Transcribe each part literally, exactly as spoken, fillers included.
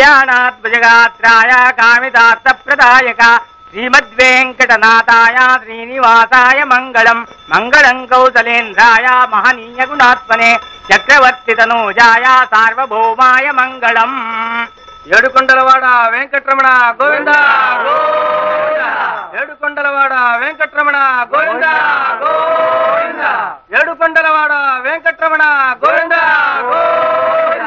कल्याणात्मजगात्राय कामितार्थप्रदायक श्रीमद्वेंकटनाथाय श्रीनिवासाय मंगलम मंगलं कौसलेन्द्राय महनीय गुणात्मने चक्रवर्ती तनूजाय सार्वभौमाय मंगलम। ఏడుకొండలవాడ వెంకటరమణ గోవింద గోవింద ఏడుకొండలవాడ వెంకటరమణ గోవింద గోవింద ఏడుకొండలవాడ వెంకటరమణ గోవింద గోవింద।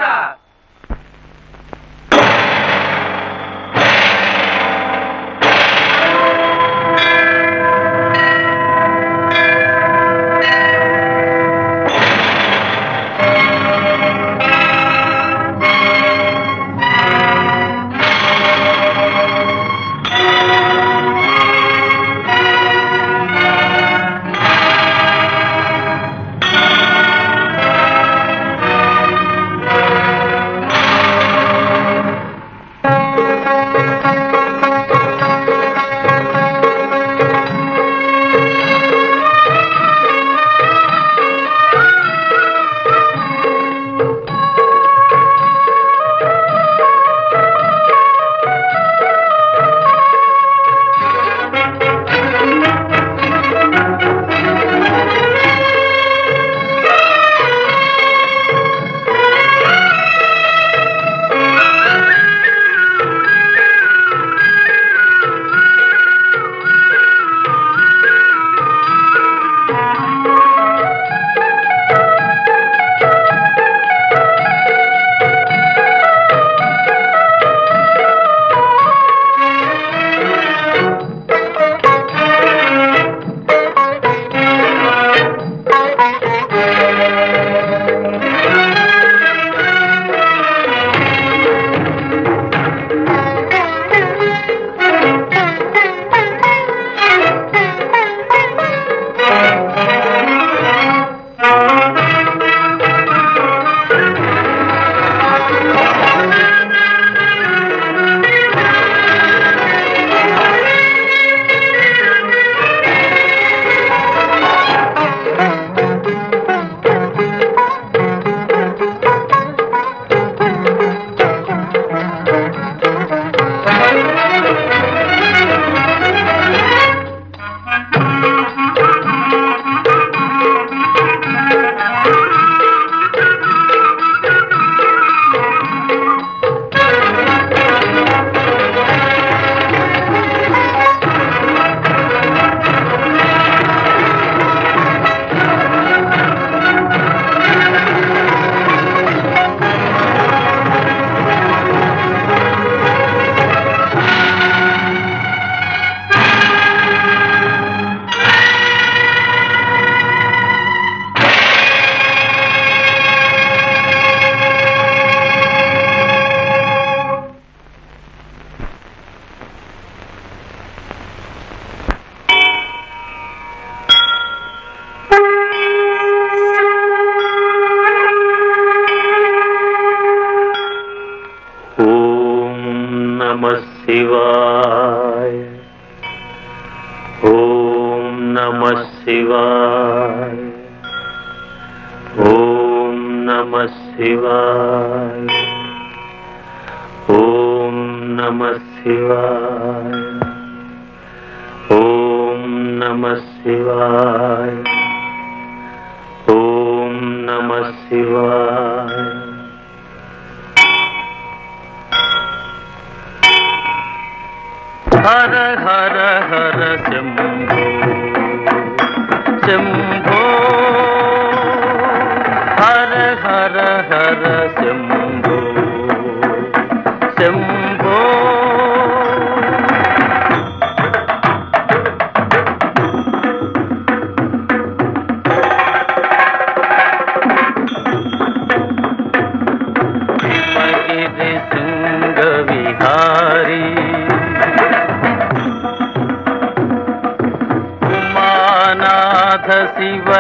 शिव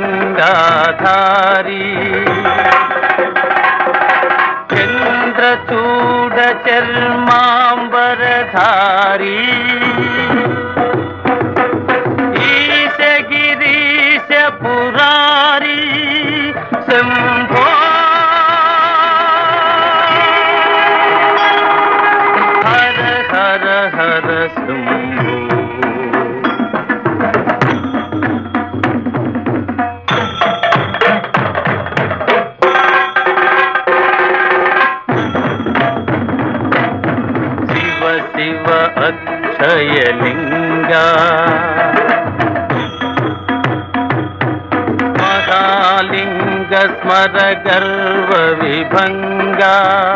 गंगाधारी चंद्रचूड चर्मांबरधारी ईश गिरीश पुरारी शंभो లింగ స్మర గర్వ విభంగా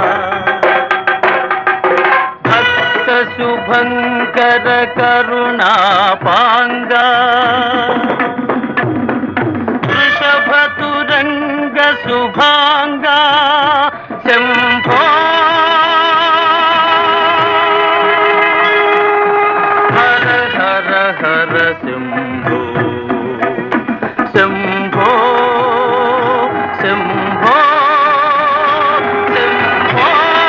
భక్త శుభంకర కరుణాపాంగా వృషభతురంగ శుభాంగా శంభో హర హర హర శంభో శంభో శంభో శంభో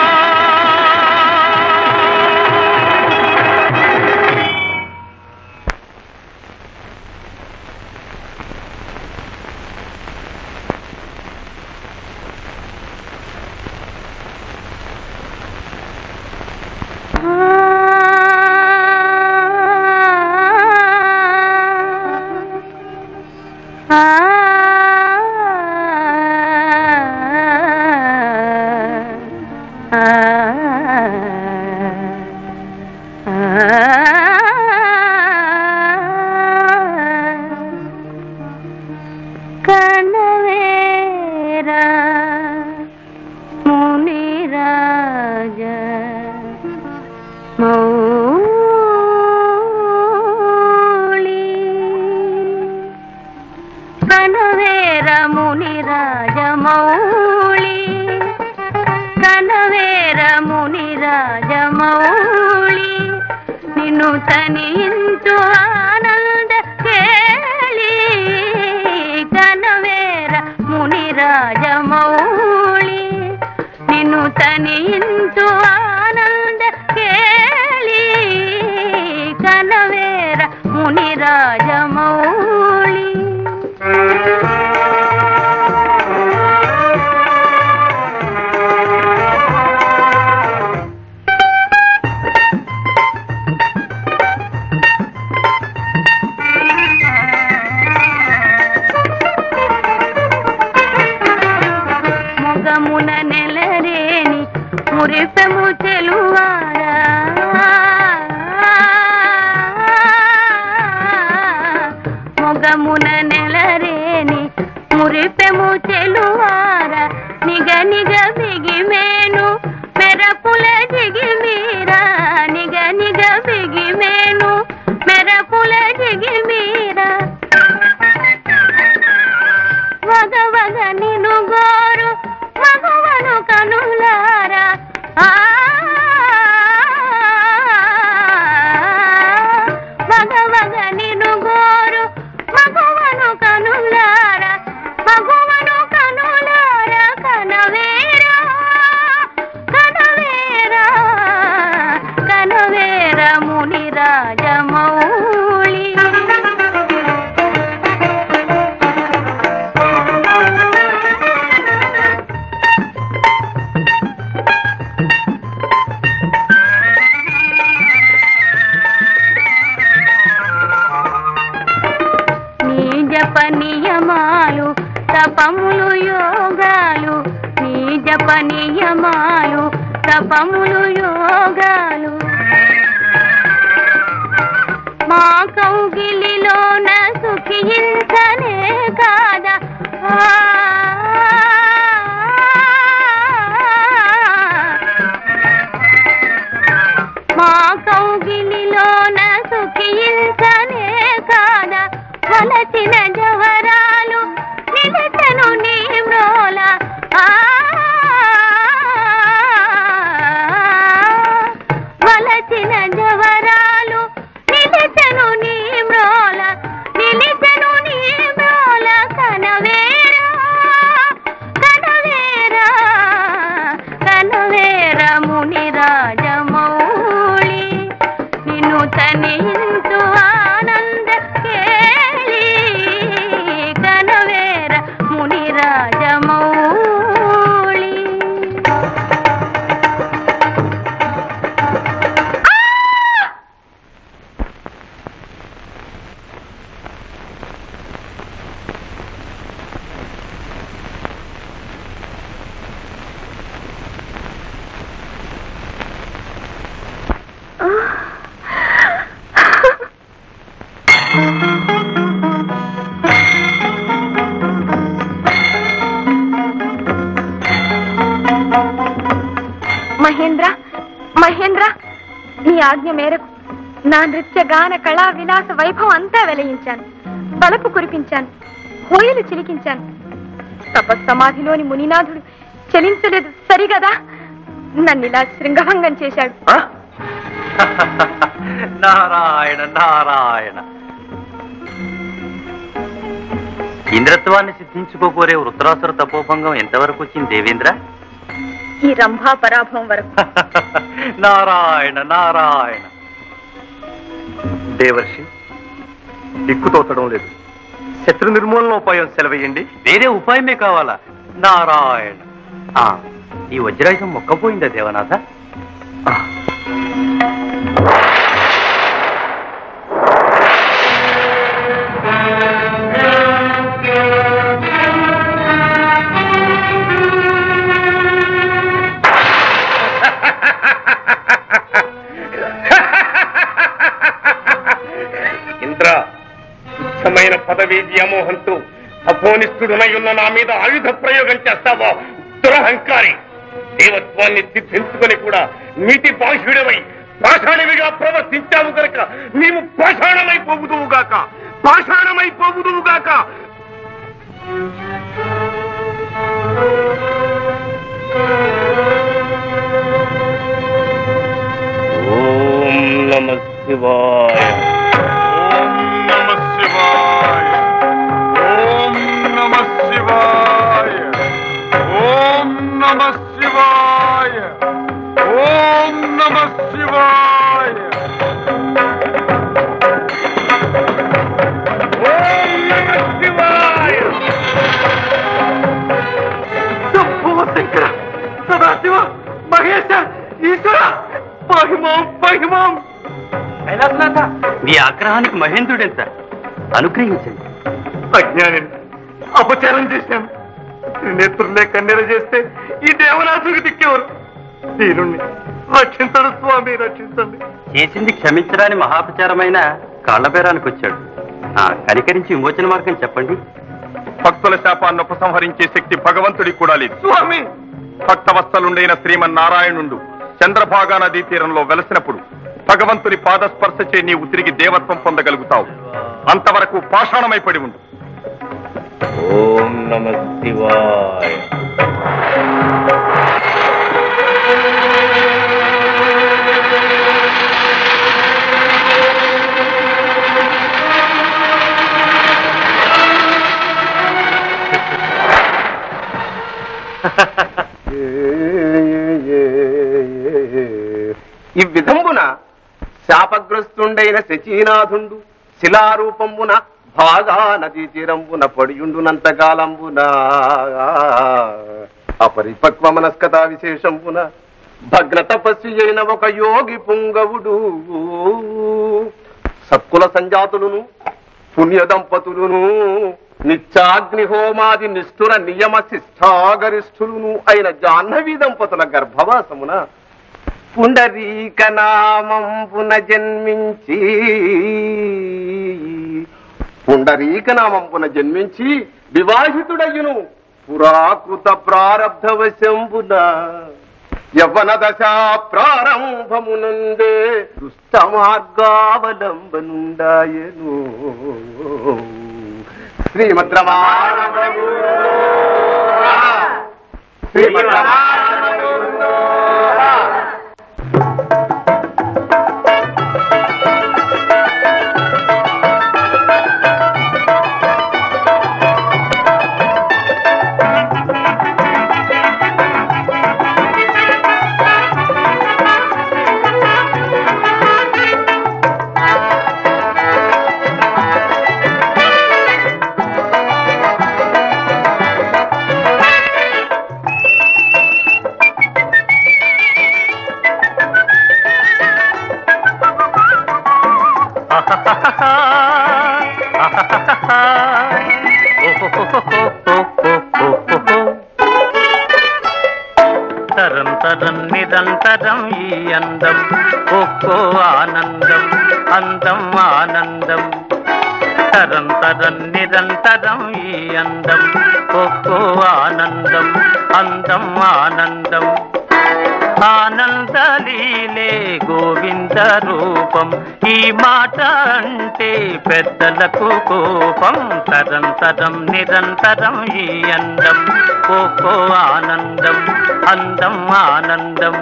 కనవేరా మునిరాజ మౌళి కనవేర మునిరాజ మౌళి కనవేర మునిరాజ మౌళి నిన్ను తనించు ఆనంద కేళి కనవేర మునిరాజ మౌళి నిన్ను తనించు ఆనంద కేళి కనవేర మునిరాజ మౌళి మొగమున నెలరేని మురిపెము చెలువారా మొగమున నెలరేని మురిపెము చెలువారా నిగ నిగ బిగిమేను మెరపుల జిగిమీరా నిగ నిగ బిగిమేను మెరపుల జిగిమీరా వగ వగ నిను గోరు మగవను కనులారా వగ వగ నిను గోరు మగవను కనులారా మగవను కనులారా కనవేరా కనవేరా కనవేర మునిరాజ మౌళి జప నియమాలు తపములు యోగాలు నీ జప నియమాలు తపములు యోగాలు మా కౌగిలిలోన సుఖించనే కాదా మా కౌగిలిలోన సుఖించనే కాదా వలచిన జవరాలు నిలచను నీ మ్రోల వలచిన జవరాలు నిలచను నీ మ్రోల నిలిచను నీ మ్రోల మహేంద్ర, నీ ఆజ్ఞ మేరకు నా నృత్య గాన కళా విలాస వైభవం అంతా వెలయించాను. బలపు కురిపించాను, హోయలు చిలికించాను. తపస్సమాధిలోని మునినాథుడు చలించలేదు సరిగదా? నన్నిలా శృంగభంగం చేశాడు. నారాయణ నారాయణ. ఇంద్రత్వాన్ని సిద్ధించుకోకోరే వృత్రాసుర తపోభంగం ఎంతవరకు వచ్చింది దేవేంద్ర? ఈ రంభా పరాభవం వరకు. నారాయణ నారాయణ. దేవర్షి, దిక్కుతోచడం లేదు. శత్రు నిర్మూలన ఉపాయం సెలవేయండి. వేరే ఉపాయమే కావాలా? నారాయణ. ఆ ఈ వజ్రాయుధం మొక్కపోయిందా దేవనాథ? తుచ్చమైన పదవీ వ్యామోహంతో అపోనిస్తుడునయున్న నా మీద ఆయుధ ప్రయోగం చేస్తావా దురహంకారి? దేవత్వాన్ని సిద్ధించుకొని కూడా నీతి బాహ్యుడవై పాషాణివిగా ప్రవర్తించావు గనక నీవు పాషాణమైపోవుదువుగాక, పాషాణమైపోవుదువుగాక. ఓం నమః శివాయ. ఓం నమః శివాయ. ఓం నమః శివాయ. ఓం నమః శివాయ. ఓం నమః శివాయ. ఓం నమః శివాయ. శంభో శంకర, సదాశివ, మహేశ, ఈశ్వర, మహిమాం మహిమాం. కైలాసనాథ, మీ ఆగ్రహానికి మహేంద్రుడెంత? అనుగ్రహించండి. అజ్ఞానం, అపచారం చేశాను. త్రినేత్రులే కన్నెర చేస్తే ఈ దేవనాథుడికి దిక్కేవారు. దీనుణ్ణి రక్షించడు స్వామి, రక్షించండి. చేసింది క్షమించడాని మహాపచారమైన కాళ్లబేరానికి వచ్చాడు. ఆ కనికరించి విమోచన మార్గం చెప్పండి. భక్తుల శాపాన్ని ఉపసంహరించే శక్తి భగవంతుడికి కూడా లేదు స్వామి. భక్తవత్సలుండైన శ్రీమన్నారాయణుడు చంద్రభాగా నదీ తీరంలో వెలసినప్పుడు భగవంతుని పాదస్పర్శచే నీవు తిరిగి దేవత్వం పొందగలుగుతావు. అంతవరకు పాషాణమైపడి ఉండు. ఓం నమః శివాయ. ఈ విధంబున శాపగ్రస్తుండైన శచీనాథుండు శిలారూపంబున భాగా నదీ తీరంబున పడియుండునంతకాలంబున అపరిపక్వ మనస్కతా విశేషంబున భగ్న తపస్వి అయిన ఒక యోగి పుంగవుడు సత్కుల సంజాతులను పుణ్య దంపతులను నిత్యాగ్నిహోమాది నిష్ఠుర నియమ శిష్టాగరిష్ఠులను అయిన జాహ్నవీ దంపతుల గర్భవాసమున పుండరీక నామంబున జన్మించి పుండరీక నామంబున జన్మించి వివాహితుడయ్యును పురాకృత ప్రారబ్ధవశంబున యవ్వన దశా ప్రారంభమునందే దుష్ట మార్గావలంబనుండాయను. శ్రీమద్ రమారమణము శ్రీమద్ రమారమణము. తరం తరం నిరంతరం ఈ అందం, ఒక్కో ఆనందం, అందం ఆనందం. తరం తరం నిరంతరం ఈ అందం, ఒక్కో ఆనందం, అందం ఆనందం. ఆనందలీలే గోవింద రూపం, ఈ మాట అంటే పెద్దలకు కోపం. తరం తరం నిరంతరం ఈ అందం, ఓకో ఆనందం, అందం ఆనందం.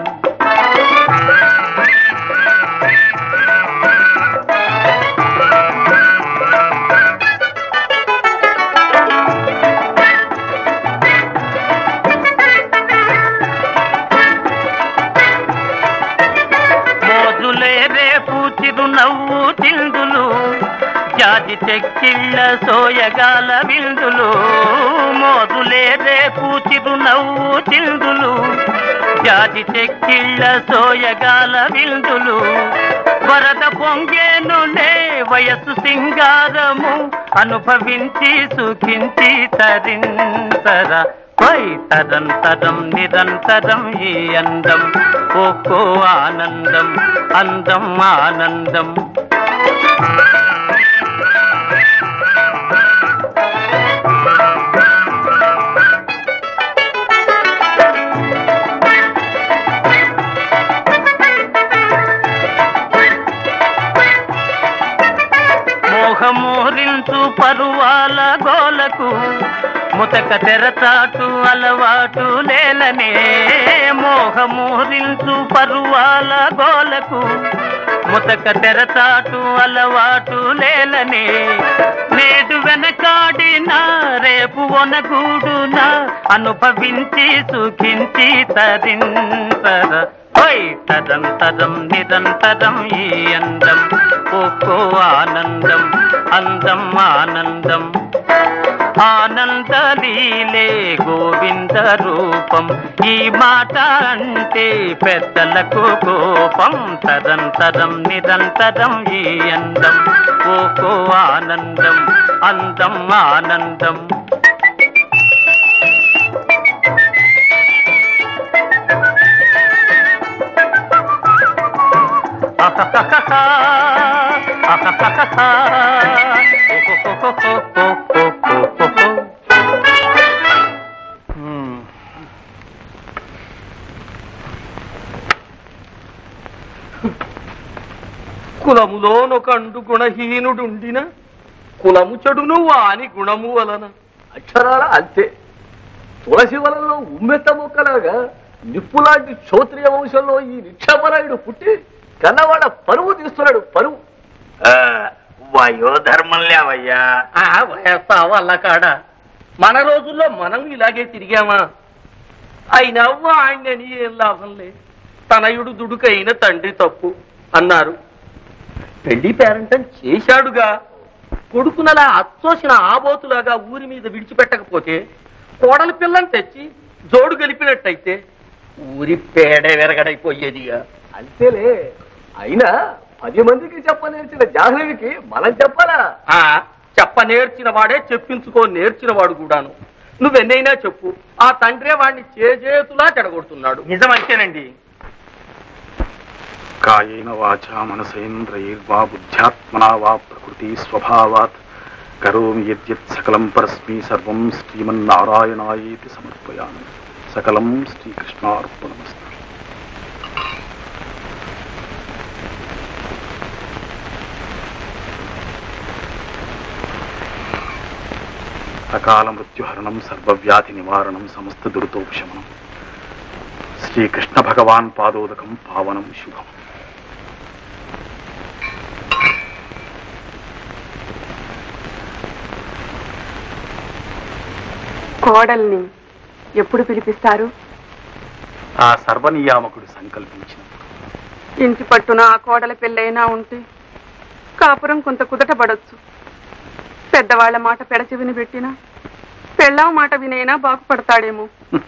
నవ్వు చిందులు, జాతి చెక్కిళ్ళ సోయగాల విందులు. మోదులే రేపు చిరు నవ్వు చిందులు, జాతి చెక్కిళ్ళ సోయగాల విందులు. వరద పొంగేనులే వయస్సు సింగారము, అనుభవించి సుఖించి తరింతర. పై తరం తరం నిరంతరం ఈ అందం, ఓకో ఆనందం, అందం ఆనందం. మోహమోరించు పరువాల గోలకు, ముతక తెరచాటు అలవాటు లేలనే. మోహమోరించు పరువాల గోలకు, ముతక తెరచాటు అలవాటు లేలనే. నేడు వెనకాడినా రేపు ఒనగూడునా, అనుభవించి సుఖించి తరింతర. తరం తరం నిరంతరం ఈ అందం, ఓకో ఆనందం, అందం ఆనందం. ఆనందలీలే గోవింద రూపం, ఈ మాట అంటే పెద్దలకు కోపం. తరం తరం నిరంతరం ఈ అందం, ఓకో ఆనందం, అందం ఆనందం. కులములోనొకండు గుణహీనుడుండిన, కులము చెడును వాని గుణము వలన. అక్షరాల అంతే. తులసి వలలో ఉమ్మెత్త మొక్కలాగా నిప్పులాంటి క్షోత్రియ వంశంలో ఈ నిక్షేపరాయుడు పుట్టి కన్నవాడ పరువు తీస్తున్నాడు, పరువు. వయోధర్మం లేవయ్యా. వయస్తావా అల్ల కాడ. మన రోజుల్లో మనం ఇలాగే తిరిగామా? అయినా ఆయనని ఏం లాభం లే, తనయుడు దుడుకైన తండ్రి తప్పు అన్నారు. పెళ్లి పేరంటం చేశాడుగా, కొడుకునలా అచ్చోసిన ఆబోతులాగా ఊరి మీద విడిచిపెట్టకపోతే కోడలి పిల్లని తెచ్చి జోడు గెలిపినట్టయితే ఊరి పేడ విరగడైపోయేదిగా. అంతేలే. అయినా పది మందికి చెప్ప నేర్చిన జాహ్నవికి మనం చెప్పాలా? ఆ చెప్ప నేర్చిన వాడే చెప్పించుకో నేర్చిన వాడు కూడాను. నువ్వెన్నైనా చెప్పు, ఆ తండ్రే వాడిని చేజేతులా చెడగొడుతున్నాడు. నిజమంతేనండి. కాయేన వాచా మనసేంద్రియైర్వా బుద్ధ్యాత్మనా వా ప్రకృతి స్వభావాత్ కరోమి యద్యత్ సకలం పరస్మై సర్వం శ్రీమన్నారాయణాయేతి సమర్పయామి. సకలం శ్రీకృష్ణార్పణమస్తు. అకాల మృత్యుహరణం సర్వవ్యాధి నివారణం సమస్త దురితోపశమనం శ్రీకృష్ణ భగవాన్ పాదోదకం పావనం శుభం. కోడల్ని ఎప్పుడు పిలిపిస్తారు? ఆ సర్వనియామకుడు సంకల్పించినప్పుడు. ఇంటి పట్టున ఆ కోడల పెళ్ళైనా ఉంటే కాపురం కొంత కుదట పడొచ్చు. పెద్దవాళ్ల మాట పెడచెవిని పెట్టినా పెళ్ళాం మాట వినైనా బాగుపడతాడేమో.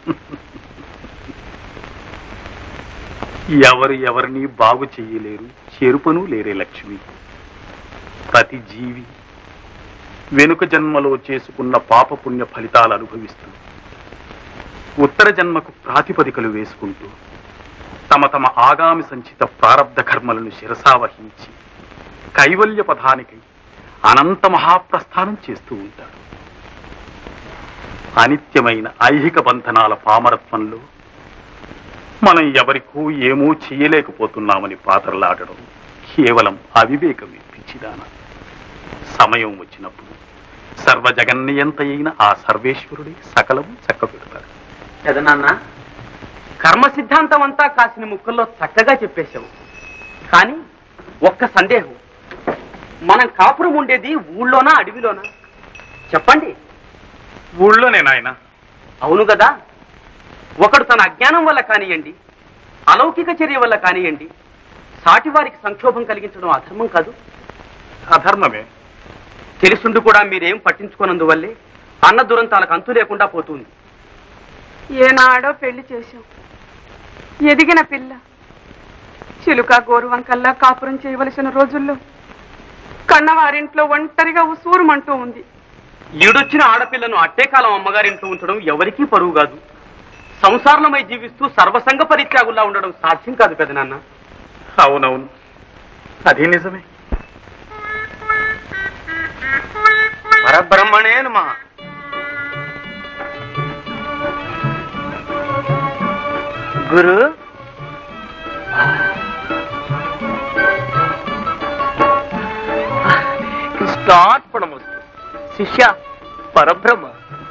ఎవరు ఎవరిని బాగు చెయ్యలేరు, చేరుపను లేరే లక్ష్మి. ప్రతి జీవి వెనుక జన్మలో చేసుకున్న పాపపుణ్య ఫలితాలు అనుభవిస్తూ ఉత్తర జన్మకు ప్రాతిపదికలు వేసుకుంటూ తమ తమ ఆగామి సంచిత ప్రారబ్ధ కర్మలను శిరసావహించి కైవల్య పథానికై అనంత మహాప్రస్థానం చేస్తూ ఉంటారు. అనిత్యమైన ఐహిక బంధనాల పామరత్వంలో మనం ఎవరికూ ఏమూ చేయలేకపోతున్నామని పాత్రలాడడం కేవలం అవివేకమే పిచ్చిదాన. సమయం వచ్చినప్పుడు సర్వ జగన్నియంత అయిన ఆ సర్వేశ్వరుడి సకలము చక్క పెడతాడు. పెదనాన్న, కర్మ సిద్ధాంతం అంతా కాసిన ముక్కల్లో చక్కగా చెప్పేశావు. కానీ ఒక్క సందేహం, మనం కాపురం ఉండేది ఊళ్ళోనా అడవిలోనా? చెప్పండి. ఊళ్ళోనే నాయన. అవును కదా. ఒకడు తన అజ్ఞానం వల్ల కానియండి, అలౌకిక చర్య వల్ల కానియండి, సాటి వారికి సంక్షోభం కలిగించడం అధర్మం కాదు. అధర్మమే. తెలుసుండి కూడా మీరేం పట్టించుకోనందువల్లే అన్న దురంతాలకు అంతు లేకుండా పోతుంది. ఏనాడో పెళ్లి చేశాం. ఎదిగిన పిల్ల చిలుక గోరువంకల్లా కాపురం చేయవలసిన రోజుల్లో కన్నవారింట్లో ఒంటరిగా ఉసూరుమంటూ ఉంది. ఈడొచ్చిన ఆడపిల్లను అట్టే కాలం అమ్మగారింట్లో ఉంచడం ఎవరికీ పరువు కాదు. సంసారమై జీవిస్తూ సర్వసంగ పరిత్యాగుల్లా ఉండడం సాధ్యం కాదు పెదనాన్న. అవునవును, అదే నిజమే. పరబ్రహ్మణే నమః. గురు కృష్ణార్పణమస్తు. శిష్య పరబ్రహ్మ.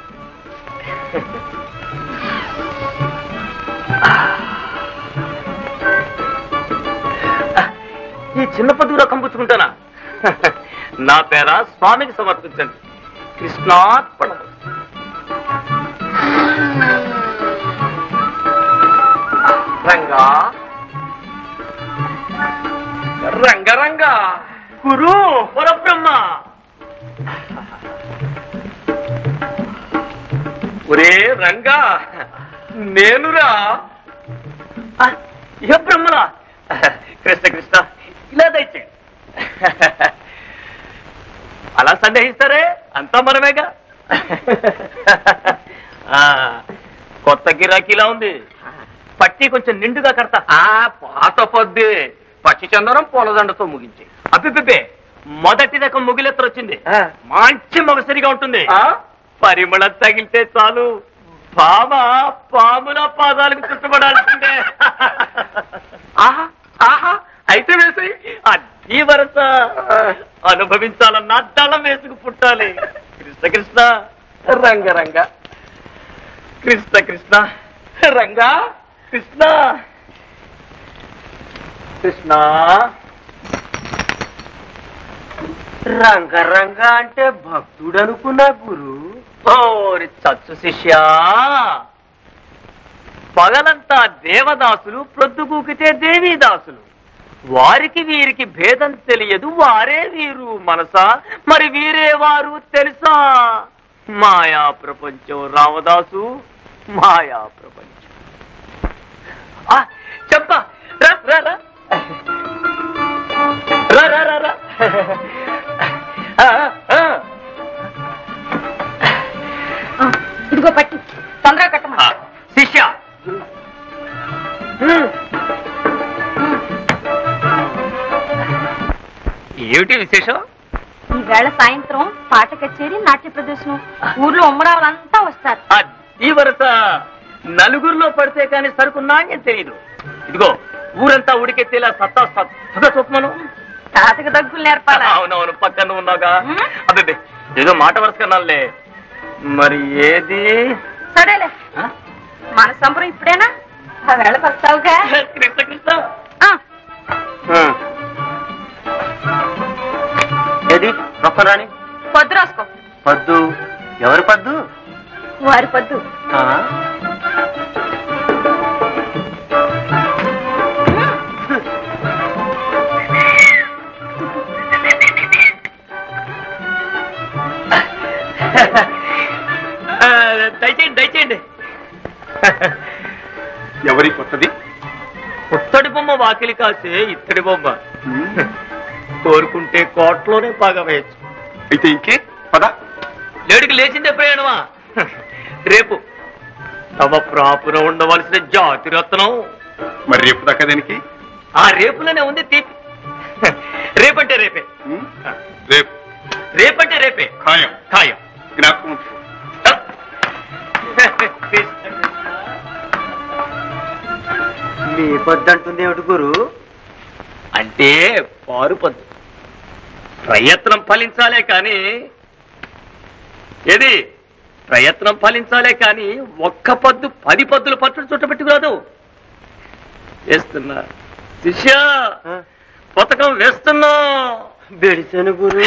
ఈ చిన్న పదువులో కంపుచ్చుకుంటానా? నా పేర స్వామికి సమర్పించండి. కృష్ణార్పణమస్తు. రంగా రంగరంగా గురు పరబ్రహ్మ. ఒరే రంగా, నేనురా. ఏ బ్రహ్మరా? కృష్ణ కృష్ణ, ఇలా దయచే. అలా సందేహిస్తారే, అంతా మనమేగా. కొత్త గిరాకీలా ఉంది. పట్టి కొంచెం నిండుగా కడతా. పాత పొద్దే పచ్చి చందనం పూలదండతో ముగించి. అబ్బిబ్బే, మొదటి రకం ముగిలెత్తర వచ్చింది. మంచి మొగసరిగా ఉంటుంది. పరిమళం తగిలితే చాలు భామ పాముల పాదాలకు చుట్టుపడాల్సిందే. ఆహా ఆహా, అయితే వేసాయి. అద్దీ వరస అనుభవించాలన్నా దళం వేసుకు పుట్టాలి. కృష్ణ కృష్ణ రంగరంగ. కృష్ణ కృష్ణ రంగా. కృష్ణ కృష్ణ రంగరంగ అంటే భక్తుడు అనుకున్నా గురు. ఓరి చచ్చు శిష్యా, పగలంతా దేవదాసులు, ప్రొద్దుగూకితే దేవీదాసులు. వారికి వీరికి భేదం తెలియదు, వారే వీరు మనసా, మరి వీరే వారు తెలుసా? మాయా ప్రపంచం రామదాసు, మాయా ప్రపంచం. చెప్తా రా రా రా రా రా రా. ఇదిగో పట్టి, తొందరగా కట్టమా. శిష్య, ఏమిటి విశేషం? ఈవేళ సాయంత్రం పాట కచేరి, నాట్య ప్రదర్శనం. ఊర్లో ఉమ్మరావులంతా వస్తారు. ఈ వరస నలుగురిలో పడితే కానీ సరుకు నాణ్యం తెలియదు. ఇదిగో ఊరంతా ఉడికెత్తేలా సత్తా సత్తుగా చూపమను. తాతకు దగ్గులు నేర్పాలా? అవునవును, పక్కన ఉన్నాగా. అబ్బే, ఏదో మాట వరుస కన్నాలే. మరి ఏది? సరేలే, మన సంబరం ఇప్పుడేనా? ఆ వేళకు వస్తావుగా. కృష్ణ కృష్ణ. ఏది రొక్కరాని? పొద్దు రాసుకో. పద్దు? ఎవరి పద్దు? వారి పొద్దు. దయచేయండి దయచేయండి. ఎవరి కొత్తది? కొత్తడి బొమ్మ వాకిలి కాసే ఇత్తడి బొమ్మ. కోరుకుంటే కోట్లోనే బాగా వేయచ్చు. అయితే ఇంకే పద. లేడికి లేచిందే ప్రయాణమా? రేపు తమ ప్రాపున ఉండవలసిన జాతి రత్నం. మరి రేపు దాకా దానికి? ఆ రేపులోనే ఉంది తీపి. రేపంటే రేపే. రేపు రేపంటే రేపే. ఖాయం ఖాయం. జ్ఞాపకం ఉంచుకో. మీ పొద్దు అంటుంది ఏమిటి గురు? అంటే పారు పొద్దు. ప్రయత్నం ఫలించాలే కానీ ఏది ప్రయత్నం ఫలించాలే కానీ ఒక్క పొద్దు పది పొద్దులు పట్టుడు చుట్టబెట్టుకురాదు. వేస్తున్నా శిష్య, పథకం వేస్తున్నా. బెడిసెను గురు.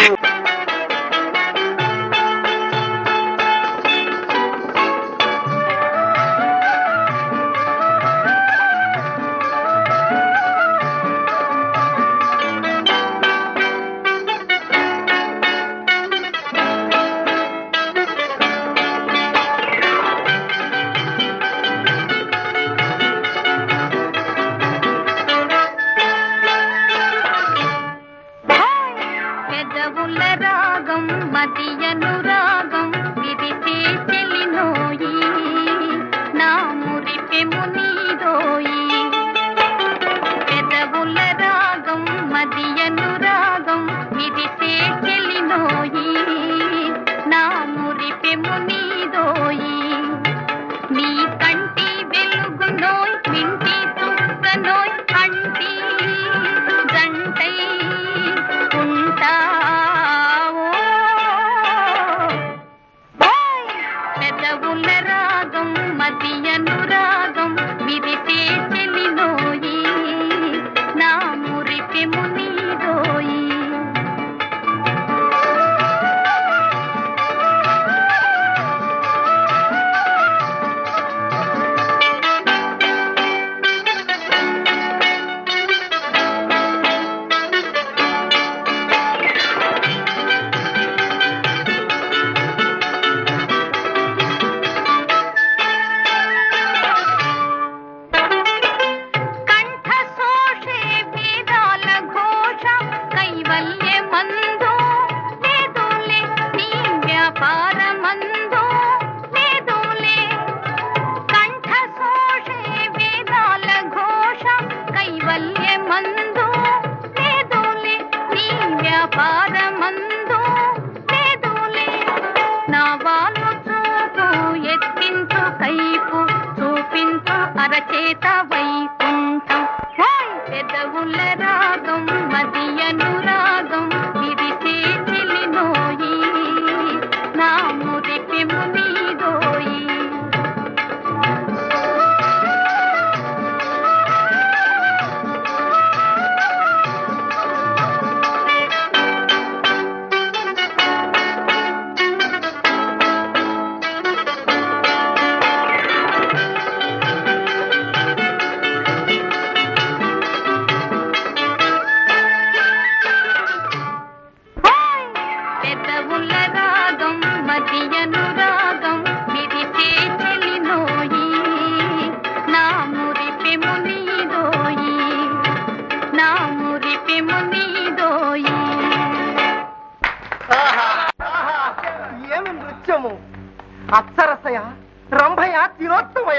అప్సరసయ రంభయ తిరోత్తమయ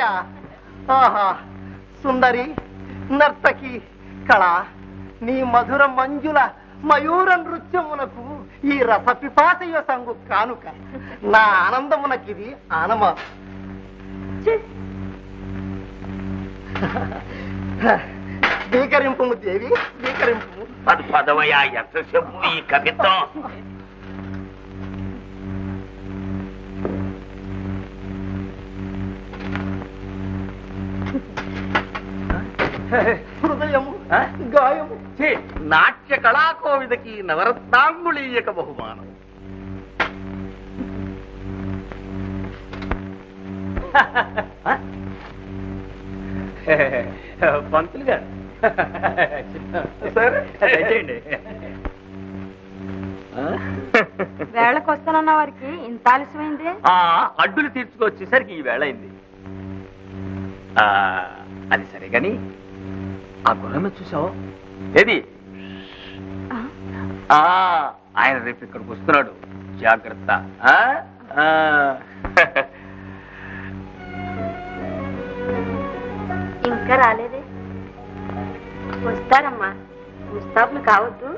ఆహా సుందరి నర్తకి కళ నీ మధుర మంజుల మయూర నృత్యమునకు ఈ రస పిపాసయ సంగు కానుక నా ఆనందమునకిది ఆనమా స్వీకరింపు దేవి స్వీకరింపు పది పదవయా ఎంతసేపు ఈ కవిత్వం హృదయము గాయము నాట్య కళాకోవిదకి నవరత్నాంగుళీయక బహుమానం పంతులు గారు సరే వేళకు వస్తానన్న వారికి ఇంత ఆలస్యమైంది. అడ్డులు తీర్చుకొచ్చేసరికి ఈ వేళ అయింది. అది సరే గాని ఆ గుర్రం చూసావు ఏది ఆయన రేపు ఇక్కడికి వస్తున్నాడు జాగ్రత్త. ఇంకా రాలేదే వస్తారమ్మా ముస్తాబులు కావద్దు.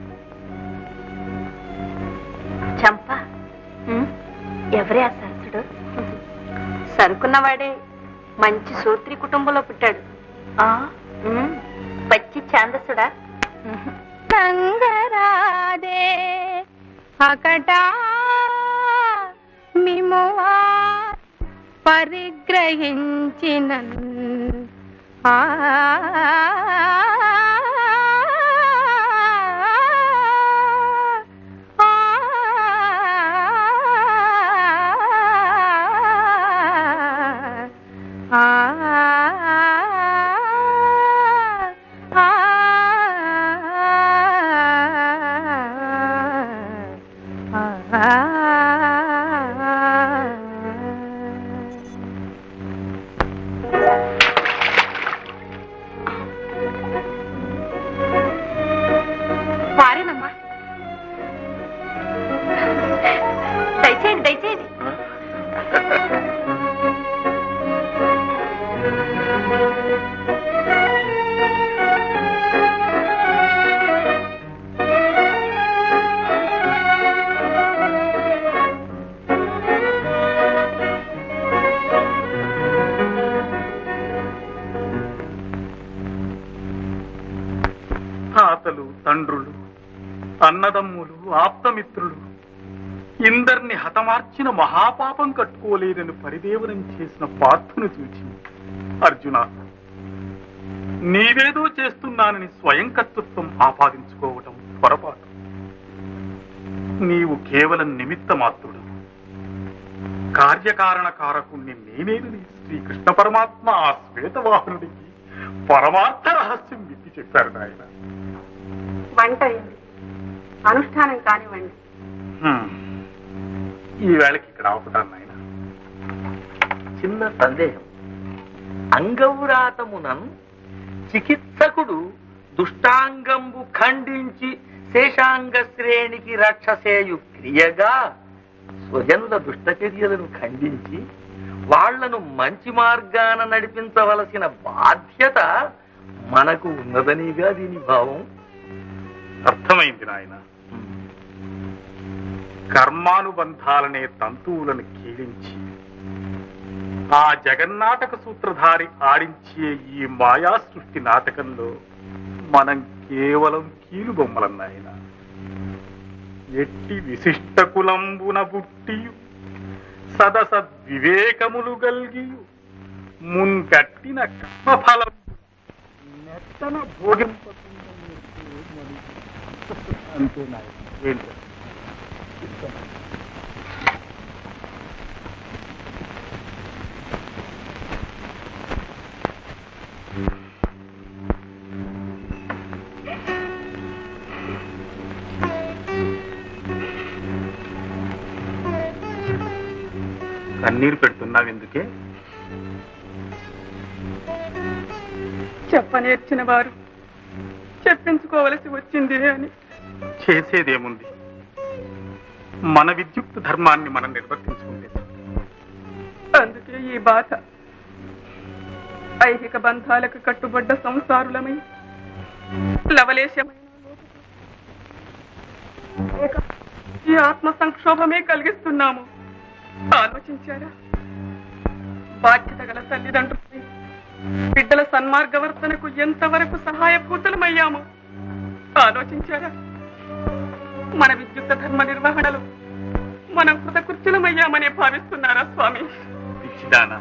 చంప ఎవరే ఆ సరసుడు? సరుకున్నవాడే మంచి సూత్రి కుటుంబంలో పుట్టాడు. పచ్చి ఛాందసుడా తంగరాదే అకటా మిమువా పరిగ్రహించిన ఆ వారేనమ్మా దయచేయండి దయచేయండి తాతలు తండ్రులు అన్నదమ్ములు ఆప్తమిత్రులు ఇందరిని హతమార్చిన మహాపాపం కట్టుకోలేదని పరిదేవనం చేసిన పార్థును చూచి అర్జున నీవేదో చేస్తున్నానని స్వయం కర్తృత్వం ఆపాదించుకోవటం పొరపాటు. నీవు కేవలం నిమిత్త మాత్రుడు. కార్యకారణ కారకుణ్ణి నేనేనని శ్రీకృష్ణ పరమాత్మ ఆ శ్వేతవాహనుడికి పరమార్థ రహస్యం విప్పి చెప్పారు నాయన. వంట అయింది, అనుష్ఠానం కానివ్వండి. ఈ వేళకి ఇక్కడ ఆపుతాను నాయన. చిన్న సందేహం. అంగౌరాతమునన్ చికిత్సకుడు దుష్టాంగంబు ఖండించి శేషాంగ శ్రేణికి రక్షసేయు క్రియగా స్వజనుల దుష్టచర్యలను ఖండించి వాళ్లను మంచి మార్గాన నడిపించవలసిన బాధ్యత మనకు ఉన్నదనిగా దీని భావం. అర్థమైంది నాయన. కర్మానుబంధాలనే తంతువులను కీలించి ఆ జగన్నాటక సూత్రధారి ఆడించే ఈ మాయా సృష్టి నాటకంలో మనం కేవలం కీలుబొమ్మలన్నాయన. ఎట్టి విశిష్ట కులంబున బుట్టియు సదసద్వివేకములు గల్గి మున్కట్టిన కర్మఫలం నెత్తన భోగింపకుండా అంతే నాయన. ఏంటి కన్నీరు పెడుతున్నావు ఎందుకే? చెప్పనేర్చిన వారు చెప్పించుకోవలసి వచ్చింది అని. చేసేదేముంది, మన విద్యుక్త ధర్మాన్ని మనం నిర్వర్తించుకుంటే. అందుకే ఈ బాధ. ఐహిక బంధాలకు కట్టుబడ్డ సంసారులమై లవలేశమైన ఈ ఆత్మ సంక్షోభమే కలిగిస్తున్నాము. ఆలోచించారా? బాధ్యత గల తల్లిదండ్రులై బిడ్డల సన్మార్గవర్తనకు ఎంతవరకు సహాయభూతులమయ్యాము ఆలోచించారా? మన విద్యుత్ ధర్మ నిర్వహణలో మనం కృతకృత్యులమయ్యామనే భావిస్తున్నారా స్వామి? పిచ్చిదానా,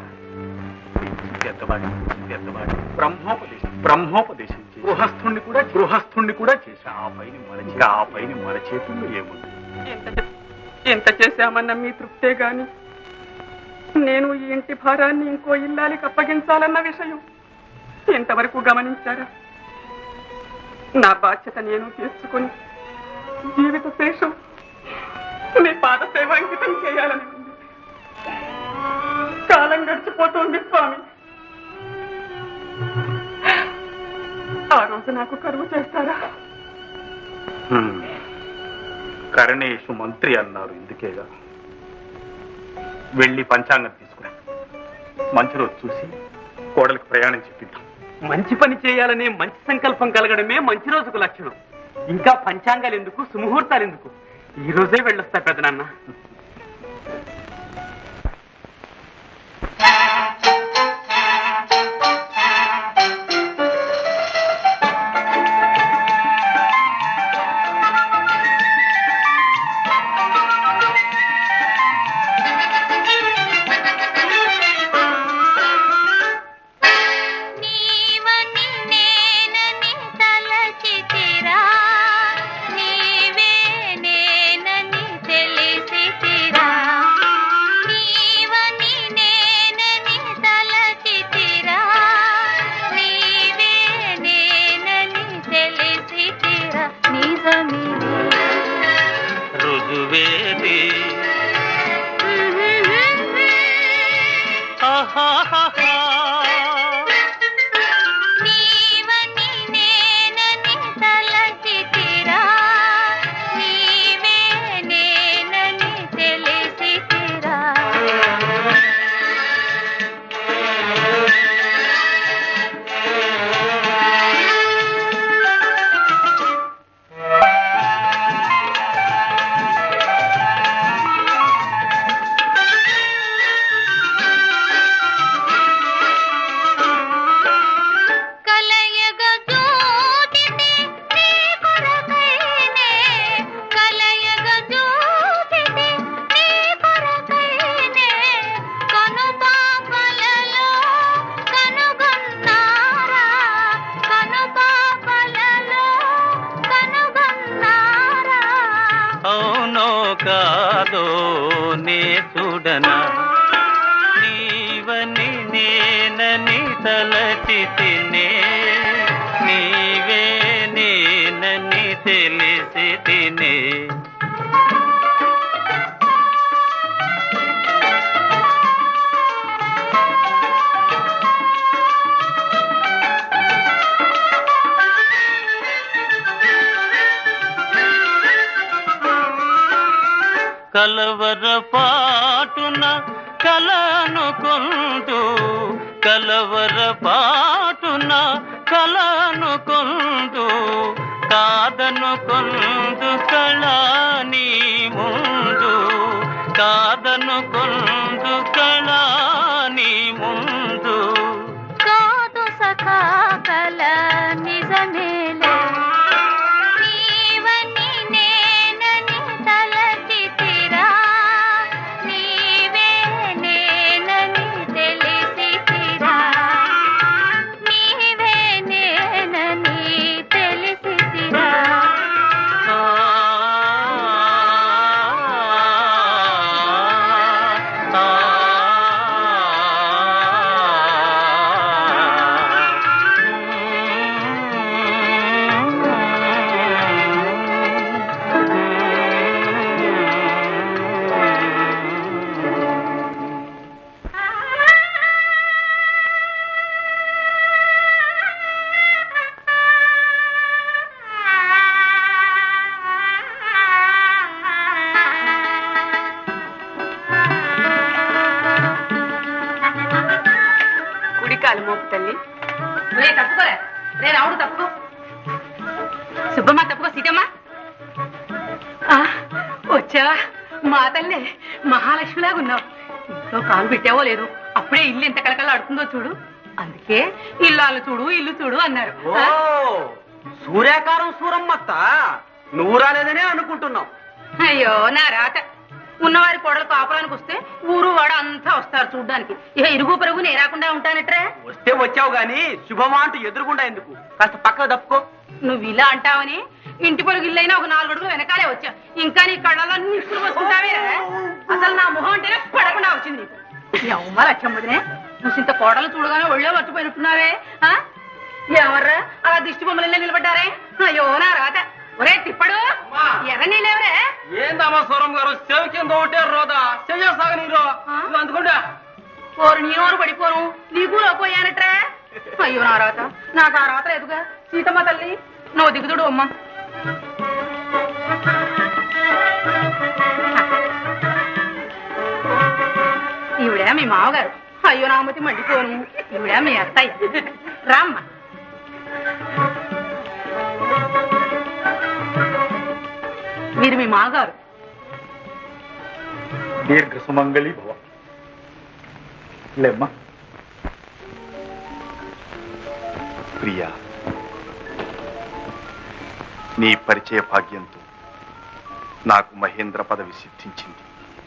బ్రహ్మోపదేశం బ్రహ్మోపదేశం గృహస్థుణ్ణి కూడా గృహస్థుణ్ణి కూడా చేశా. ఆ పైన మన ఆ పైన మన చేతుల్లో ఏముంది? ఎంత చేశామన్న మీ తృప్తే గాని నేను ఈ ఇంటి భారాన్ని ఇంకో ఇల్లాలికి అప్పగించాలన్న విషయం ఎంతవరకు గమనించారా? నా బాధ్యత నేను తీసుకుని జీవిత శేషం మీ పాద సేవ అంకితం చేయాలని ఉంది. కాలం గడిచిపోతుంది స్వామి. ఆ రోజు నాకు కరువు చేస్తారా? కరణేషు మంత్రి అన్నారు ఇందుకేగా. వెళ్ళి పంచాంగం తీసుకురా. మంచి రోజు చూసి కోడలికి ప్రయాణం చెప్పిద్దాం. మంచి పని చేయాలనే మంచి సంకల్పం కలగడమే మంచి రోజుకు లక్షణం. ఇంకా పంచాంగాలు ఎందుకు, సుముహూర్తాలు ఎందుకు? ఈ రోజే వెళ్ళొస్తా పెదనాన్న. నీవని నేనని తలచితిరా, నీవే నేనని తెలిసితిరా. కలయగ జూటితి నీ కొరకైనే, కలయగ జూటితి నీ కొరకైనే, కనుపాపలలో కనుగొన్నారా, కనుపాపలలో కనుగొన్నారా. అవునో కాదో నే చూడనా, నీవని నేనని తలచితినే, నీవే నేనని తెలిసి తినే. కలవర పాటున కలనుకొందు, కలవర పాటున కలనుకొందు, కాదనుకొందు కళా నీ ముందు, కాదనుకొందు కళా నీ ముందు. కాదు సఖా కల నిజమేలే, నీవని నేనని తలచితిరా, నీవే నేనని తెలిసితిరా, నీవే నేనని తెలిసితిరా. ఆ, ఆ, కుడికాలు మోపు తల్లి. రే తప్పుకోరా, రే రావుడు తప్పుకో. సుబ్బమ్మ తప్పుకో, సీతమ్మ వచ్చావా? మా తల్లి మహాలక్ష్మిలాగా ఉన్నావు. ఇంట్లో కాలు పెట్టావో లేదు, అప్పుడే ఇల్లు ఎంత కలకల అడుతుందో చూడు. అందుకే ఇల్లాలు చూడు ఇల్లు చూడు అన్నారు. సూర్యాకారం సూరమ్మత్త, నువ్వు రాలేదనే అనుకుంటున్నావు. అయ్యో నా రాత. ఉన్నవారి పొడలు కాపలానికి వస్తే ఊరు వాడ అంతా వస్తారు చూడ్డానికి. ఇక ఇరుగు పరుగు నే రాకుండా ఉంటానట్రా. వస్తే వచ్చావు గాని శుభమా అంటూ ఎదురుగుండా ఎందుకు? కాస్త పక్కకు తప్పుకో. నువ్వు ఇలా అంటావని ఇంటి పొరుగు ఇల్లైనా ఒక నాలుగు అడుగులు వెనకాలే వచ్చా. ఇంకా నీ కళ్ళలో నిప్పులు వస్తుంటావేరా? అసలు నా మొహం అంటేనే పడకుండా వచ్చింది నీకు. అమ్మ లచ్చమ్మదినే, నువ్వు ఇంత కోడలు చూడగానే ఒళ్ళో మర్చిపోయినట్టున్నావే. ఎవర్రా అలా దిష్టి బొమ్మలే నిలబడ్డారే? అయ్యో నా రాత. ఒరే తిప్పడు, ఎర్ర నీళ్ళెవరే? ఏందమ్మా సూరం గారు, చెవి కింద ఒకటే రోదా, చెయ్య సాగ నీరు అందుకుంటా. ఓరు నీనోరు పడిపోను, నీకు లోపోయానట్రా. అయ్యో నా రాత, నాకు ఆ రాత ఎదుగా. సీతమ్మ తల్లి నువ్వు దిగుతుడు అమ్మ. ఈవిడా మీ మామగారు. అయ్యో నామతి మండిపోను. ఈవిడా మీ అత్తయ్య. రామ్మ. మీరు మీ మామగారు. దీర్ఘ సుమంగళి భవ. లేమ్మా. ప్రియా, నీ పరిచయ భాగ్యంతో నాకు మహేంద్ర పదవి సిద్ధించింది.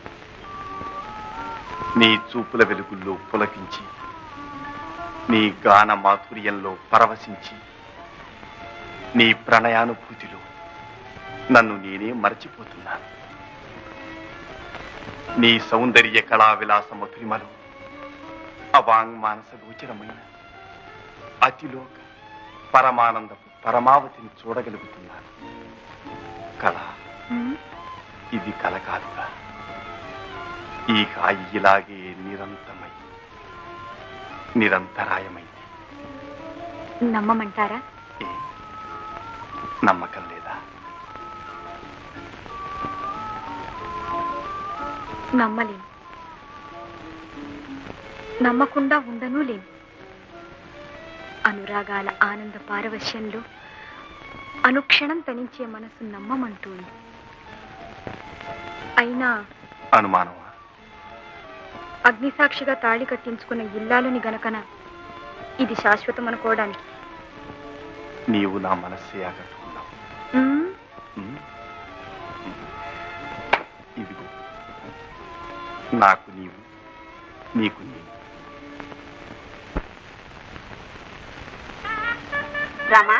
నీ చూపుల వెలుగుల్లో పులకించి, నీ గాన మాధుర్యంలో పరవశించి, నీ ప్రణయానుభూతిలో నన్ను నేనే మరచిపోతున్నాను. నీ సౌందర్య కళా విలాస మధురిమలో అవాంగ్ మానస గోచరమైన అతిలోక పరమానందపు పరమావతిని చూడగలుగుతున్నాను. కళ, ఇది కళ కాదుగా. ఈ హాయి ఇలాగే నిరంతరమై నిరంతరాయమైంది. నమ్మమంటారా? ఏ నమ్మకం లేదా? నమ్మలేను, నమ్మకుండా ఉండనూ లేను. అనురాగాల ఆనంద పారవశ్యంలో అనుక్షణం తనించే మనసు నమ్మమంటుంది. అయినా అనుమానమా? అగ్నిసాక్షిగా తాళి కట్టించుకున్న ఇల్లాలని గనకన ఇది శాశ్వతం అనుకోవడానికి. నీవు నా మనస్సే ఆగట్టుకున్నావు. ఇదిగో నాకు నీవు, నీకు నీవు. రామా,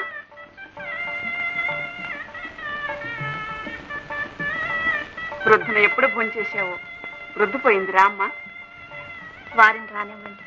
వృద్ధును ఎప్పుడు భోంచేశావు? వృద్ధిపోయింది రామ్మ. వారిని రానివ్వండి.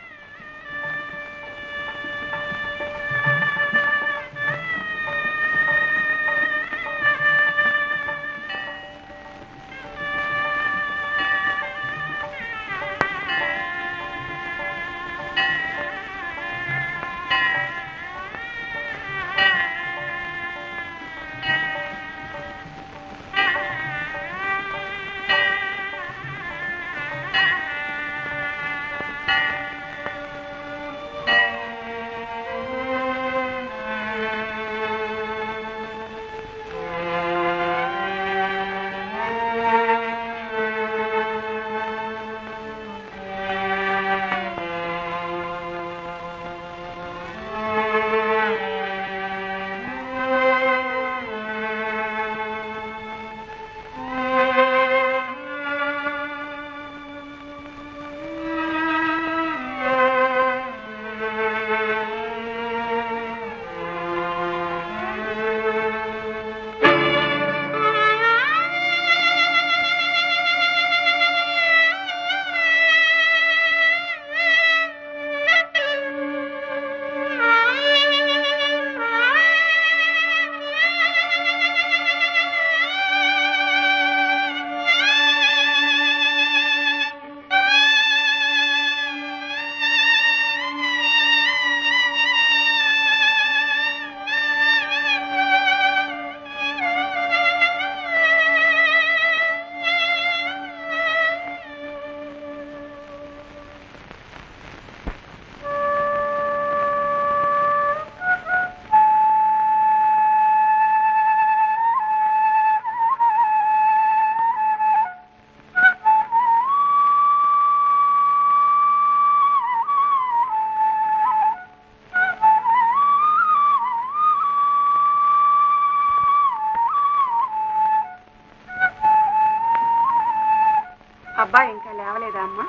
అబ్బాయి ఇంకా లేవలేదా అమ్మా?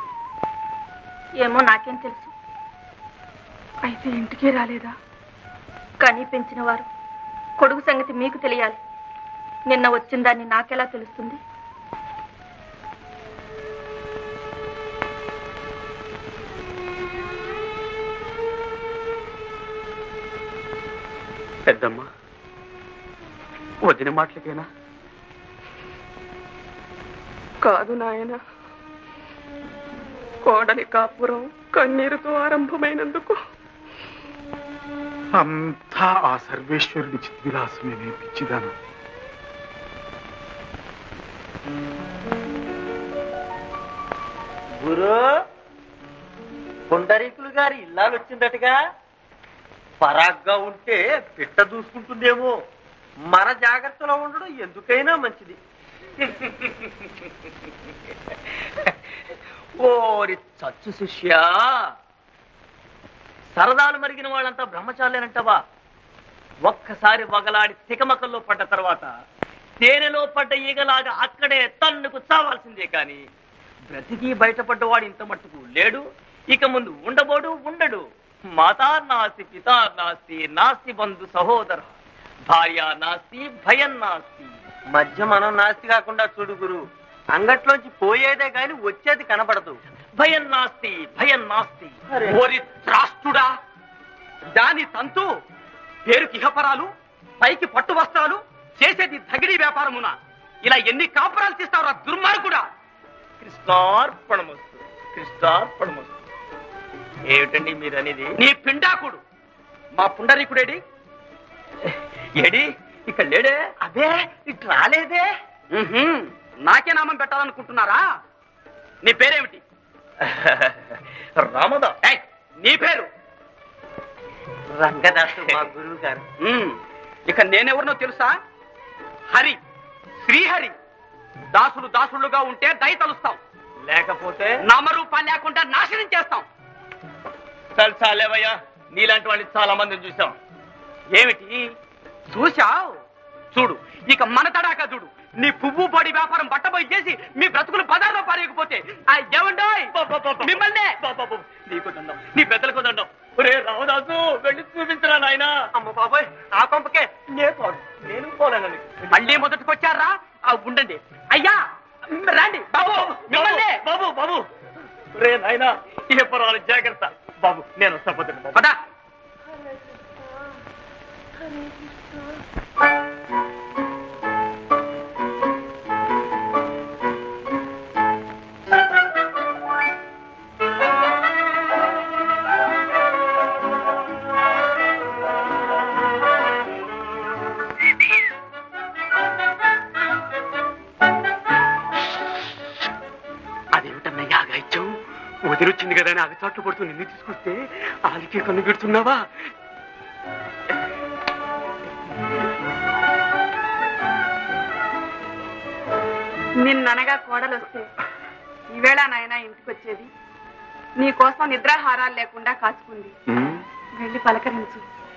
ఏమో నాకేం తెలుసు. అయితే ఇంటికే రాలేదా? కానీ పెంచిన వారు కొడుకు సంగతి మీకు తెలియాలి. నిన్న వచ్చిందాన్ని నాకెలా తెలుస్తుంది? పెద్దమ్మ, వదిన మాటలకేనా? కాదు నాయన, కోడలి కాపురం కన్నీరుతో ఆరంభమైనందుకు. అంతా ఆ సర్వేశ్వరుడి చిద్విలాసమే పిచ్చిదాను. గురు, పుండరీకులు గారి ఇల్లాలు వచ్చిందటగా. పరాగ్గా ఉంటే పిట్ట దూసుకుంటుందేమో. మన జాగ్రత్తలో ఉండడం ఎందుకైనా మంచిది. ఓరి చచ్చు శిష్య, సరదాలు మరిగిన వాళ్ళంతా బ్రహ్మచారులేనంటావా? ఒక్కసారి వగలాడి తికమకల్లో పడ్డ తర్వాత తేనెలో పడ్డ ఈగలాగా అక్కడే తన్నుకు చావాల్సిందే కాని బ్రతికి బయటపడ్డవాడు ఇంత మట్టుకు లేడు. ఇక ముందు ఉండబోడు, ఉండడు. మాతా నాస్తి, పితా నాస్తి, నాస్తి బంధు సహోదర, భార్య నాస్తి, భయం నాస్తి. మధ్య మనం నాస్తి కాకుండా చూడు గురు, అంగట్లోంచి పోయేదే గాని వచ్చేది కనపడదు. భయం నాస్తి, భయం నాస్తి. ఓరి త్రాష్టుడా, దాని తంతు పేరుకి ఇహపరాలు, పైకి పట్టు వస్త్రాలు, చేసేది తగిడి వ్యాపారమున. ఇలా ఎన్ని కాపురాలు తీస్తావురా దుర్మార్గుడా? కృష్ణార్పణమస్తు, కృష్ణార్పణమస్తు. ఏమిటండి మీరు అనేది? నీ పిండాకుడు మా పుండరీకుడేడి? ఏడి ఇక్కడ లేడే? అదే ఇటు రాలేదే. ఉహుం, నాకే నామం పెట్టాలనుకుంటున్నారా? నీ పేరేమిటి? రామదా. ఏయ్, నీ పేరు? రంగదాసు మా గురువు గారు. ఉమ్, ఇక నేనెవరినో తెలుసా? హరి, శ్రీహరి. దాసులు దాసులుగా ఉంటే దయ తలుస్తాం, లేకపోతే నామరూపాలు లేకుండా నాశనం చేస్తాం. చాలు చాలేవయ్యా, నీలాంటి వాళ్ళని చాలా మందిని చూసాం. ఏమిటి చూశావు? చూడు, ఇక మన తడాక చూడు. నీ పువ్వు పొడి వ్యాపారం బట్టబోయి చేసి మీ బ్రతుకులు పదార్థం పారేయకపోతే ఏమంటాయి మిమ్మల్ని? నీకు దండం, నీ పెద్దలకు దండం. ఒరే రామదాసు, వెళ్ళి చూపించరా నాయనా. అమ్మ బాబోయ్, ఆ కొంపకే నే పోను, నేను పోలేనని. మళ్ళీ మొదటికొచ్చారా? ఉండండి అయ్యా, రండి బాబు. మిమ్మల్ని బాబు బాబు. రే నాయనా, ఏ పర్వాలు జాగ్రత్త. బాబు నేను వస్తా. పదా. అదేమిటన్నయ్యా అగాయిచ్చావు? వదిలొచ్చింది కదా అని అగచాట్లు పడుతూ నిన్ను తీసుకొస్తే ఆలికి కన్ను పెడుతున్నావా? నిన్ననగా కోడలొస్తే ఈవేళ నాయన ఇంటికి వచ్చేది. నీ కోసం నిద్రాహారాలు లేకుండా కాచుకుంది. వెళ్ళి పలకరించు.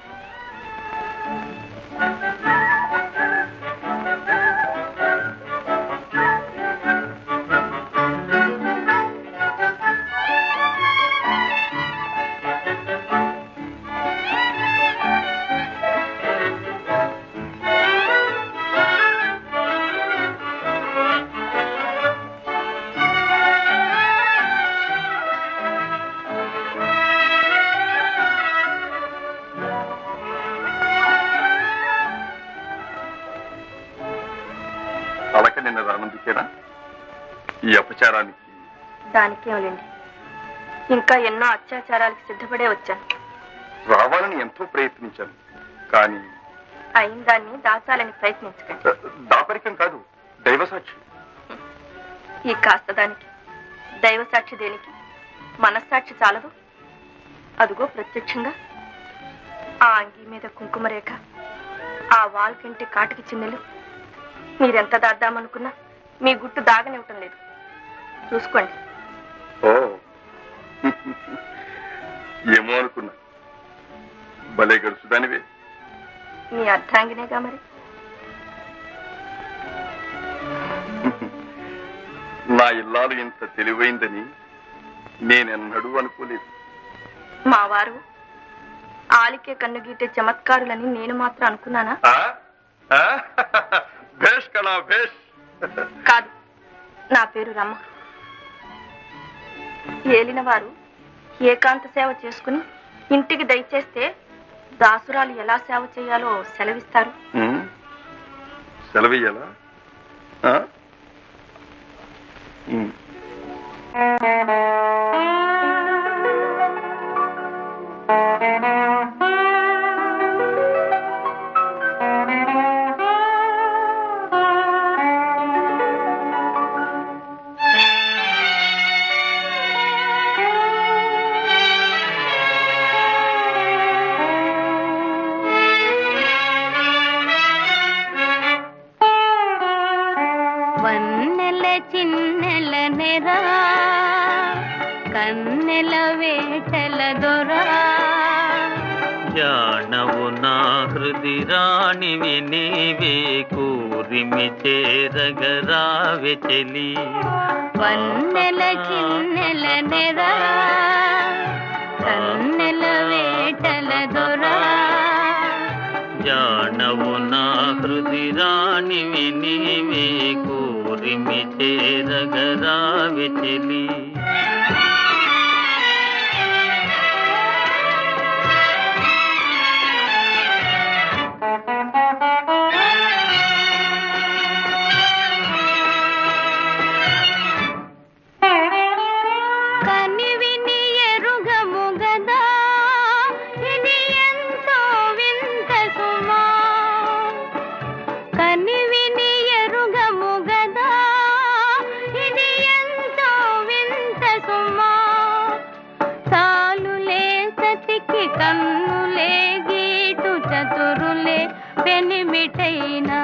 అలక నిన్న రానందుకేనా ఈ అపచారానికి? దానికేమలేండి, ఇంకా ఎన్నో అత్యాచారాలకు సిద్ధపడే వచ్చాను. రావాలని ఎంతో ప్రయత్నించాను, కానీ అయిన దాన్ని దాచాలని ప్రయత్నించకండి. దాపరికం కాదు, దైవసాక్షి. ఈ కాస్త దానికి దైవ సాక్షి దేనికి? మనస్సాక్షి చాలదు. అదుగో ప్రత్యక్షంగా ఆ అంగీ మీద కుంకుమ రేఖ, ఆ వాల్కింటి కాటికి చిన్నెలు. మీరెంత దాద్దామనుకున్నా మీ గుట్టు దాగనివ్వటం లేదు. చూసుకోండి. ఓ ఏమో అనుకున్నా, భలే గడుచుదానివే. మీ అర్ధాంగినేగా మరి. నా ఇల్లాలు ఇంత తెలివైందని నేనెన్నడూ అనుకోలేదు. మా వారు ఆలికే కన్ను గీటే చమత్కారులని నేను మాత్రం అనుకున్నానా? భేష్ కళా భేష్. కాదు, నా పేరు రమ్మ. ఏలిన వారు ఏకాంత సేవ చేసుకుని ఇంటికి దయచేస్తే దాసురాలు ఎలా సేవ చేయాలో సెలవిస్తారు. సెలవియ్యాలా? కన్నెల వేటల దొరా జానవు నా హృది రాణివి నీవే కూరిమి చేరగరావె చెలి వన్నెల చిన్నెల నెరా కన్నెల వేటల దొరా జానవు నా హృది రాణివి నీవే కూరిమి చేరగరావె చెలి కనివిని ఎరుగముగ కన్నులే గీటు చతురులే పెనిమిటైనా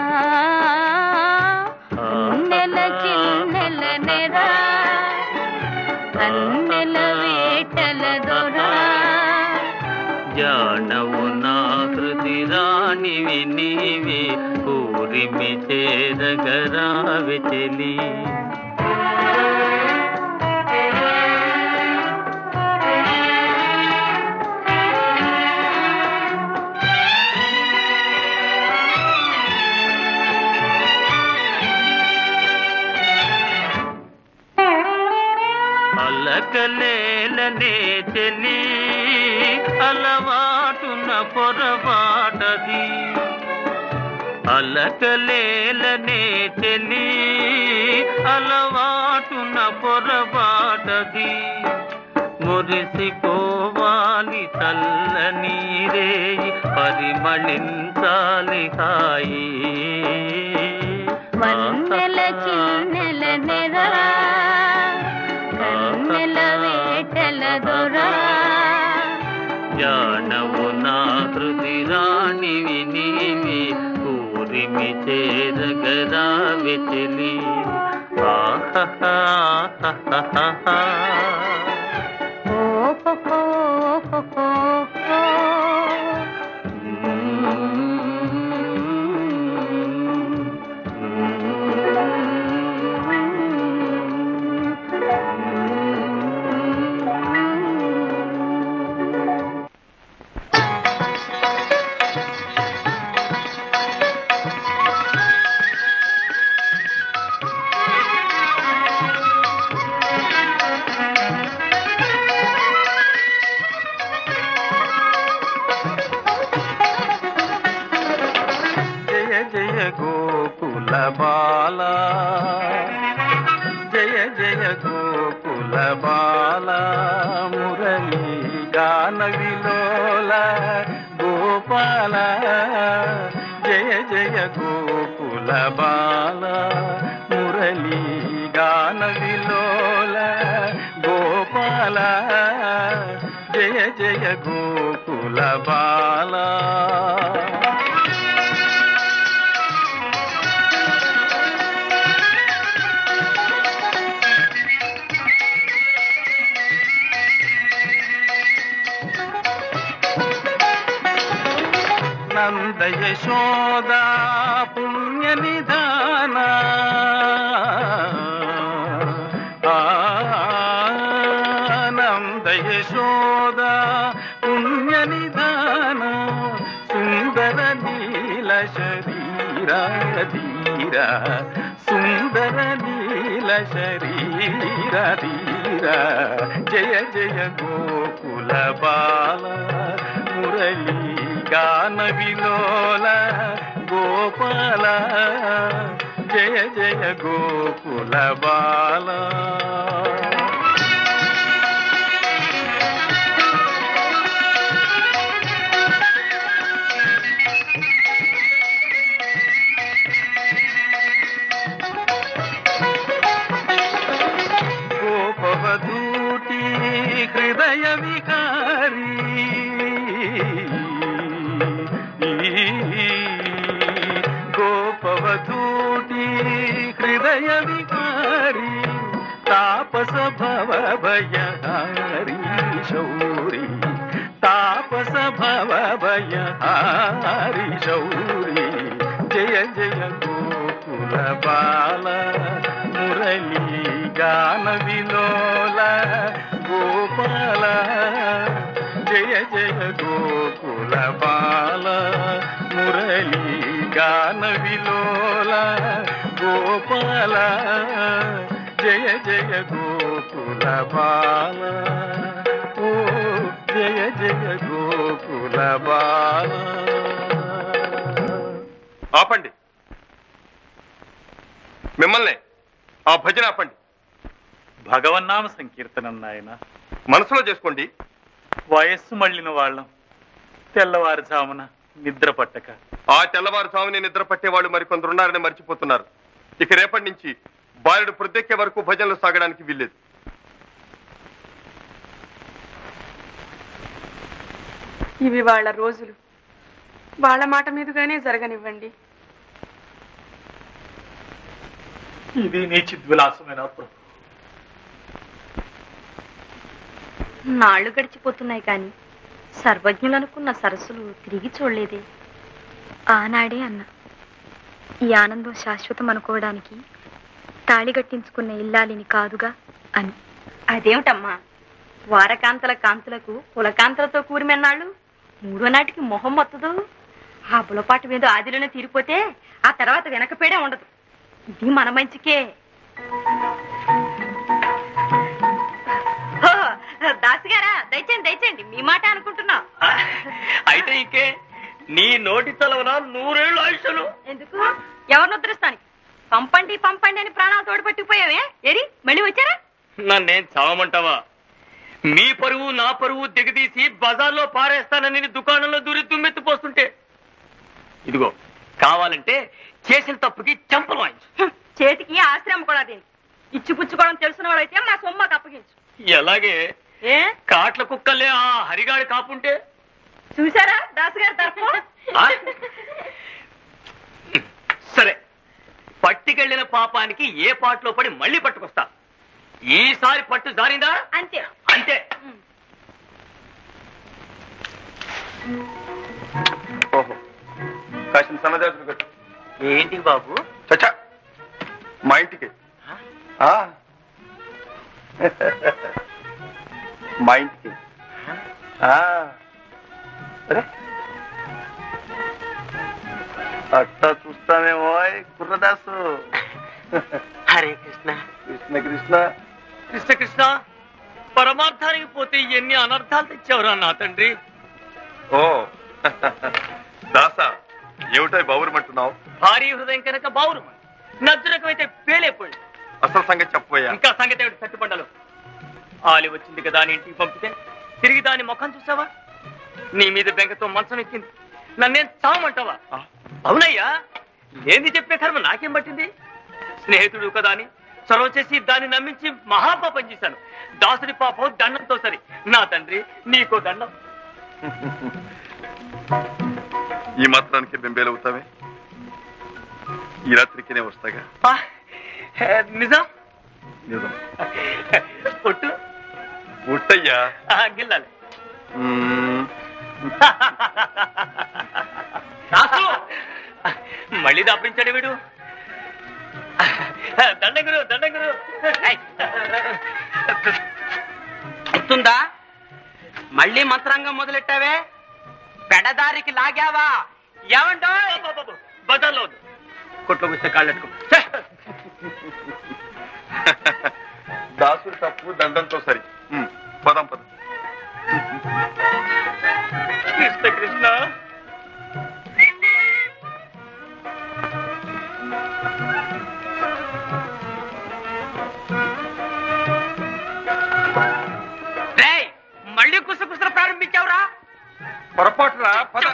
నెల చిన్నెల నెరా కన్నెల వేటల దొరా జానవు నా హృది రాణివి నీవే ఊరిమి చేరగరావె చెలి అలకలేలనే చెలి అలవాటున పొరపాటది అలకలేలనే చెలి అలవాటున పొరపాటది మురిసిపోవాలి చల్లనీరే పరిమళించాలి హాయి వన్నెల చిన్నెల నెరా కన్నెల వేటల దొరా జానవు నా హృది రాణివి నీవి ఊరిమి చేరగరావె చెలి ఆహా ఓహో గోకుల బాల జయ జయ గోకుల బాల మురళీ గాన విలోల గోపాల జయ జయ గోకుల బాల మురళీ గాన విలోల గోపాల జయ జయ గోకుల బాల నంద యశోదా పుణ్య నిధాన నంద యశోదా పుణ్య నిధాన సుందర నీల శరీర ధీర సుందర నీల శరీర ధీర జయ జయ గోకుల బాల మురళీ గాన విలోల గోపాల జయ జయ గోకుల బాల గోపవధూటి హృదయ వికారి గోపవధూటి హృదయ వికారి తాపస భవ భయహారి శౌరి తాపస భవ భయహారి శౌరి జయ జయ గోకుల బాల మురళీ గాన విలోల గోపాల జయ జయ గోకుల బాల మురళీ గాన విలోల గోపాల జయ జయ గోకుల బాల ఓ జయ జయ గోకుల బాల. ఆపండి, మిమ్మల్ని ఆ భజన ఆపండి. భగవన్నామ సంకీర్తనం నాయన మనసులో చేసుకోండి. వయస్సు మళ్ళిన వాళ్ళం తెల్లవారుజామున నిద్ర పట్టక. ఆ తెల్లవారుజాముని నిద్ర పట్టేవాళ్ళు మరికొందరున్నారని మర్చిపోతున్నారు. ఇక రేపటి నుంచి బాలుడు ప్రొద్దెక్కే వరకు భజనలు సాగడానికి వీల్లేదు. ఇవి వాళ్ళ రోజులు, వాళ్ళ మాట మీదుగానే జరగనివ్వండి. ఇది నీ చిద్విలాసమైన ప్రభు. నాళ్లు గడిచిపోతున్నాయి కాని సర్వజ్ఞులనుకున్న సరస్సులు తిరిగి చూడలేదే. ఆనాడే అన్న, ఈ ఆనందం శాశ్వతం అనుకోవడానికి తాళి గట్టించుకున్న ఇల్లాలిని కాదుగా అని. అదేమిటమ్మా, వారకాంతల కాంతులకు కులకాంతలతో కూరిమెన్నాళ్ళు మూడో నాటికి మొహం మొత్తదు. ఆ బులపాటు మీద ఆదిలోనే తీరిపోతే ఆ తర్వాత వెనకపేడే ఉండదు. ఇది మన మంచికే. దాసిగారా, దయచేయండి దయచేయండి, మీ మాట అనుకుంటున్నా. అయితే ఇంకే నీ నోటి తలవన నూరేళ్ళు ఆయుషలు. ఎందుకు? ఎవరిని ఉద్ధరిస్తానికి? పంపండి పంపండి అని ప్రాణాలు తోడుపట్టిపోయావే, ఎరి మళ్ళీ వచ్చారా? నన్నేం చావమంటావా? మీ పరువు నా పరువు దిగదీసి బజార్లో పారేస్తానని దుకాణంలో దూరి దుమ్మెత్తిపోస్తుంటే ఇదిగో కావాలంటే చేసిన తప్పుకి చెంపలు వాయించు. చేతికి ఆశ్రయం కూడా దీనికి ఇచ్చిపుచ్చుకోవడం తెలిసిన వాడైతే మా సొమ్మకు అప్పగించు. ఎలాగే ఏ కాట్ల కుక్కలే ఆ హరిగాడి కాపుంటే చూసారా దాసుగారి తరఫు. సరే, పట్టికెళ్లిన పాపానికి ఏ పాటలో పడి మళ్ళీ పట్టుకొస్తా. ఈసారి పట్టు జారిందా అంతే అంతే. ఓహో, కాసిన సన్నదాసులు కట్టు. ఏంటి బాబు? చచ్చా, మా ఇంటికి. ఆ. మా ఇంటికి. ఆ. అరే, అట్టా చూస్తామేమో కుర్రదాసు. హరే కృష్ణ కృష్ణ కృష్ణ కృష్ణ కృష్ణ. పరమార్థానికి పోతే ఎన్ని అనర్థాలు తెచ్చావురా నా తండ్రి. ఓ దాసా, ఏమిటో బావురమంటున్నావు? భారీ హృదయం కనుక బావురు, నజ్జరకమైతే పేలేపోయి. అసలు సంగతి చెప్పబోయా? ఇంకా సంగతి ఏమిటి? తట్టుబండలు ఆలి వచ్చింది కదా అని ఇంటికి పంపితే తిరిగి దాని ముఖం చూసావా? నీ మీద బెంగతో మంచం ఎక్కింది, నన్నేం చావమంటావా? అవునయ్యా, ఏంది చెప్పే కర్మ నాకేం పట్టింది? స్నేహితుడు కదా అని చొరవ చేసి దాన్ని నమ్మించి మహాపాపం చేశాను. దాసుడి పాపం దండంతో సరి. నా తండ్రి నీకో దండం. ఈ మాత్రానికి బెంబేలవుతావే? ఈ రాత్రికినే వస్తాగా. నిజం నిజం. పొట్టు పుట్టయ్యా, గిల్లాలి. మళ్ళీ దాపించాడు వీడు. దండగురు దండగురు. గుర్తుందా? మళ్ళీ మంత్రాంగం మొదలెట్టావే, పెడదారికి లాగావా? ఏమంటో బజార్లో కొట్లో కూర్చో కాళ్ళెట్టుకో. దాసుడు తప్పు దండంతో సరి. పదం పదం. కృష్ణ కృష్ణ. మళ్ళీ కుసకుసలు ప్రారంభించావురా? పొరపాటురా. పద.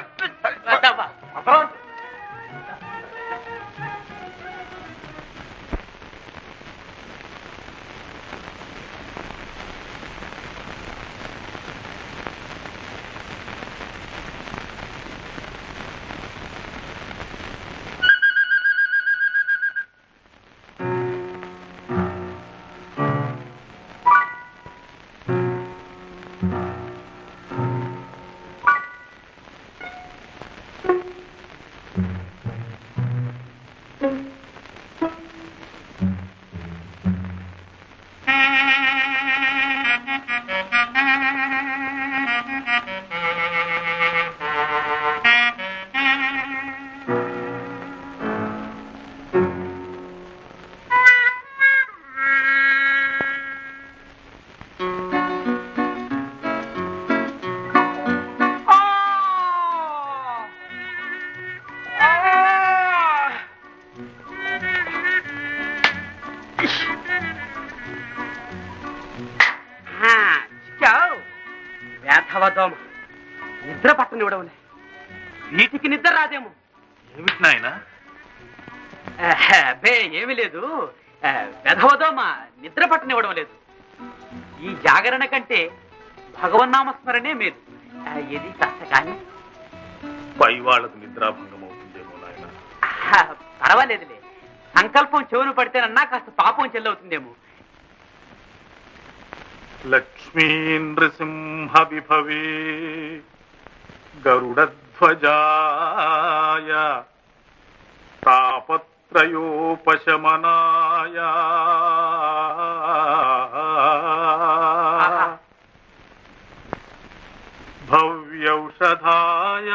వేధవదోమ నిద్ర పట్టనివ్వడం, వీటికి నిద్ర రాదేమో. ఏమిటి నాయనా? అబ్బే ఏమీ లేదు, వెధవదోమ నిద్ర పట్టనివ్వడం లేదు. ఈ జాగరణ కంటే భగవన్నామస్మరణే మేలు. ఇది కాస్త కానీ పై వాళ్ళకు నిద్రాభంగం అవుతుందేమో నాయన. పర్వాలేదులే, సంకల్పం చెవును పడితేనన్నా కాస్త పాపం చెల్లవుతుందేమో. లక్ష్మీ నృసింహ విభవే గరుడధ్వజాయ తాపత్రయోపశమనాయ భవ్యౌషధాయ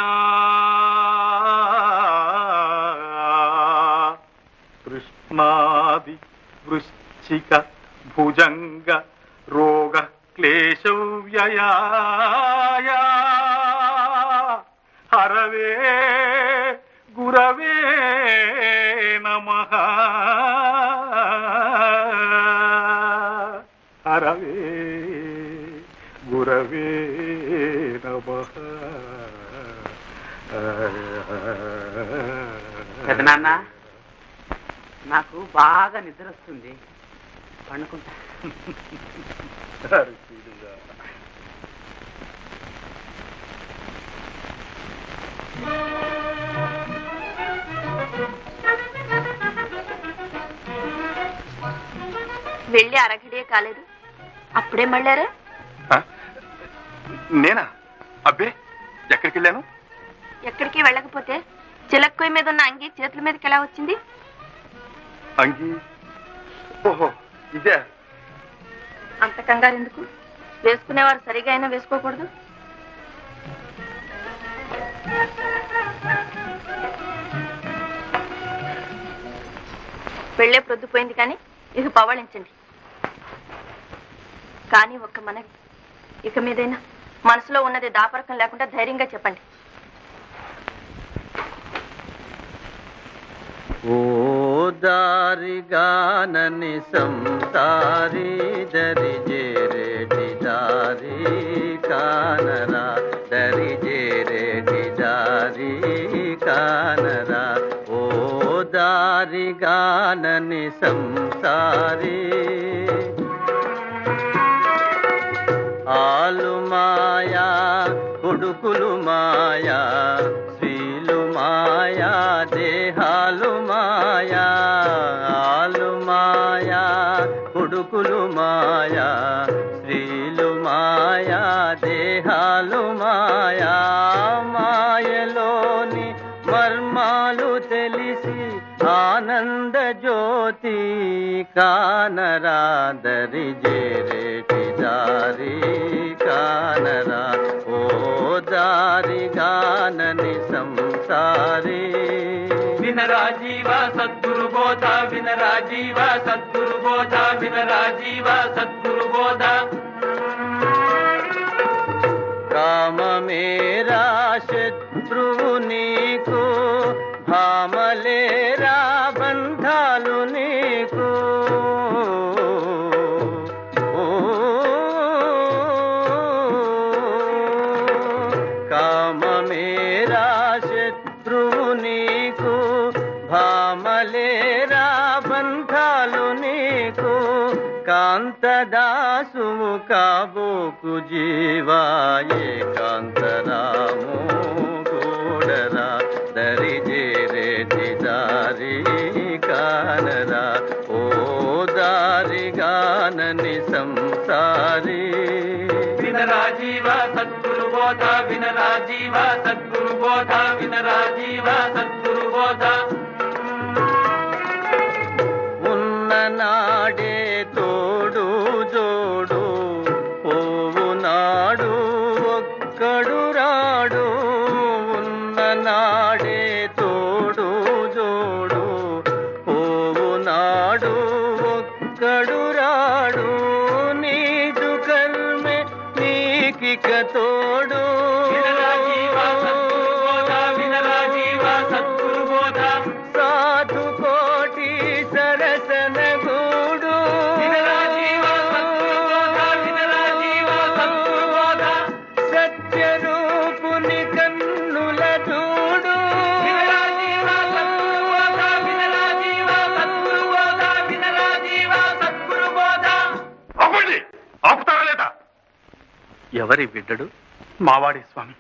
కృష్ణాది వృశ్చిక భుజంగ రోగ క్లేశవ్యయాయ హరవే గురవే నమః హరవే గురవే నమః. పెదనాన్న, నాకు బాగా నిద్ర వస్తుంది, పండుకుంటా. వెళ్ళి అరగడియే కాలేదు, అప్పుడే మళ్ళారా? నేనా? అబ్బే, ఎక్కడికి వెళ్ళాను? ఎక్కడికి వెళ్ళకపోతే చిలక్కొయ్య మీద ఉన్న అంగి చేతుల మీదకి ఎలా వచ్చింది? అంగి? ఓహో, ఇదే. అంత కంగారు ఎందుకు? వేసుకునేవారు సరిగా అయినా వేసుకోకూడదు? వెళ్లే ప్రొద్దుపోయింది కానీ ఇక పవళించండి. కానీ ఒక్క మనవి, ఇక మీదైనా మనసులో ఉన్నది దాపరకం లేకుండా ధైర్యంగా చెప్పండి. ఓ దారిగానని సంసారి దరి జేరేటి దారి కానరా దరి జేరేటి దారి కానరా ఓ దారిగానని సంసారి ఆలు మాయా కొడుకులు మాయా స్త్రీలు మాయా దేహాలు మాయా ఆలు మాయా కొడుకులు మాయా స్త్రీలు మాయా దేహాలు మాయా మాయలోని మర్మాలు తెలిసి ఆనంద జ్యోతి కానరా దరి జేరేటి దారి కానరా ఓ దారి గానని సంసారి వినరాజీవ సద్గురు బోధ వినరాజీవ సద్గురు బోధ వినరాజీవ సద్గురు బోధ. కామమేరా శత్రువు నీకు భామలేరా బంధాలు నీకు కామమేరా శత్రువు నీకు భామలేరా బంధాలు నీకు కాంతదాసువు కాబోకు జీవాయే కాంతరాము గోడరా దరి జేరేటి దారి కానరా ఓ దారి గానని సంసారి వినరాజీవ సద్గురు బోధ వినరాజీవ సద్గురు బోధ వినరాజీవ సద్గురు బోధ. ఉన్న నాడే తోడు జోడు పోవు నాడు ఒక్కడు రాడు ఉన్న నాడే తోడు జోడు పోవు నాడు ఒక్కడు రాడు నీదు కర్మే నీకిక తోడు సాధు కోటి సరసన గూడు సత్య రూపుని కన్నుల చూడు ఆపుతారా లేదా? ఎవరి బిడ్డడు? మావాడే స్వామి.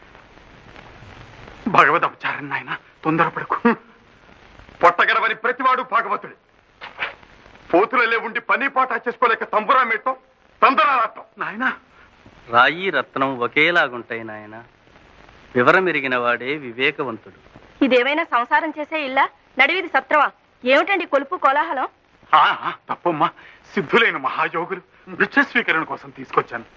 భగవద్ అవచారం నాయన, తొందరపడకు. పొట్టగడవని ప్రతివాడు భాగవతుడు. పోతులలే ఉండి పని పాట చేసుకోలేక తంబురా మేటం తందరాటం. నాయన రాయి రత్నం ఒకేలాగుంటాయి నాయన. వివరమెరిగిన వాడే వివేకవంతుడు. ఇదేమైనా సంసారం చేసే ఇల్లా, నడివిది సత్రవా? ఏమిటండి కొలుపు కోలాహలం? తప్పమ్మా, సిద్ధులైన మహాయోగులు వృక్ష స్వీకరణ కోసం తీసుకొచ్చాను.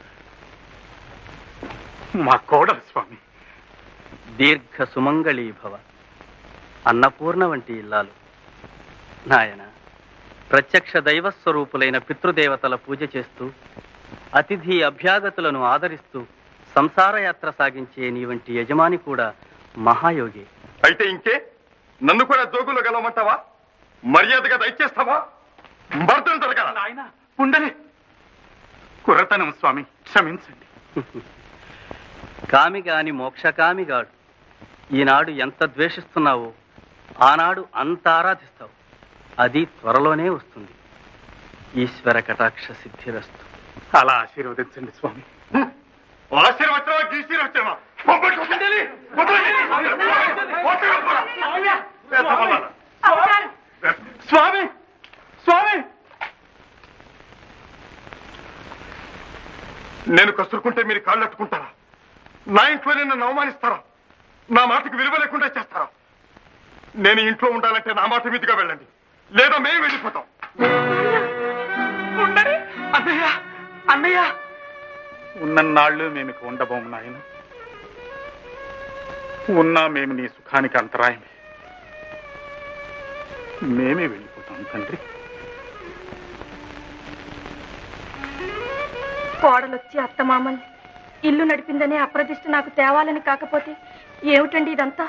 మా కోడలు స్వామి. దీర్ఘ సుమంగళీభవ. అన్నపూర్ణ వంటి ఇల్లాలు. నాయన, ప్రత్యక్ష దైవస్వరూపులైన పితృదేవతల పూజ చేస్తూ అతిథి అభ్యాగతులను ఆదరిస్తూ సంసారయాత్ర సాగించే నీ వంటి యజమాని కూడా మహాయోగి. అయితే ఇంకే నన్ను కూడా జోగులో గెలవమంటావా? మర్యాదగా దయచేస్తావా? భర్తను దొరకరా? నాయన ఉండలే, కురతనం స్వామి, క్షమించండి. కామిగాని మోక్షకామిగాడు. ఈనాడు ఎంత ద్వేషిస్తున్నావో ఆనాడు అంత ఆరాధిస్తావు. అది త్వరలోనే వస్తుంది. ఈశ్వర కటాక్ష సిద్ధిరస్తు. అలా ఆశీర్వదించండి స్వామి. ఆశీర్వచనమా గీశీర్వచనమా? స్వామి స్వామి నేను కసురుకుంటే మీరు కాళ్ళు అట్టుకుంటారా? నా ఇంట్లోనే నన్ను అవమానిస్తారా? నా మాటకు విలువ లేకుండా చేస్తారా? నేను ఇంట్లో ఉండాలంటే నా మాట మీదుగా వెళ్ళండి, లేదా మేము వెళ్ళిపోతాం. అన్నయ్య అన్నయ్య ఉన్నన్నాళ్ళు మేము ఇక ఉండబోము నాయన. ఉన్నా మేము నీ సుఖానికి అంతరాయమే. మేమే వెళ్ళిపోతాం తండ్రి. కోడలొచ్చి అత్తమామల్ని ఇల్లు నడిపిందనే అప్రదిష్ట నాకు తేవాలని కాకపోతే ఏమిటండి ఇదంతా?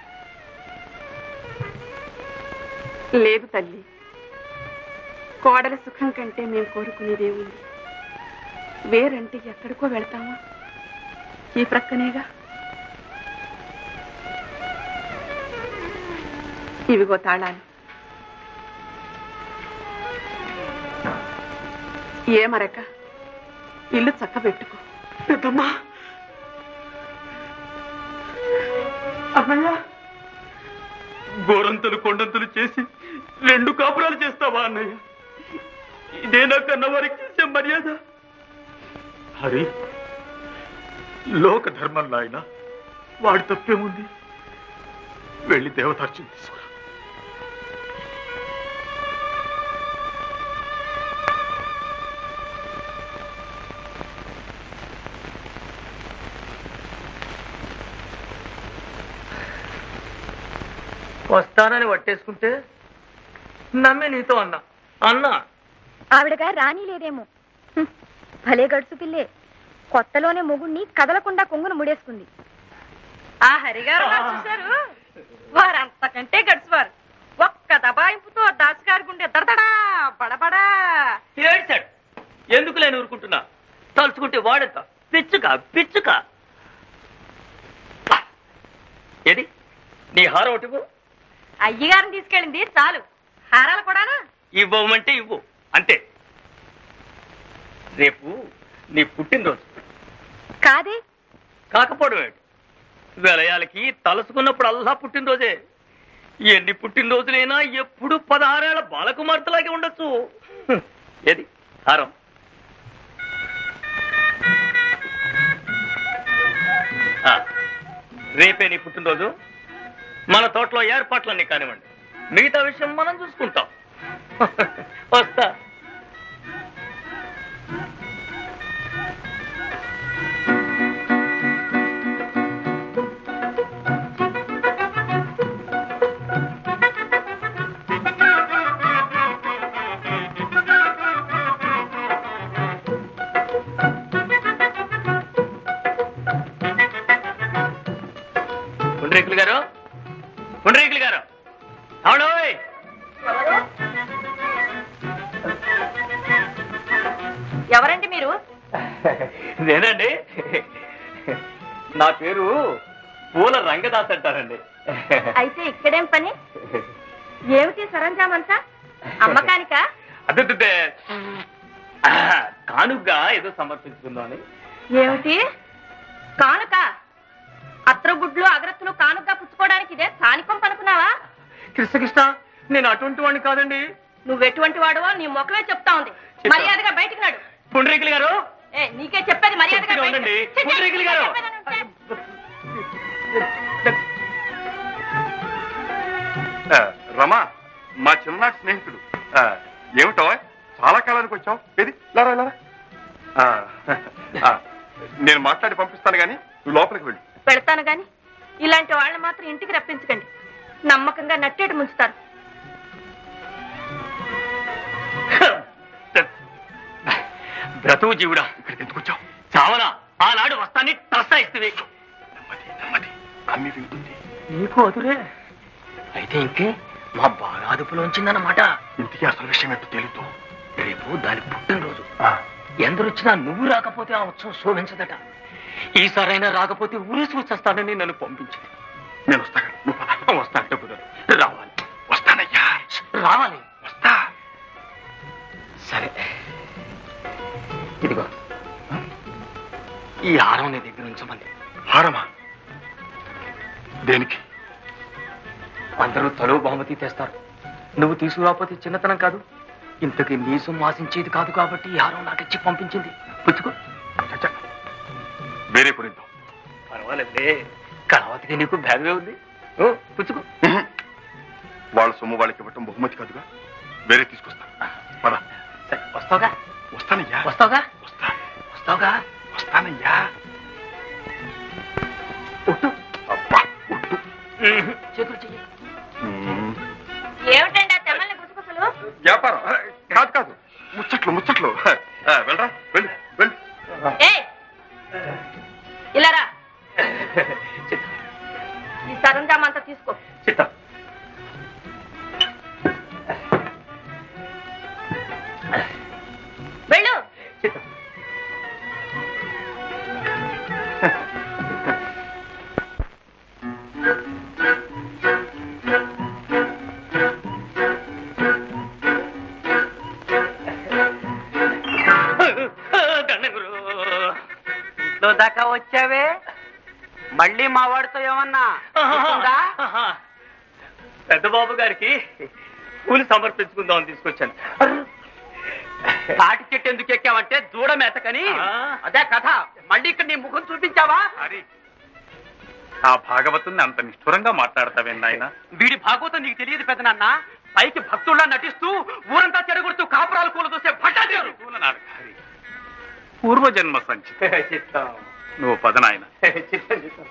లేదు తల్లి, కోడల సుఖం కంటే మేము కోరుకునేదేముంది? వేరంటే ఎక్కడికో వెళ్తామా? ఈ ప్రక్కనేగా. ఇవిగో తాళాలు. ఏమరక ఇల్లు చక్క పెట్టుకో. పెద్దమ్మా, అన్నయ్య గోరంతలు కొండంతలు చేసి రెండు కాపురాలు చేస్తావా అన్నయ్య? ఇదే నా కన్నవారికి చేసే మర్యాద. హరి, లోక ధర్మం నాయన, వాడి తప్పేముంది? వెళ్ళి దేవతార్చన తీసుకురా. వస్తానని పట్టేసుకుంటే నమ్మి నీతో అన్నా అన్నా ఆవిడగా రాణి లేదేమో. హ్మ్. భలే గడుసు పిల్లే. కొత్తలోనే మొగుణ్ణి కదలకుండా కొంగును ముడేసుకుంది. ఆ హరిగారు చూశారు, వారంతకంటే గడుచువారు. ఒక్క దబాయింపుతో దాసుగారి గుండె దడదడా బడబడా ఏడ్చాడు. ఎందుకు లేని ఊరుకుంటున్నా? తలుచుకుంటే వాడెంత పిచ్చుక పిచ్చుక. ఏది నీ హారం ఒకటి అయ్యగారిని తీసుకెళ్ళింది చాలు. హారాలు కూడానా? ఇవ్వమంటే ఇవ్వు అంతే. రేపు నీ పుట్టినరోజు కాదే. కాకపోవడం ఏంటి? విలయాలకి తలుసుకున్నప్పుడు అల్లా పుట్టినరోజే. ఎన్ని పుట్టినరోజులైనా ఎప్పుడు పదహారేళ్ల బాలకుమార్తెలాగే ఉండొచ్చు. ఏది హారం? రేపే నీ పుట్టినరోజు. మన తోటలో ఏర్పాట్లన్నీ కానివ్వండి, మిగతా విషయం మనం చూసుకుంటాం. వస్తా. పుండ్రేకులు గారు, పుండ్రేకులు గారు, అవునోయ్. ఎవరండి మీరు? నేనండి. నా పేరు పూల రంగదాస్ అంటారండి. అయితే ఇక్కడేం పని? ఏమిటి సరంజామంతా? అమ్మకానికా? అదే కానుగ్గా ఏదో సమర్పించుకుందామని. ఏమిటి కానుక అత్రగుడ్లు అగరత్తులు కానుకగా పుచ్చుకోవడానికి ఇదే స్థానికం పనుకున్నావా? కృష్ణ కృష్ణ నేను అటువంటి వాడిని కాదండి. నువ్వెటువంటి వాడువో నీ ముఖమే చెప్తా ఉంది. మర్యాదగా బయటికి నాడు. పుండ్రేకులు గారు, ఏ నీకే చెప్పేది మర్యాదగా బయటికి. ఉండండి. ఛీ, ఛీ, పుండ్రేకులు గారు. ఆ, రమా మా చిన్ననాటి స్నేహితుడు. ఆ, ఏమిటో చాలా కాలానికి వచ్చావు. ఏది లారా లారా. ఆ, ఆ, నేను మాట్లాడి పంపిస్తాను గాని నువ్వు లోపలికి వెళ్ళు. పెడతాను గాని ఇలాంటి వాళ్ళని మాత్రం ఇంటికి రప్పించకండి. నమ్మకంగా నట్టేటి ముంచుతారు. బ్రతువు జీవుడా, ఇక్కడికి ఎందుకు వచ్చావు? చావనా ఆనాడు వస్తాన్ని ట్రస్తా ఇస్తుంది. నెమ్మది నెమ్మది కమ్మి వింటుంది. నీకు అదురే అయితే ఇంకే మా బాగా అదుపులో ఉంచిందన్నమాట. ఇంటికి అసలు విషయం ఏంటో తెలీదు. రేపు దాని పుట్టినరోజు. ఎందరొచ్చినా నువ్వు రాకపోతే ఆ ఉత్సవం శోభించదట. ఈసారైనా రాకపోతే ఊరేసి వచ్చేస్తానని నన్ను పంపించింది. నేను వస్తాను. నువ్వు పద. వస్తా అంటే కుదరదు. రావాలి. వస్తానయ్యా. రావాలి. వస్తా. సరే ఇదిగో ఈ హారం నీ దగ్గర ఉంచమంది. హారమా? దేనికి? అందరూ తలో బహుమతి తెస్తారు. నువ్వు తీసుకురాకపోతే చిన్నతనం కాదు. ఇంతకీ నీసం ఆశించేది కాదు కాబట్టి ఈ హారం నాకు ఇచ్చి పంపించింది. పుచ్చుకో. చచ్చా. వేరే కొనిద్దాం. పర్వాలేదే, కళావతికి నీకు బ్యాగే ఉంది. ఓ పుచ్చుకో. వాళ్ళ సొమ్ము వాళ్ళకి ఇవ్వటం బహుమతి కాదుగా. వేరే తీసుకొస్తా. పద. సరే వస్తావుగా? వస్తానయ్యా. వస్తావుగా? వస్తా. వస్తావుగా? వస్తానయ్యా. ఒట్టు. అబ్బా ఒట్టు. చేతులు చెయ్యి. ఏమిటండి ఆ తెమ్మల్ని గుసగుసలు? వ్యాపారం కాదు కాదు, ముచ్చట్లు ముచ్చట్లు. ఆ, వెళ్ళరా వెళ్ళు వెళ్ళు. ఏ ఇలా రా. ఈ సరంజామా అంతా తీసుకో. చిత్తం. వెళ్ళు. చిత్తం. ఇంట్లో దాకా వచ్చావే, మళ్ళీ మా వాడితో ఏమన్నా ఉందా? పెద్ద బాబు గారికి పూలు సమర్పించుకుందామని తీసుకొచ్చాను. తాటి చెట్టు ఎందుకు ఎక్కావంటే దూడ మేతకని. అదే కథ. మళ్ళీ ఇక్కడ నీ ముఖం చూపించావా? హరి, ఆ భాగవతుని అంత నిష్ఠురంగా మాట్లాడతావే నాయన? వీడి భాగవతం నీకు తెలియదు పెద్దనాన్న. పైకి భక్తుల్లా నటిస్తూ ఊరంతా చెడగొడుతూ కాపురాలు కూల చూసే భట్టాచారు. పూలనాడు హరి, పూర్వజన్మ సంచిత. చిత్తం. నువ్వు పద నాయన. చిత్తం చిత్తం.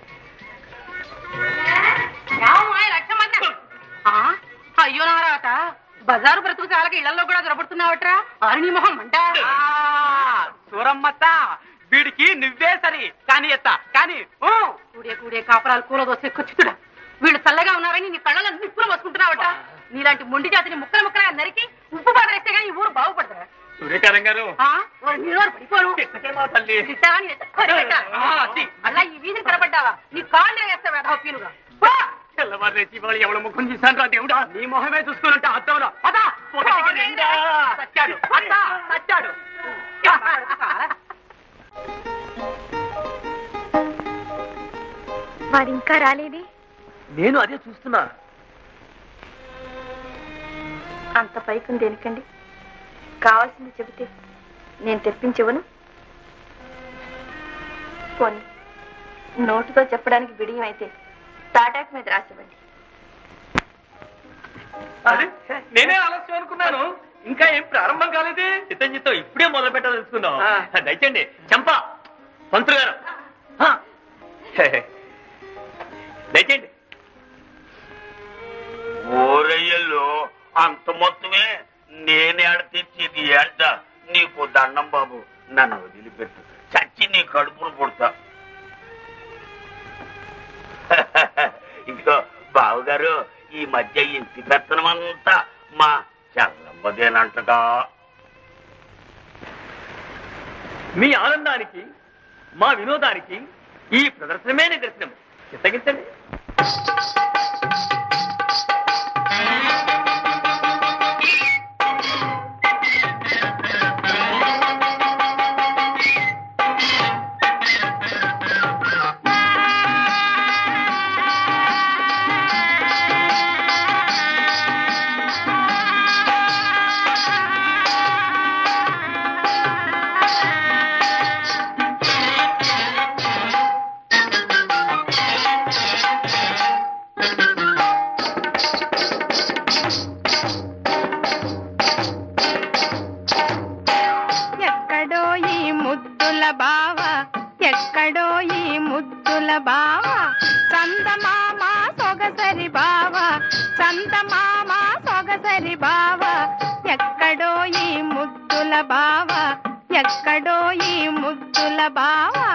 అయ్యో నారాట, బజారు బ్రతుకు చాలక ఇళ్లలో కూడా దొరబడుతున్నావట్రా. అరుణి మొహం అంట. సూరమ్మత్త, వీడికి నువ్వే సరి. కానీ ఎత్త కానీ కూడే కూడే కాపురాలు కూల దోసే ఖచ్చితుడా. వీళ్ళు చల్లగా ఉన్నారని నీ కళ్ళలో నిప్పులు వసుకుంటున్నావట. నీలాంటి మొండి జాతిని ముక్కలు ముక్కలుగా నరికి ఉప్పు బాధ వేస్తే గానీ ఈ ఊరు బాగుపడతారా? సూర్యకారం గారు, పడిపోను మా తల్లి. అలా ఈ వీధిని కనబడ్డావా? నీ కాళ్ళు వేస్తావా పీనుగా? తెల్లవారు రేచి వాళ్ళు ఎవరి ముఖం చూశాను రా దేవుడా. నీ మొహమే చూసుకున్నట్టు అర్థంలో సచ్చాడు అత్త సచ్చాడు. వాడు ఇంకా రాలేది. నేను అదే చూస్తున్నా. అంత పైకి దేనికండి? కావాల్సింది చెబితే నేను తెప్పించవను. పోనీ నోటితో చెప్పడానికి బిడియం అయితే తాటాకు మీద రాసివ్వండి. నేనే ఆలస్యం అనుకున్నాను. ఇంకా ఏం ప్రారంభం కాలేదే. చిత్తంజితో ఇప్పుడే మొదలు పెట్టాలి తెలుసుకుందాం. దయచండి. చంపా పంతులు గారు, దయచేయండి. ఓరయ్యలో అంత మొత్తమే నేనే ఆడ తెచ్చేది ఏంట? నీకు దండం బాబు, నన్ను వదిలిపెట్టు. చచ్చి నీ కడుపును పుడతా. ఇదిగో బావగారు, ఈ మధ్య ఇంటి పెత్తనం అంతా మా చల్లమ్మదేనంటగా. మీ ఆనందానికి మా వినోదానికి ఈ ప్రదర్శనమే నిదర్శనం. చిత్తగించండి. బావా చందమామ సొగసరి బావా చందమామ సొగసరి బావా ఎక్కడో ఈ ముద్దుల బావా ఎక్కడో ఈ ముద్దుల బావా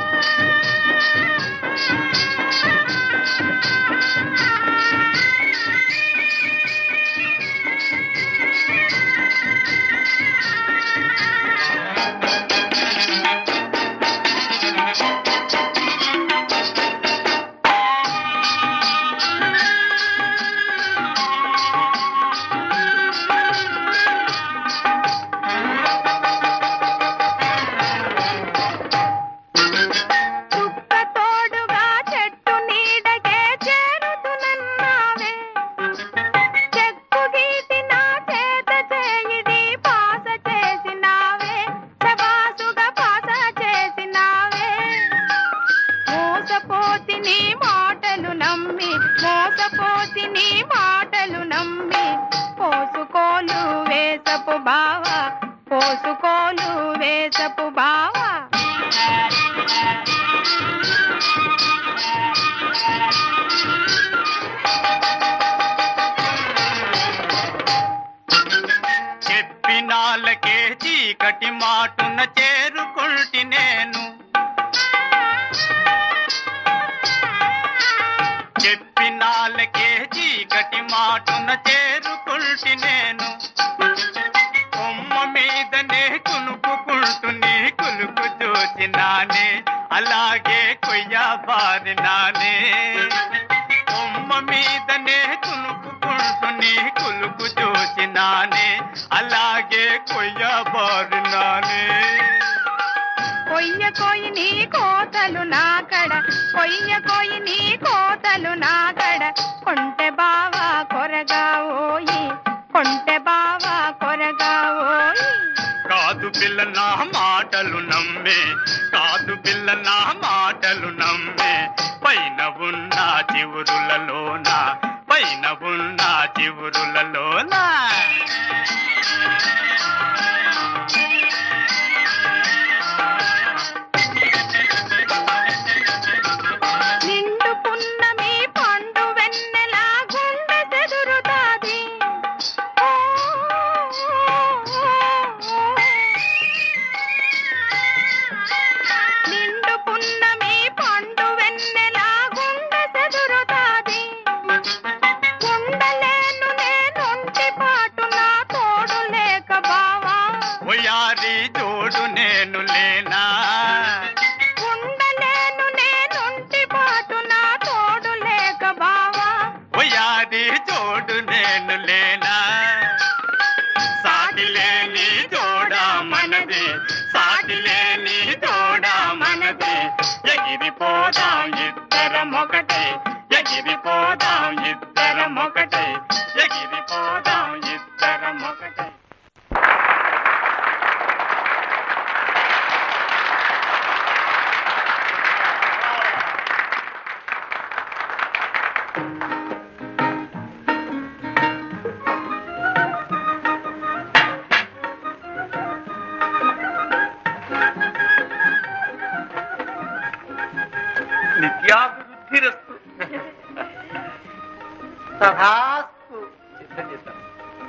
చెప్పినాలకే చీకటి మాటున చేరుకుంటి నేను చెప్పినాలకే చీకటి మాటున చేరుకుంటి నేను కొమ్మ మీదనే కునుకుంటూ నీ కులుకు చూసినానే అలాగే కొయ్యబారినానే కొమ్మ మీదనే కునుకుంటూ నీ కులుకు చూసినానే అలాగే కొయ్యబారినానే కొయ్య కొయ్యి నీ కోతలు నాకడ కొయ్య కొయ్యి నీ కోతలు నాకడ కొంటె బావా కొరగా ఓయి కొంటె బావా కొరగా ఓయి కాదు పిల్ల నా మాటలు నమ్మే కాదు పిల్ల నా మాటలు నమ్మే పైన ఉన్న చివురులలోన పైన ఉన్న చివురులలోన నిండు పున్నమి పండు వెన్నెల గుండె చెదురుతాది నిండు పున్నమి పండు వెన్నెల గుండె చెదురుతాది ఉండలేను నేనుంటి పాటు నా తోడు లేక బావా ఒయారి జోడు నేను లేనా ఉండలేను నేనుంటి పాటు నా తోడు లేక బావా ఒయారి జోడు నేను లేనా సాటి లేని జోడా మనది సాటి లేని జోడా మనది ఎగిరిపోదాం ఇద్దరం ఒకటే ఎగిరిపోదాం ఇద్దరం ఒకటే ఎగిరిపోదాం ఇద్దరం ఒకటే నిత్యాభివృద్ధిరస్తు తథాస్తు సిద్ధం చేశాం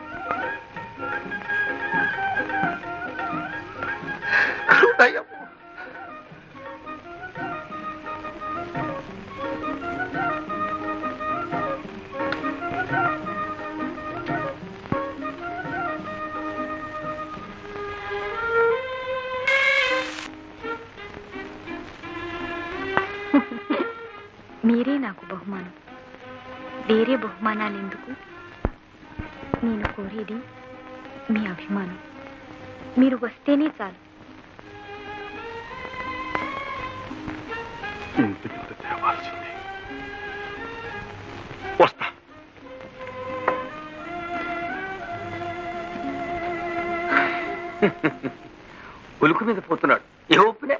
మీరే నాకు బహుమానం వేరే బహుమానాలు ఎందుకు నేను కోరేది మీ అభిమానం మీరు వస్తేనే చాలు ఇంటికి తేవాల్సింది వస్తా ఉలుకు మీద పోతున్నాడు ఏ ఒప్పునే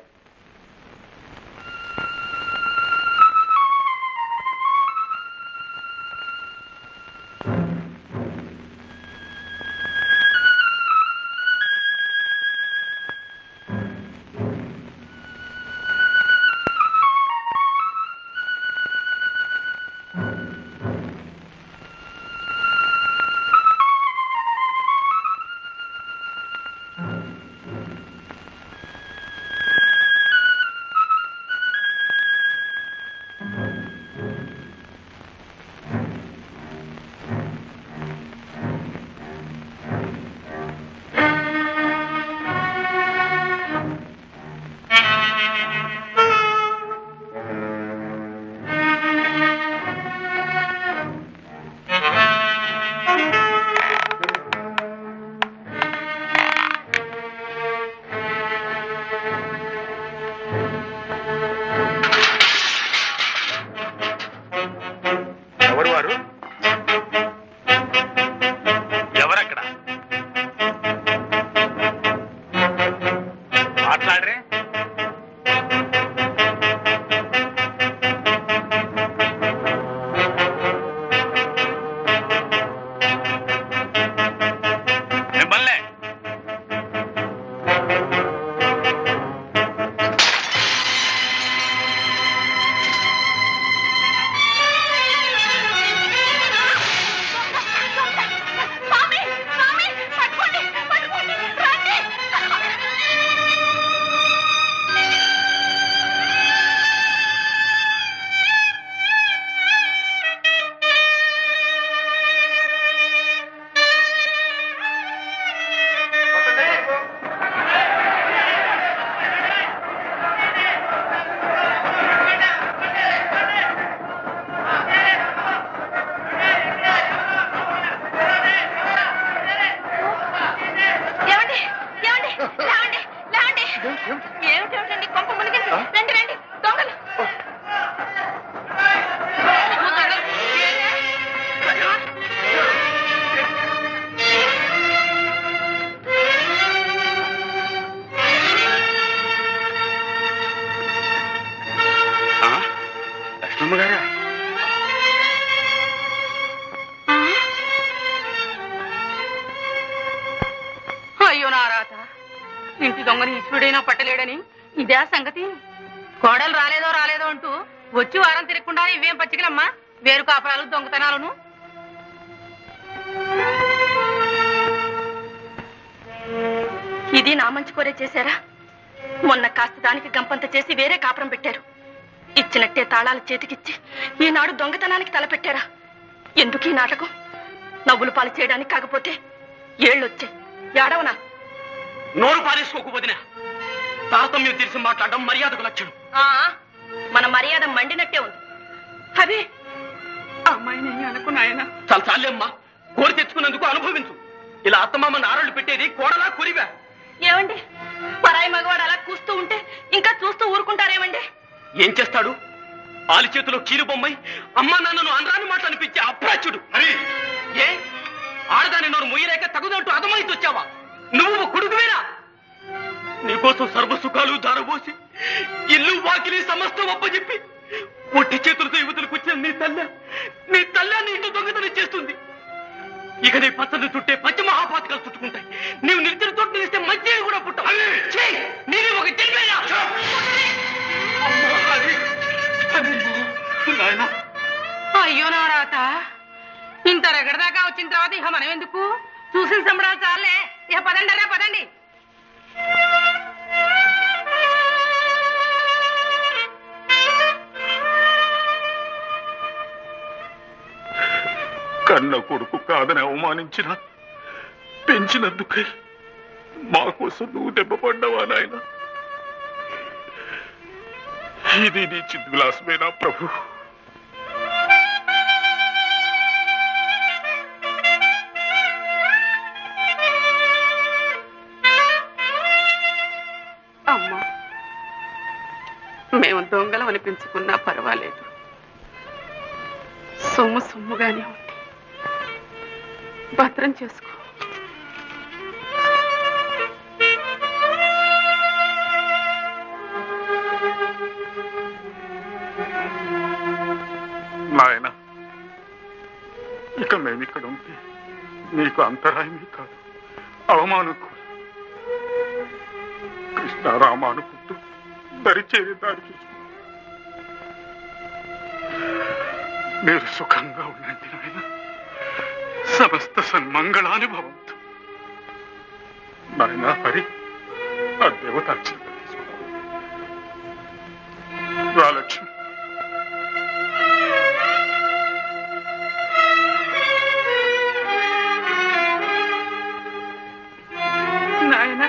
అమ్మగారా? అయ్యో నా రాత, ఇంటి దొంగని ఈశ్వరుడైనా పట్టలేడని ఇదే సంగతి. కోడలు రాలేదో రాలేదో అంటూ వచ్చి వారం తిరగకుండా ఇవేం పచ్చికలమ్మా, వేరు కాపురాలు దొంగతనాలను. ఇది నా మంచి కోరే చేశారా? మొన్న కాస్త దానికి గంపంత చేసి వేరే కాపురం పెట్టారు. ఇచ్చినట్టే తాళాలు చేతికిచ్చి ఈనాడు దొంగతనానికి తలపెట్టారా? ఎందుకు ఈ నాటకం? నవ్వులు పాలు చేయడానికి కాకపోతే ఏళ్ళొచ్చాయి. ఏడవనా? నోరు పారేసుకోకపోదినా తారతమ్యం తెలిసి మాట్లాడడం మర్యాదకు లక్షణం. మన మర్యాద మండినట్టే ఉంది. అదే అమ్మాయిని అనుకున్నాయన. చాలా చాలేమ్మా, కోరి తెచ్చుకున్నందుకు అనుభవించు. ఇలా అత్తమామని ఆరోళ్ళు పెట్టేది కోడలా కురివా? ఏమండి, పరాయి మగవాడు అలా కూస్తూ ఉంటే ఇంకా చూస్తూ ఊరుకుంటారేమండి? ఏం చేస్తాడు? ఆలి చేతిలో కీలు బొమ్మై అమ్మా నాన్నను అనరాని మాటలు అనిపించే అప్రాచ్యుడు. మరి ఏ ఆడదాని నోరు మొయ్యలేక తగుదంటూ అదమైతే వచ్చావా? నువ్వు కొడుకువేనా? నీకోసం సర్వసుఖాలు దారబోసి ఇల్లు వాకిలి సమస్తం అప్పచెప్పి ఒట్టి చేతులతో యువతలకు వచ్చిన నీ తల్ల నీ తల్ల నీ ఇంట్లో దొంగతనం చేస్తుంది. ఇక నీ పచ్చని చుట్టే పంచ మహాపాతకాలు చుట్టుకుంటాయి. నీవు నిలిచిన చోటు నిలిస్తే మంచి కూడా పుట్టవు. నేనే ఒక తెలివేనా? అయ్యో నా రాత, ఇంత రగడదాకా వచ్చిన తర్వాత ఇక మనం ఎందుకు? చూసిన సంబడాలు చాలే, ఇక పదండి రా పదండి. కన్న కొడుకు కాదని అవమానించిన పెంచినందుకై మా కోసం నువ్వు దెబ్బపడ్డావా నాయన? ఇది నీ చిద్విలాసమేనా ప్రభు? అమ్మా, మేము దొంగలం అనిపించుకున్నా పర్వాలేదు, సొమ్ము సొమ్ముగానే ఉంది, భద్రం చేసుకో. నాయన, ఇక మేమిక్కడ ఉంటే నీకు అంతరాయమే కాదు, అవమానం కూడా. కృష్ణారామ అనుకుంటూ దరిచేరి దారి చూసుకు మీరు సుఖంగా ఉండండి నాయన. సమస్త సన్మంగళాని భవంతు. నాయన హరి, ఆ దేవత అర్చన తీసుకున్నావు. రాలక్ష్మి, నాయన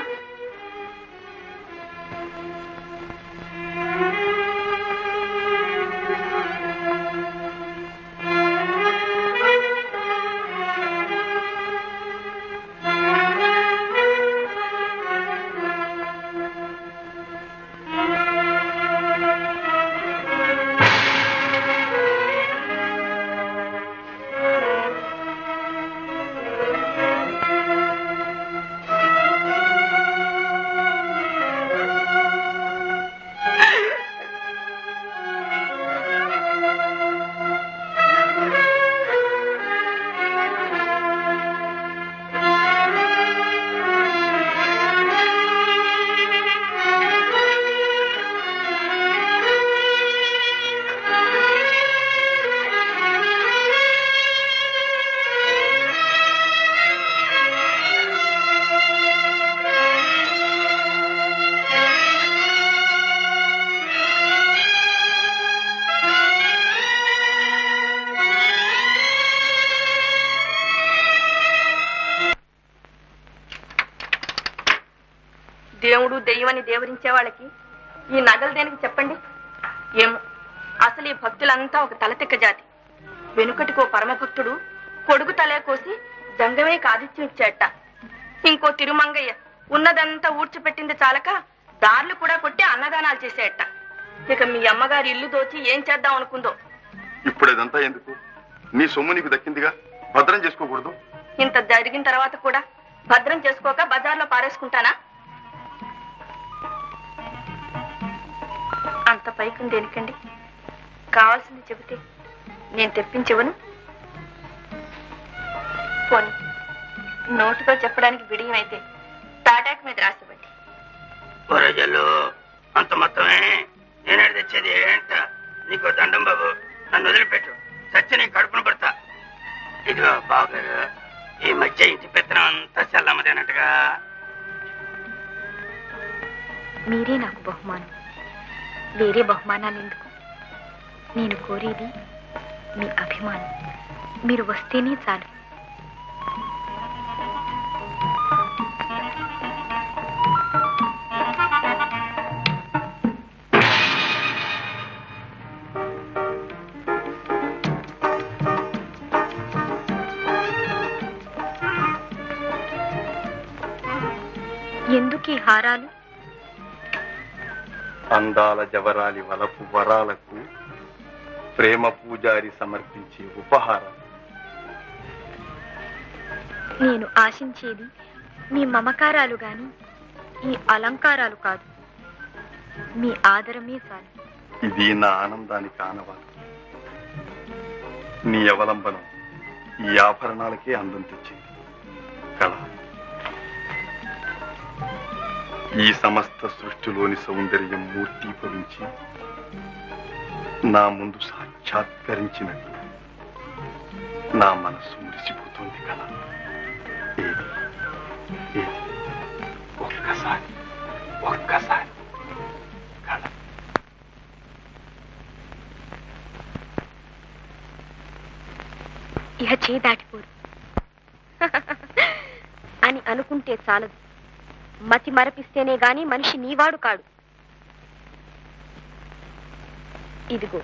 దేవుడు దెయ్యమని దేవరించే వాళ్ళకి ఈ నగలు దేనికి చెప్పండి? ఏమో, అసలు ఈ భక్తులంతా ఒక తలతిక్క జాతి. వెనుకటికో పరమభక్తుడు కొడుకు తలే కోసి జంగమే ఆదిత్యం ఇచ్చేట. ఇంకో తిరుమంగయ్య ఉన్నదంతా ఊడ్చిపెట్టింది చాలక దారులు కూడా కొట్టి అన్నదానాలు చేసేట. ఇక మీ అమ్మగారి ఇల్లు దోచి ఏం చేద్దాం అనుకుందో. ఇప్పుడు అదంతా ఎందుకు? నీ సొమ్ము నీకు దక్కిందిగా, భద్రం చేసుకోకూడదు? ఇంత జరిగిన తర్వాత కూడా భద్రం చేసుకోక బజార్లో పారేసుకుంటానా? అంత పైకి దేనికండి? కావాల్సింది చెబితే నేను తెప్పించవను. పోనీ నోటుతో చెప్పడానికి బిడియం అయితే తాటాకు మీద రాసివ్వండి. ప్రజలు అంత మొత్తమే నేనే తెచ్చేది ఏంట? నీకు దండం బాబు, నన్ను వదిలిపెట్టు, చచ్చి నీ కడుపును పడతా. ఇదిగో బావగారు, ఈ మధ్య ఇంటి పెత్తనం అంతా చల్లమ్మదేనట్టుగా. మీరే నాకు బహుమానం, వేరే బహుమానాలు ఎందుకు? నేను కోరేది మీ అభిమానం. మీరు వస్తేనే చాలు. ఎందుకు ఈ హారాలు? అందాల జవరాలి వలపు వరాలకు ప్రేమ పూజారి సమర్పించే ఉపహారం. నేను ఆశించేది మీ మమకారాలు గాని ఈ అలంకారాలు కాదు. మీ ఆదరమే చాలు. ఇది నా ఆనందానికి ఆనవాలు. నీ అవలంబనం ఈ ఆభరణాలకే అందం తెచ్చింది. కళ, ఈ సమస్త సృష్టిలోని సౌందర్యం మూర్తీభవించి నా ముందు సాక్షాత్కరించినట్టు నా మనస్సు మురిసిపోతుంది. కళ, ఏది ఏది ఒక్కసారి ఒక్కసారి కళ. ఇహ చేయి దాటిపోరు అని అనుకుంటే చాలదు. మతి మరపిస్తేనే గాని మనిషి నీవాడు కాడు. ఇదిగో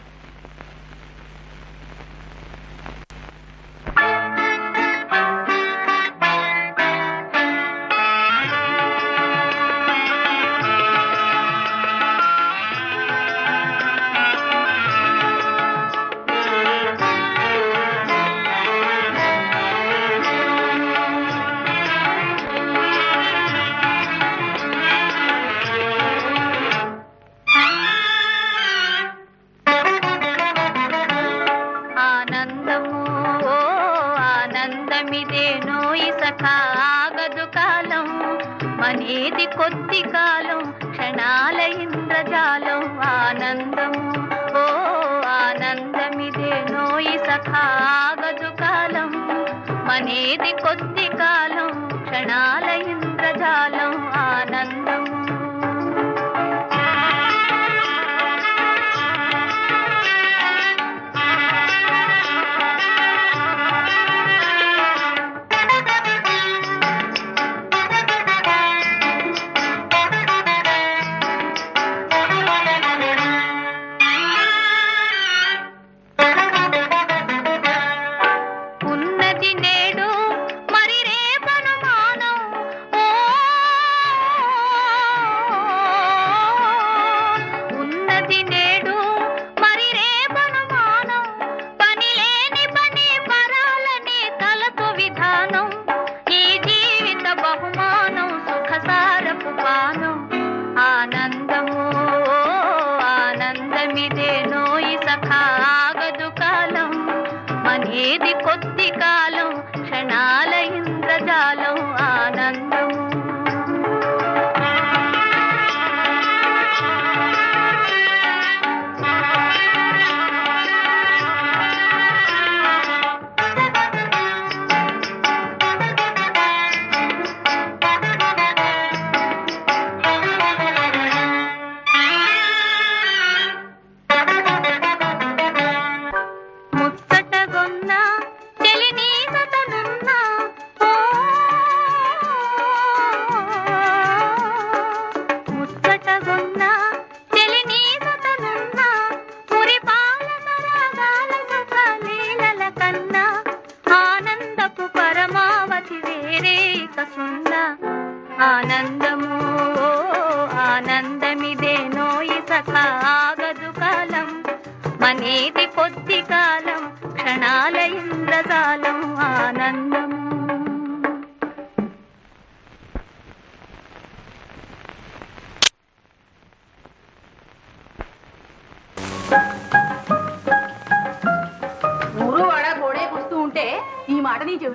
మనేది కొద్ది కాలం క్షణాల ఇంద్రజాలం. ఆనందము ఓ ఆనందమిదే నోయి సఖాగదు కాలం. మనేది కొద్ది కాలం క్షణాల ఇంద్రజాలం. ఆనందము ఏది కొద్ది కాలం క్షణాల ఇంద్రజాలం. ఆనందము ఆనందము ఆనందమిదే నోయి సఖాగదు కాలం. మనేది కొద్ది కాలం క్షణాల ఇంద్రజాలం. ఆనందము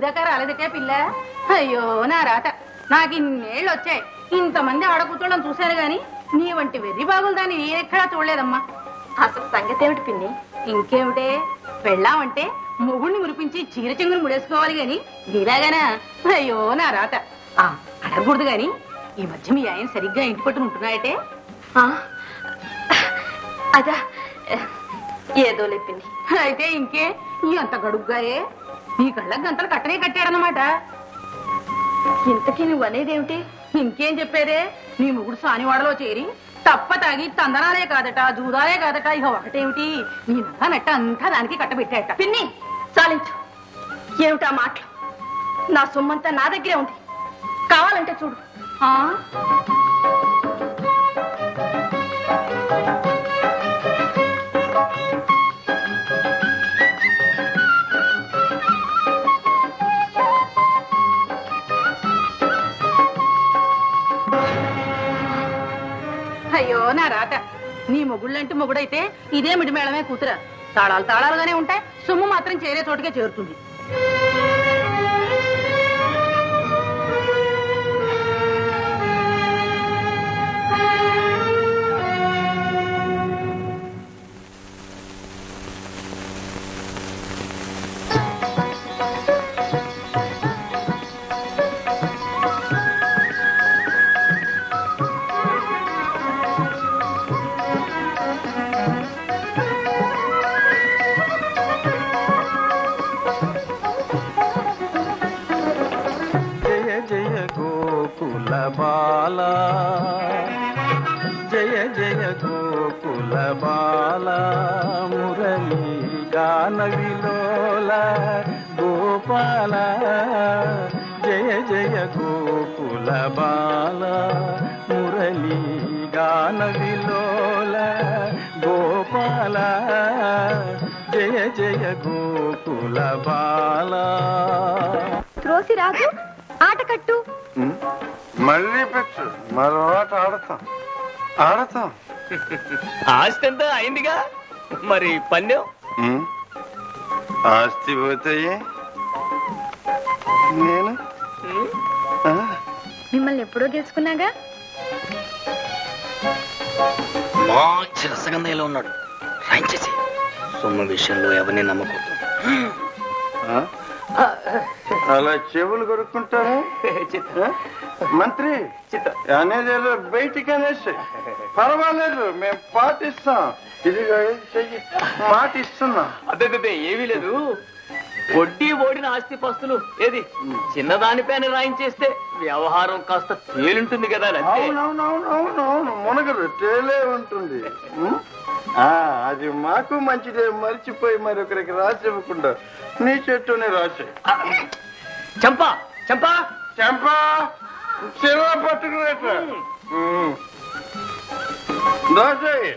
దాకా రాలేదటే పిల్ల. అయ్యో నా రాత, నాకు ఇన్నేళ్ళు వచ్చాయి, ఇంతమంది ఆడకూతుళ్ళని చూశాను గాని నీ వంటి వెర్రి బాగులు దాన్ని నేనెక్కడా చూడలేదమ్మా. అసలు సంగతి ఏమిటి పిన్ని? ఇంకేమిటే, పెళ్ళామంటే మొగుడిని మురిపించి చీర చెంగుని ముడేసుకోవాలి గాని నీలాగానా? అయ్యో నా రాత. ఆ అడగకూడదు గాని ఈ మధ్య మీ ఆయన సరిగ్గా ఇంటి పట్టుకుని ఉంటున్నాయటే? అదా ఏదో లేపింది. అయితే ఇంకే అంత గడుగ్గాయే నీ కళ్ళకు గంతలు కట్టనే కట్టాడనమాట. ఇంతకీ నువ్వు అనేదేమిటి? ఇంకేం చెప్పేదే, నీ ముగుడు సానివాడలో చేరి తప్ప తాగి తందనాలే కాదట, జూదాలే కాదట, ఇక ఒకటేమిటి నీ నగ నట్ట అంతా దానికి కట్టబెట్టాట. పిన్ని చాలించు. ఏమిటా మాటలు? నా సొమ్మంతా నా దగ్గరే ఉంది, కావాలంటే చూడు. ఆ అయ్యో నా రాత, నీ మొగుళ్ళంటే మొగుడైతే ఇదే మిడిమేళమే కూతురా. తాళాలు తాళాలుగానే ఉంటాయి, సొమ్ము మాత్రం చేరే చోటుకే చేరుతుంది. బాలా జయ జయ గోకుల బాలా మురళీ గాన విలోల గోపాల జయ జయ గోకుల బాలా మురళీ గాన విలోల గోపాల జయ జయ గోకుల బాలా. త్రోసి రాదు ఆట కట్టు. మళ్ళీ పెట్టు, మరో ఆట ఆడతాం ఆడతాం. ఆస్తి అంతా అయిందిగా, మరి పన్నెం? ఆస్తి పోతాయి నేను మిమ్మల్ని ఎప్పుడో గెలుచుకున్నాగా. మంచి రసగంధంలో ఉన్నాడు, రాయించేసి సొమ్ము విషయంలో ఎవరిని నమ్మకూడదు. అలా చెవులు కొరుక్కుంటారా మంత్రి? అనేది ఏదో బయటికి అనేసి పర్వాలేదు, మేము పాటిస్తాం. ఇదిగా చెయ్యి, మాట ఇస్తున్నా. అదే ఏమీ లేదు, వడ్డీ ఓడిన ఆస్తి పస్తులు ఏది చిన్నదానిపైన రాయించేస్తే వ్యవహారం కాస్త తేలుంటుంది కదా. అవునవునవునవునవును, మునగరు తేలే ఉంటుంది. అది మాకు మంచిదే, మర్చిపోయి మరొకరికి రాసి ఇవ్వకుండా నీ చెట్టునే రాసి. చంపా చంపా చంపా చిన్న పట్టుకునేట రాసాయి.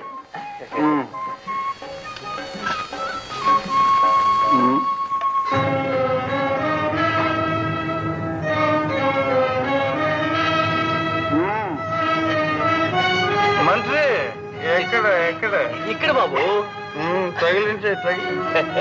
మంత్రి ఎక్కడ ఎక్కడ? ఇక్కడ బాబు. తగిలించే తగిలి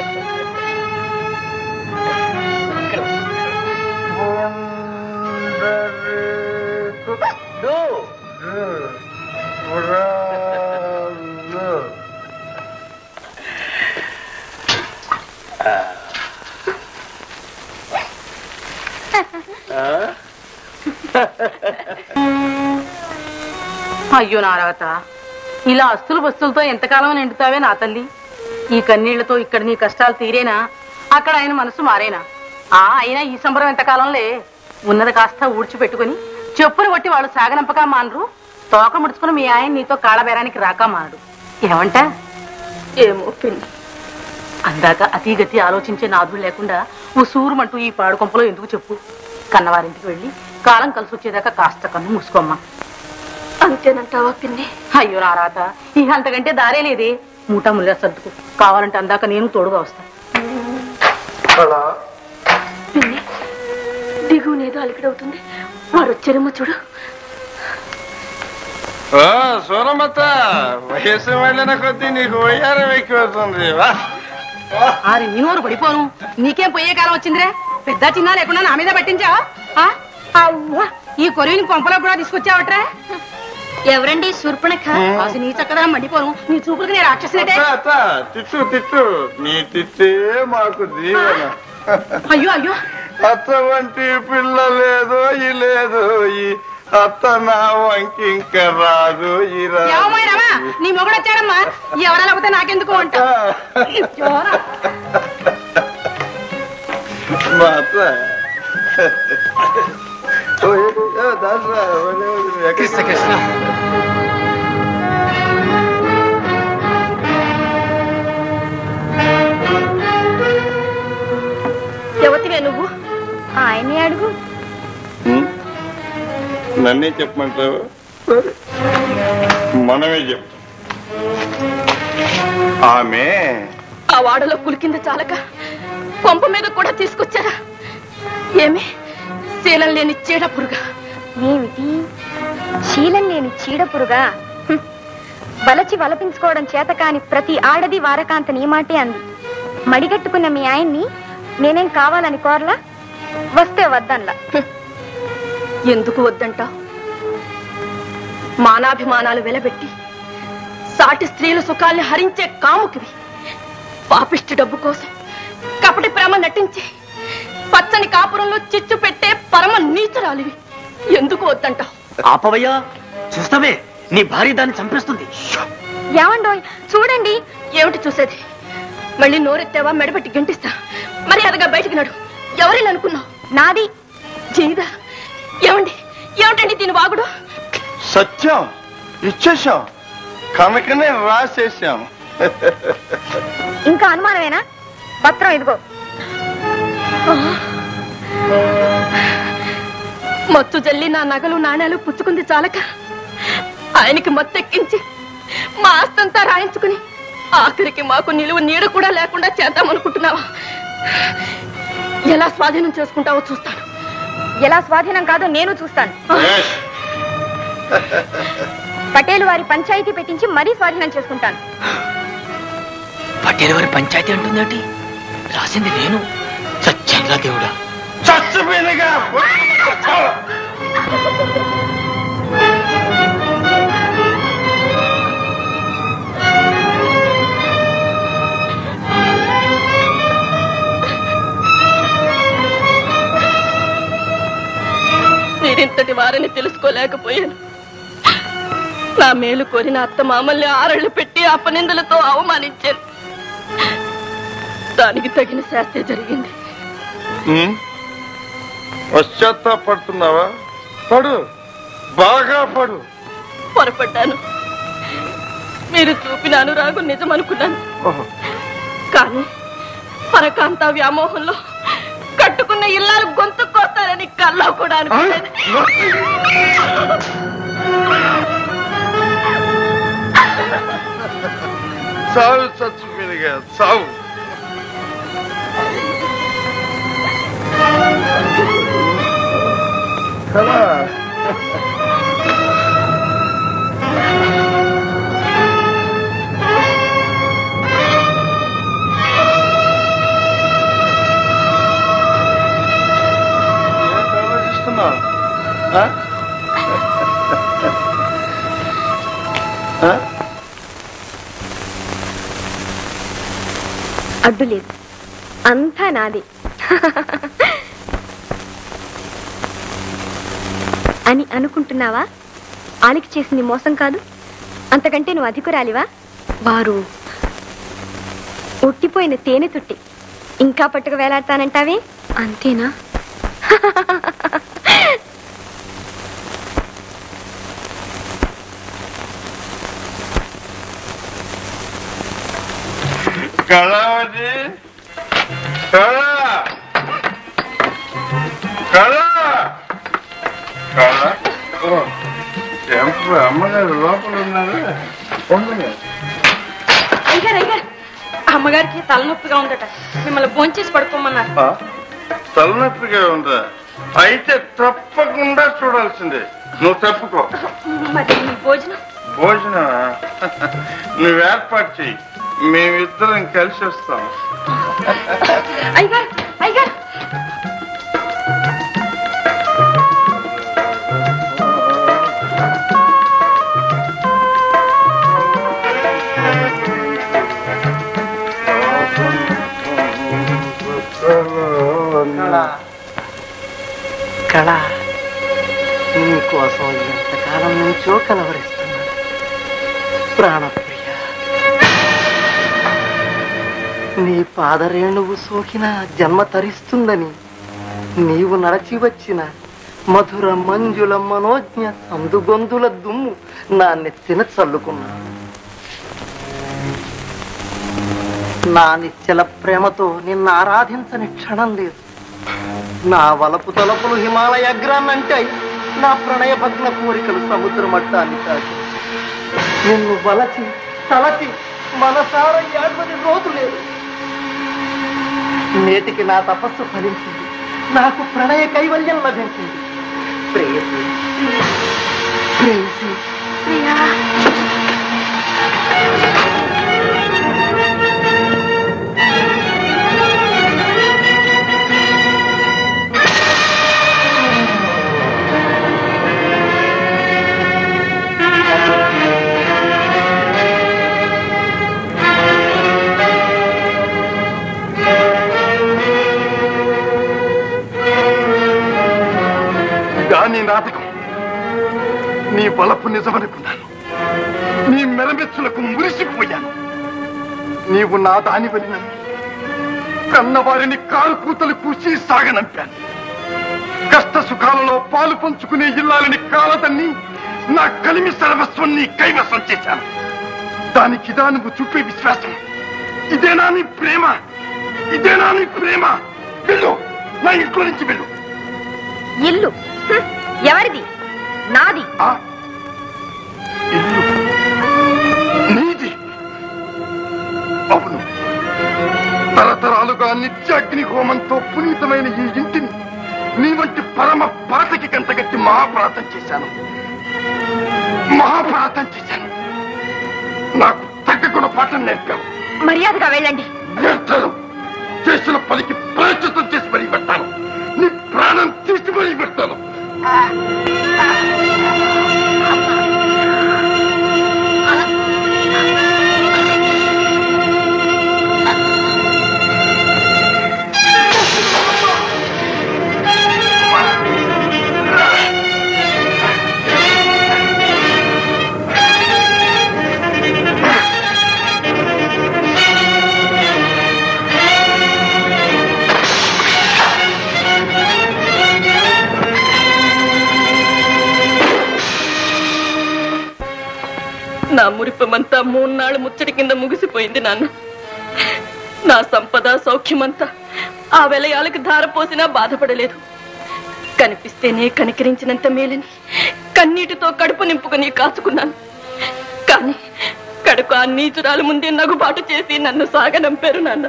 అయ్యో నారాత, ఇలా అస్తులు బస్తులతో ఎంతకాలం నిండుతావే నా తల్లి. ఈ కన్నీళ్లతో ఇక్కడ నీ కష్టాలు తీరేనా, అక్కడ ఆయన మనసు మారేనా? ఆ అయినా ఈ సంబరం ఎంతకాలంలే. ఉన్నది కాస్త ఊడ్చిపెట్టుకుని చెప్పులు కొట్టి వాళ్ళు సాగనంపక మానరు, తోక ముడుచుకుని మీ ఆయన నీతో కాళ్ళబేరానికి రాక మానడు. ఏమంట? ఏమో పిన్ని. అందాక అతీగతి ఆలోచించే నాదుడు లేకుండా ఉసూరుమంటూ ఈ పాడుకొంపలో ఎందుకు చెప్పు. కన్నవారింటికి వెళ్ళి కాలం కలిసి వచ్చేదాకా కాస్త కన్ను మూసుకోమ్మా. అంతేనంటావా పిన్ని? అయ్యో నారాత, ఇక అంతకంటే దారే లేదే. మూటా ముల్లా సర్దుకు, కావాలంటే అందాక నేను తోడుగా వస్తాను. పిన్ని దిగునేదో అలికిడవుతుంది, వాడు వచ్చారేమో చూడు. సూరమ్మత, వయసు వెళ్ళిన కొద్దీ నీకు వయ్యారం ఎక్కువ అవుతుంది. ఆరి నీ నోరు పడిపోను, నీకేం పోయే కాలం వచ్చిందిరే. పెద్ద చిన్న లేకుండా నా మీద పట్టించావా? అవ్వా, ఈ కొరివిని కొంపలో కూడా తీసుకొచ్చావట్రా? ఎవరండి శూర్పణఖ? అసలు నీ చక్కగా మండిపోను, నీ చూపులకి నేను రాక్షసులే. తిట్టు తిట్టు, నీ తిట్టే మాకు దీవెన. అయ్యో అయ్యో, అత్త వంటి పిల్ల లేదు ఈ లేదు ఈ అత్త నా వంకి ఇంకా రాదు ఈ ఏమోయ్ నీ మొగుడు వచ్చాడమ్మా, ఎవరా లేకపోతే నాకెందుకు అంట. మా అత్త కృష్ణ కృష్ణ ఎవతివే నువ్వు? ఆయనే అడుగు. నన్నే చెప్పమంటావు? సరే మనమే చెప్తాం. ఆమె ఆ వాడలో కులికింది చాలక కొంప మీద కూడా తీసుకొచ్చారా? ఏమి శీలం లేని చీడ పురుగా? ఏమిటి శీలం లేని చీడ పురుగా? వలచి వలపించుకోవడం చేత కాని ప్రతి ఆడది వారకాంత నీ మాటే అంది. మడిగట్టుకున్న మీ ఆయన్ని నేనేం కావాలని కోరలా, వస్తే వద్దన్లా. ఎందుకు వద్దంటావు? మానాభిమానాలు వెలబెట్టి సాటి స్త్రీల సుఖాల్ని హరించే కాముకివి. పాపిష్టి డబ్బు కోసం కపటి ప్రేమ నటించి పచ్చని కాపురంలో చిచ్చు పెట్టే పరమ నీచురాలివి. ఎందుకు వద్దంటావు? ఆపవయ్యా, చూస్తావే నీ భార్య దాన్ని చంపేస్తుంది. ఏమండోయ్ చూడండి. ఏమిటి చూసేది? మళ్ళీ నోరెత్తావా మెడబెట్టి గంటిస్తా. మరి అదగా బయటికి నడు. ఎవరిని అనుకున్నావు? నాది జీదా. ఏమండి ఏమిటండి దీని వాగుడు? సత్యం ఇచ్చేసాం, కనుకనే రాసేసాం. ఇంకా అనుమానమేనా? పత్రం ఇదిగో. మత్తు జల్లి నా నగలు నాణ్యాలు పుచ్చుకుంది చాలక ఆయనకి మత్తెక్కించి మా ఆస్తంతా రాయించుకుని ఆఖరికి మాకు నిలువ నీడ కూడా లేకుండా చేద్దామనుకుంటున్నావా? ఎలా స్వాధీనం చేసుకుంటావో చూస్తాను. ఎలా స్వాధీనం కాదో నేను చూస్తాను. పటేలు వారి పంచాయతీ పెట్టించి మరీ స్వాధీనం చేసుకుంటాను. పటేలు వారి పంచాయతీ అంటుందేంటి? రాసింది నేను. సత్యంగా దేవుడా, చచ్చిపోయినగా మీరింతటి వారిని తెలుసుకోలేకపోయాను. నా మేలు కోరిన అత్త మామల్ని ఆరళ్లు పెట్టి అపనిందలతో అవమానించాను. దానికి తగిన శాస్త్రే జరిగింది. పశ్చాత్తాపడుతున్నావా? పడు, బాగా పడు. పొరపడ్డాను. మీరు చూపిన అనురాగం నిజమనుకున్నాను. కానీ పరకాంత వ్యామోహంలో కట్టుకున్న ఇల్లాలు గొంతు కోస్తారని కల్లా కూడా అనుకోలేదు. చావు చచ్చిపోయినగా చావు. కదా ఆలోచిస్తున్నా? అడ్డు లేదు, అంతా నాది అని అనుకుంటున్నావా? ఆలికి చేసింది మోసం కాదు, అంతకంటే నువ్వు అధికురాలివా? వారు ఉట్టిపోయిన తేనె తుట్టి ఇంకా పట్టుకు వేలాడతానంటావే, అంతేనా? కళావతి, కళ కళ కళ అమ్మగారు లోపల ఉన్నారు. అయ్యారు అయ్యారు, అమ్మగారికి తలనొప్పిగా ఉందట, మిమ్మల్ని భోంచేసి పడుకోమన్నారు. తలనొప్పిగా ఉందా? అయితే తప్పకుండా చూడాల్సిందే. నువ్వు తప్పుకో. మరి భోజనం? భోజనం నువ్వు ఏర్పాటు చెయ్యి, మేమిద్దరం కలిసి వస్తాం. అయ్యారు అయ్యారు కళ కళ నీకోసం ఎంతకాలం నుంచో కలవరిస్తున్నాను ప్రాణప్రియ. నీ పాదరేణువు సోకిన జన్మ తరిస్తుందని నీవు నడచి వచ్చిన మధుర మంజుల మనోజ్ఞ అందుగొందుల దుమ్ము నా నెత్తిన చల్లుకున్నా. నా నిశ్చల ప్రేమతో నిన్ను ఆరాధించని క్షణం లేదు. నా వలపు తలపులు హిమాలయ అగ్రాన్నంటాయి, నా ప్రణయ భగ్న కోరికలు సముద్ర మట్టాన్ని తాకి. నిన్ను వలచి తలచి మనసార ఏడువది రోజు లేదు. నేటికి నా తపస్సు ఫలించింది, నాకు ప్రణయ కైవల్యం లభించింది. ప్రేయసి ప్రేయసి ప్రియా నీ నాటకం, నీ బలపు నిజమనుకున్నాను. నీ మెరమెచ్చులకు మురిసిపోయాను. నీవు నా దాని వలన కన్నవారిని కాలు కూతలు కూసి సాగనంపాను. కష్ట సుఖాలలో పాలు పంచుకునే ఇల్లాలని కాలదన్ని నా కలిమి సర్వస్వం నీ కైవసం చేశాను. దానికిదా నువ్వు చూపే విశ్వాసం? ఇదేనా నీ ప్రేమ? ఇదేనా నీ ప్రేమ? వెళ్ళు, నా ఇంట్లో నుంచి వెళ్ళు. ఇల్లు ఎవరిది? నాది. ఇల్లు నీది? అవును, తరతరాలుగా నిత్యాగ్ని హోమంతో పునీతమైన ఈ ఇంటిని నీ వంటి పరమ పాతకి కంటగట్టి మహాప్రాతం చేశాను మహాప్రాతం చేశాను నాకు తగ్గకుండా పాఠం నేర్పావు. మర్యాదగా వెళ్ళండి. చేసిన పనికి ప్రాయశ్చిత్తం చేసి మరీ పెడతాను. నీ ప్రాణం తీసి మరీ పెడతాను. నా మురిపమంతా మూన్నాళ్ళు ముచ్చటి కింద ముగిసిపోయింది నాన్న. నా సంపద సౌఖ్యమంతా ఆ వెలయాలకు ధారపోసినా బాధపడలేదు. కనిపిస్తేనే కనికరించినంత మేలని కన్నీటితో కడుపు నింపుకుని కాచుకున్నాను. కానీ కడుపు ఆ నీచురాలు ముందే నగుబాటు చేసి నన్ను సాగనంపారు నాన్న.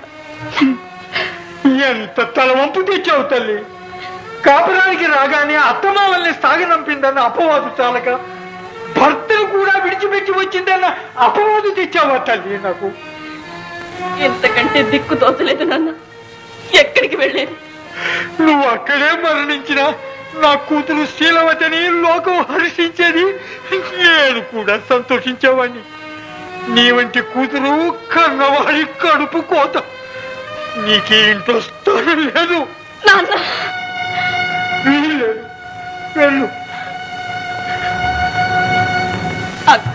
ఎంత తలవంపు తెచ్చావు తల్లి. కాపురానికి రాగానే అత్తమావల్ని సాగనంపిందన్న అపవాదు చాలక భర్తను కూడా విడిచిపెట్టి వచ్చిందన్న అపవాదు తెచ్చావా తల్లి నాకు? ఎంతకంటే దిక్కు తోచలేదు నాన్న. ఎక్కడికి వెళ్ళేది? నువ్వు అక్కడే మరణించినా నా కూతురు శీలవతిని లోకం హర్షించేది, నేను కూడా సంతోషించేవాణ్ణి. నీ వంటి కూతురు కన్నవాడి కడుపు కోత. నీకే ఇంట్లో స్థానం లేదు. వెళ్ళు. అక్క,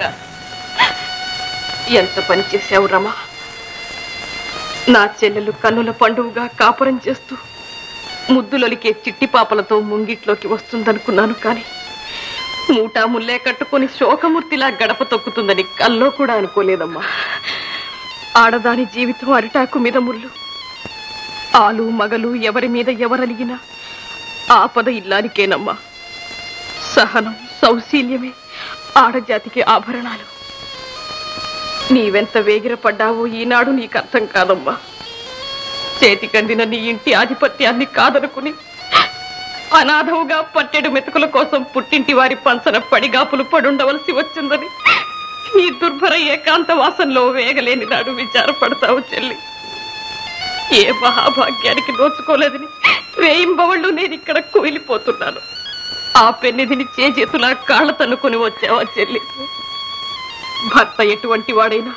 ఎంత పని చేశావు రమా. నా చెల్లెలు కన్నుల పండువుగా కాపురం చేస్తూ ముద్దులొలికే చిట్టి పాపలతో ముంగిట్లోకి వస్తుందనుకున్నాను. కానీ మూటా ముల్లే కట్టుకుని శోకమూర్తిలా గడప తొక్కుతుందని కల్లో కూడా అనుకోలేదమ్మా. ఆడదాని జీవితం అరిటాకు మీద ముళ్ళు. ఆలు మగలు ఎవరి మీద ఎవరలిగినా ఆపద ఇల్లానికేనమ్మా. సహనం సౌశీల్యమే ఆడజాతికి ఆభరణాలు. నీవెంత వేగిరపడ్డావో ఈనాడు నీకు అర్థం కాదమ్మా. చేతికందిన నీ ఇంటి ఆధిపత్యాన్ని కాదనుకుని అనాథవుగా పట్టెడు మెతుకుల కోసం పుట్టింటి వారి పంచన పడిగాపులు పడుండవలసి వచ్చిందని ఈ దుర్భర ఏకాంత వాసంలో వేగలేని నాడు విచారపడతావు చెల్లి. ఏ మహాభాగ్యానికి నోచుకోలేదని వేయింబవళ్ళు నేను ఇక్కడ కూలిపోతున్నాను. ఆ పెన్నిధిని చేతులా కాళ్ళ తన్నుకొని వచ్చావా చెల్లి? భర్త ఎటువంటి వాడైనా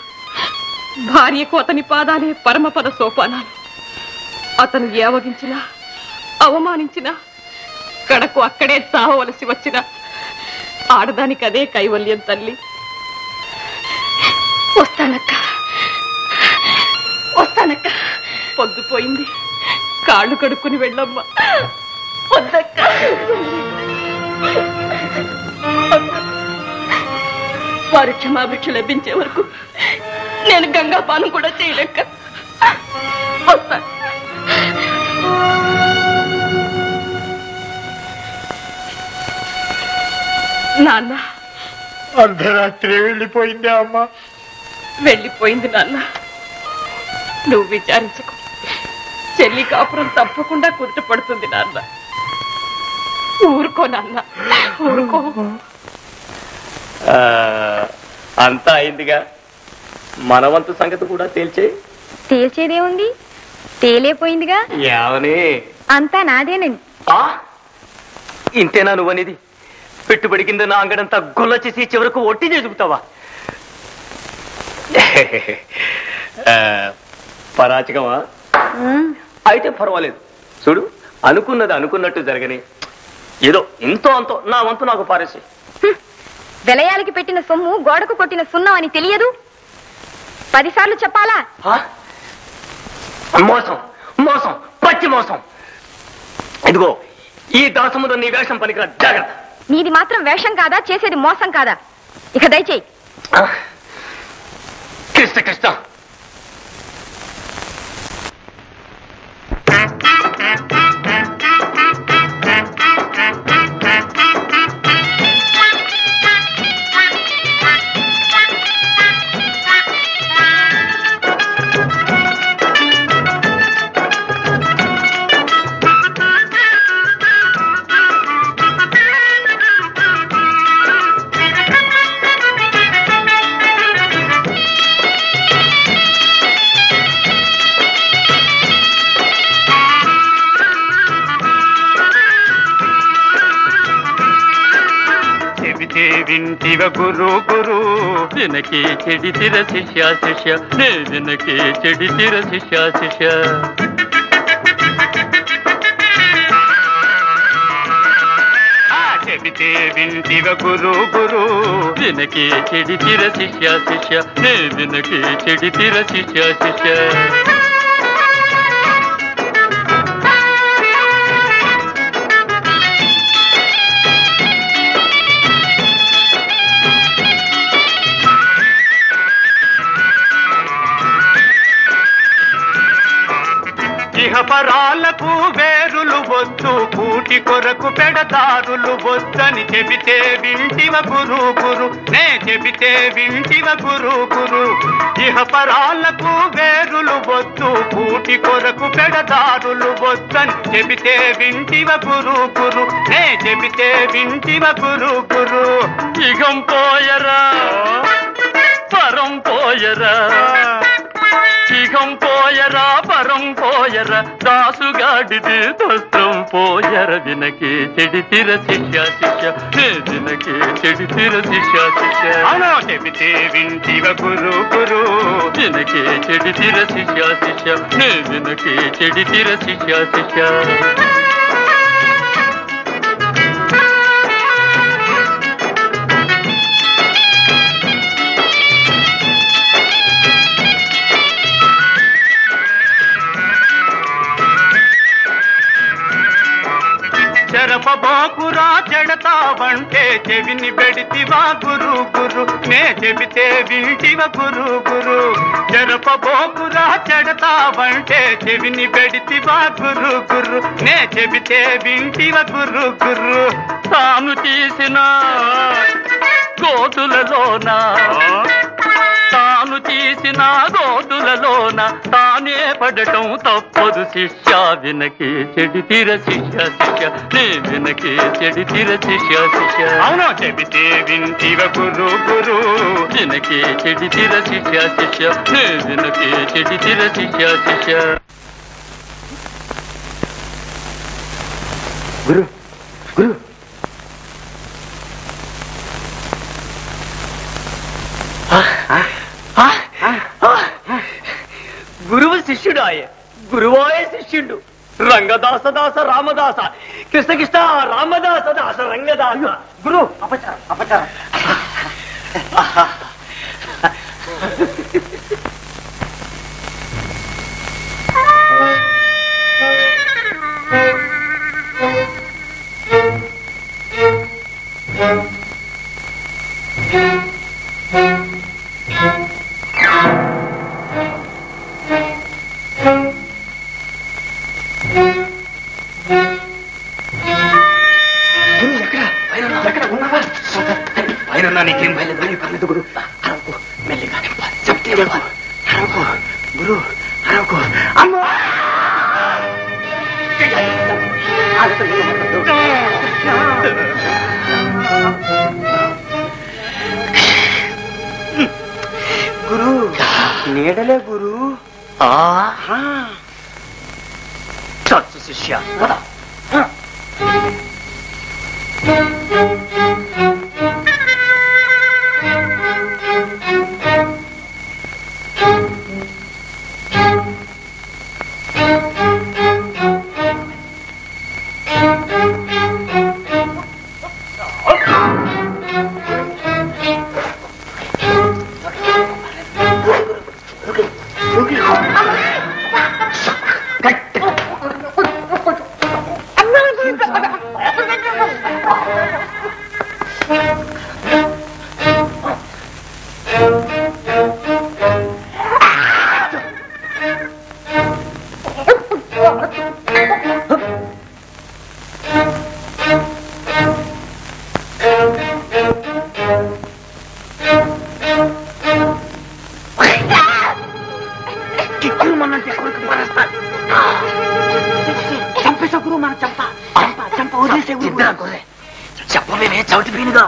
భార్యకు అతని పాదాలే పరమపద సోపానాలు. అతను ఏవగించినా అవమానించిన కడకు అక్కడే చావవలసి వచ్చిన ఆడదానికి అదే కైవల్యం తల్లి. వస్తానక్క, వస్తానక్క. పొద్దుపోయింది, కాళ్ళు కడుక్కుని వెళ్ళమ్మా. వద్దక్క. వారి క్షమాభిక్ష లభించే వరకు నేను గంగాపానం కూడా చేయలేక వస్తాను. నాన్న, అర్ధరాత్రి వెళ్ళిపోయిందే అమ్మా. వెళ్ళిపోయింది నాన్న. నువ్వు విచారించకు, చెల్లి కాపురం తప్పకుండా కుదుటపడుతుంది నాన్న. ఊరుకో నాన్న, ఊరుకో. అంతా అయిందిగా, మనవంతు సంగతి కూడా తేల్చే. తేల్చేదేముంది, తేలేపోయిందిగా. ఏమని? అంతా నాదేనండి. ఇంతేనా నువ్వనేది? పెట్టుబడి కింద నా అంగడంతా గొల్ల చేసి చివరకు ఒట్టి చెబుతావా? పరాచకమా? అయితే పర్వాలేదు. చూడు, అనుకున్నది అనుకున్నట్టు జరగని. ఏదో ఇంతో అంతో నా వంతు నాకు పారేసి. వెలయాలకి పెట్టిన సొమ్ము గోడకు కొట్టిన సున్నం అని తెలియదు? పదిసార్లు చెప్పాలా? మోసం, మోసం, పచ్చి మోసం. ఇదిగో ఈ దాసముద్ర నీ వేషం పనికిరా, జాగ్రత్త. నీది మాత్రం వేషం కాదా, చేసేది మోసం కాదా? ఇక దయచేయి. కృష్ణ కృష్ణ. వింటివ గురు గురు వినకే చెడితిర శిష్య శిష్య నే వినకే చెడితిర శిష్య శిష్య. చెబితే వింటివ గురు గురు వినకే చెడితిర శిష్య శిష్య నే వినకే చెడితిర శిష్య శిష్య. ఇహపరాలకు వేరులు వద్దు, కూటి కొరకు పెడదారులు వద్దని చెబితే వింటివ గురు గురు నే చెబితే వింటివ గురు గురు. ఇహపరాలకు వేరులు వద్దు, కూటి కొరకు పెడదారులు వద్దని చెబితే వింటివ గురు గురు నే చెబితే వింటివ గురు గురు. ఇగం పోయరా పరం పోయరా, ఇగం పోయరా పరం పోయర, దాసుగాడిది దస్త్రం పోయర. వినకే చెడితిర శిష్య శిష్య నే వినకే చెడితిర శిష్య శిష్య. అవును చెబితే వింటివ గురు గురు వినకే చెడితిర శిష్య శిష్య నే వినకే చెడితిర శిష్య శిష్య. చెరపబాకురా చెడతావంటే చెవిని పెడితివా గురు గురు నే చెబితే వింటివ గురు గురు. చెరపబాకురా చెడతావంటే చెవిని పెడితివా గురు గురు నే చెబితే వింటివ గురు గురు. తాను తీసిన గోతులలోనా, తాను తీసిన గోతులలోన తానే పడటం తప్పదు శిష్య. వినకే చెడితిర శిష్య శిష్య నే వినకే చెడితిర శిష్య శిష్య. అవును చెబితే వింటివ గురు గురు వినకే చెడితిర శిష్య శిష్య నే వినకే చెడితిర శిష్య శిష్య. గురు గురు గురువు శిష్యుడు, ఆయ గురువాయే శిష్యుడు. రంగదాస దాస రామదాస కృష్ణ కృష్ణ రామదాస దాస రంగదాస. గురు అపచారం అపచారం. నీకేం భయలేదు అని పర్లేదు గురు. అరవకు మెల్లిగా చెప్తే అరవకు గురు అరవకు. అమ్మా గురు నీడలే గురు. చచ్చు శిష్య చెప్పవేమే చవిటి పీనుగా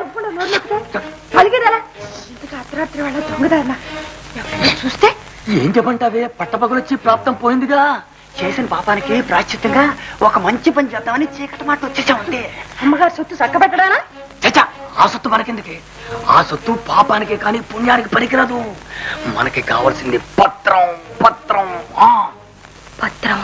అర్ధరాత్రి వాళ్ళ దొంగదారులా చూస్తే ఏం చెప్పంటావే? పట్టపగలొచ్చి ప్రాప్తం పోయిందిగా. చేసిన పాపానికి ప్రాశ్చిత్తంగా ఒక మంచి పని చేద్దామని చీకటి మాట వచ్చేసామంటే. అమ్మగారు సొత్తు చక్కబెట్టడానా? చచ్చా, ఆ సొత్తు మనకెందుకే? ఆ సొత్తు పాపానికే కానీ పుణ్యానికి పనికిరాదు. మనకి కావాల్సింది పత్రం పత్రం పత్రం.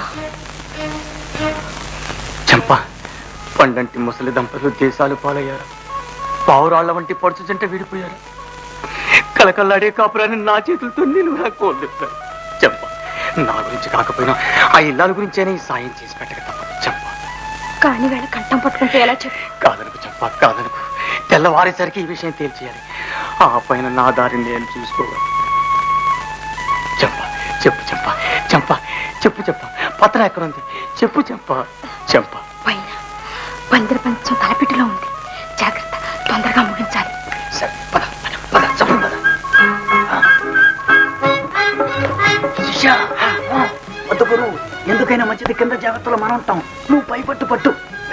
చంప పండంటి ముసలి దంపతులు దేశాలు పాలయ్యారు. పావురాళ్ల వంటి పడుచు జంట విడిపోయారు. కలకల్లాడే కాపురాన్ని నా చేతులతో నేను నాకు కోల్దిస్తాను. చంప నా గురించి కాకపోయినా ఆ ఇల్లాల గురించేనే ఈ సాయం చేసి పెట్టక తప్పదు. చంప కానీ వేళ కంఠం పట్టుకుంటే ఎలా చెప్పు? కాదనుకు చంప కాదనుకు. తెల్లవారేసరికి ఈ విషయం తేల్చేయాలి. ఆ పైన నా దారిని నేను చూసుకోవాలి. చంప చెప్పు చంప చంప చెప్పు చెప్ప పత్రం ఎక్కడుంది చెప్పు చంప చంప. పైన పందిరి పంచం తలపిటిలో ఉంది. జాగ్రత్త, తొందరగా ముగించాలి. సరే పద పద చెప్పు పద. శిష్య వద్దు గురు, ఎందుకైనా మంచిది కింద జాగ్రత్తలో మనం ఉంటాం. నువ్వు పై పట్టు పట్టు.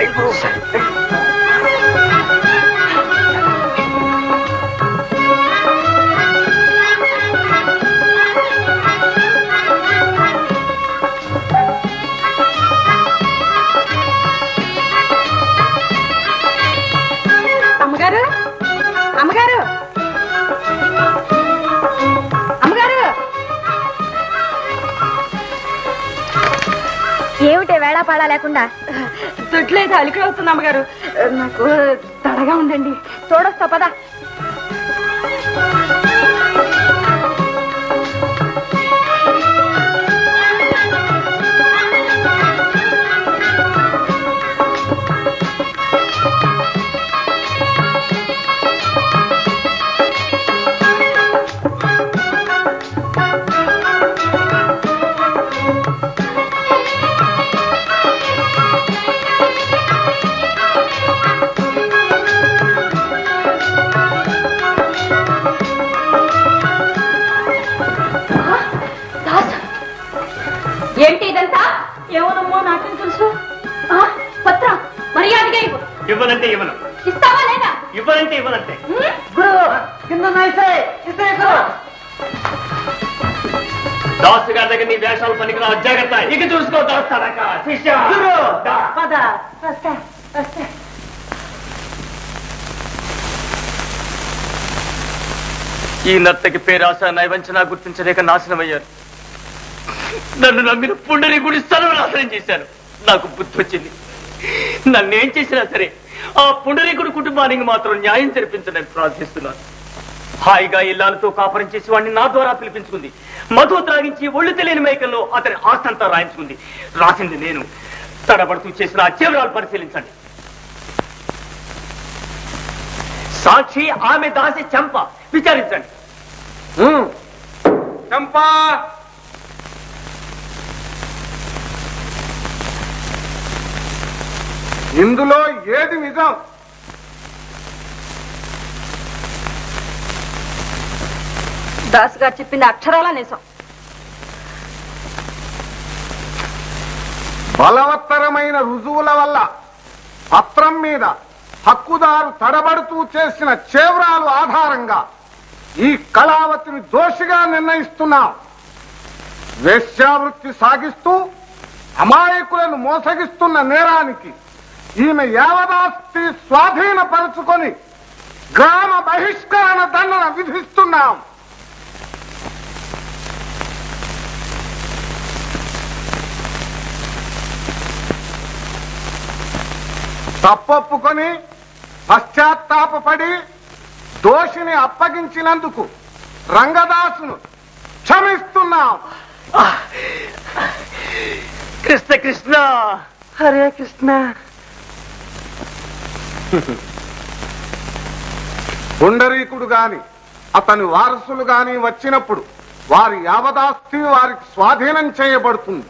అమ్మగారు అమ్మగారు అమ్మగారు ఏమిటే వేళాపాడా లేకుండా? దొడ్లేదు అలికి అవుతుంది అమ్మగారు. నాకు తడగా ఉందండి. తోడొస్తా పదా. ఏంటి ఇదంతా? ఏమోనమ్మో నాకేం తెలుసు. పత్రం మర్యాదగా ఇవ్వు. ఇవ్వనంటే ఇవ్వను. ఇస్తావా లేదా? ఇవ్వనంటే ఇవ్వనంటే. గురు కింద దాసు గారి దగ్గర నీ వేషాలు పనికిరా. జాగ్రత్త, ఇక చూసుకో దాస్తాడక. శిష్య ఈ నర్తకి పేరాశ నైవంచన గుర్తించలేక నాశనమయ్యారు. నన్ను నమ్మిన పుండరీకుడి సర్వనాశనం చేశాను. నాకు బుద్ధి వచ్చింది. నన్నేం చేసినా సరే ఆ పుండరీకుడి కుటుంబానికి మాత్రం న్యాయం జరిపించడానికి ప్రార్థిస్తున్నాను. హాయిగా ఇల్లాలతో కాపురం చేసి వాడిని నా ద్వారా పిలిపించుకుంది. మధు త్రాగించి ఒళ్ళు తెలియని మైకల్లో అతని ఆస్తంతా రాయించుకుంది. రాసింది నేను. తడబడుతూ చేసిన ఆ చివరాలు పరిశీలించండి. సాక్షి ఆమె దాసి చంప. విచారించండి. చంపా ఇందులో ఏది నిజం? దాస్ గారు చెప్పింది అక్షరాల నిజం. బలవత్తరమైన రుజువుల వల్ల పత్రం మీద హక్కుదారు తడబడుతూ చేసిన చేవ్రాలు ఆధారంగా ఈ కళావతిని దోషిగా నిర్ణయిస్తున్నాం. వేశ్యావృత్తి సాగిస్తూ అమాయకులను మోసగిస్తున్న నేరానికి ఈమె యావదాస్తి స్వాధీనపరుచుకొని గ్రామ బహిష్కరణ దండన విధిస్తున్నాం. తప్పొప్పుకొని పశ్చాత్తాపడి దోషిని అప్పగించినందుకు రంగదాసును క్షమిస్తున్నాం. కృష్ణ కృష్ణ హరే కృష్ణ. పుండరీకుడు గాని అతని వారసులు గాని వచ్చినప్పుడు వారి యావదాస్తి వారికి స్వాధీనం చేయబడుతుంది.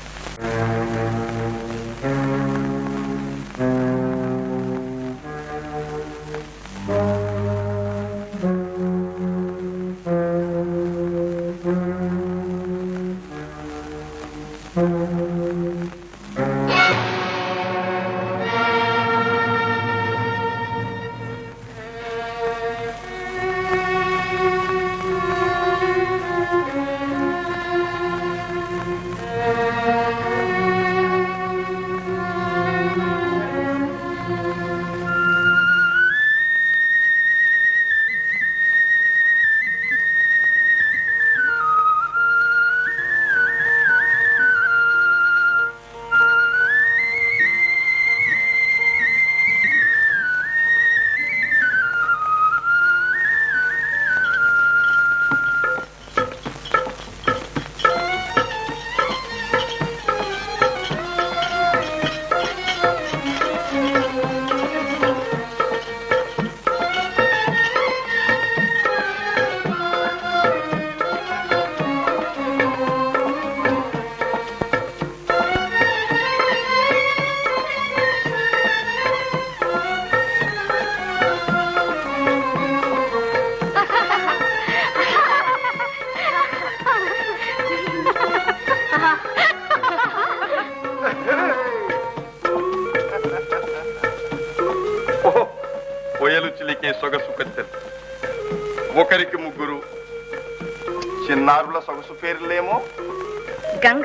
సొగసు కత్తెలు ఒకరికి ముగ్గురు చిన్నారుల సొగసు పేర్లేమో గంగ,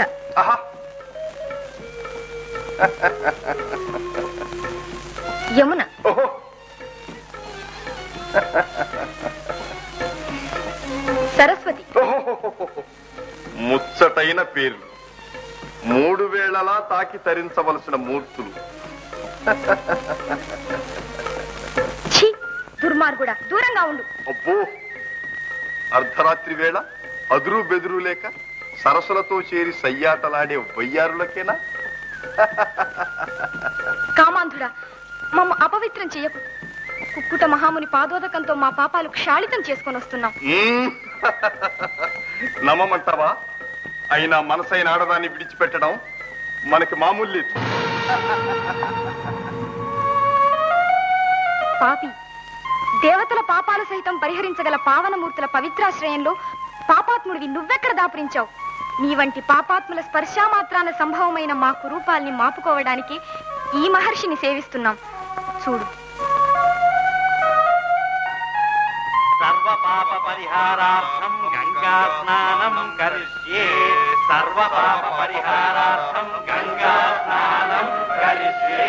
యమున, సరస్వతి. ముచ్చటైన పేర్లు, మూడు వేళలా తాకి తరించవలసిన మూర్తులు. దుర్మార్గుడా, దూరంగా ఉండు. అబ్బో, అర్ధరాత్రి వేళ అదురు బెదురు లేక సరస్సులతో చేరి సయ్యాటలాడే వయ్యారులకేనా? కామాంధుడా, మమ్మ అపవిత్రం చెయ్యకు. కుక్కుట మహాముని పాదోదకంతో మా పాపాలు క్షాళితం చేసుకొని వస్తున్నాం. నమ్మమంటావా? అయినా మనసైన ఆడదాన్ని విడిచిపెట్టడం మనకి మామూలు లేదు. పాపి, దేవతల పాపాలు సైతం పరిహరించగల పావనమూర్తుల పవిత్రాశ్రయంలో పాపాత్ముడివి నువ్వెక్కడ దాపురించావు? నీ వంటి పాపాత్ముల స్పర్శామాత్రాన సంభవమైన మా కురూపాల్ని మాపుకోవడానికి ఈ మహర్షిని సేవిస్తున్నాం. చూడు. సర్వ పాప పరిహారార్థం గంగా స్నానం కరిష్యే. సర్వ పాప పరిహారార్థం గంగా స్నానం కరిష్యే.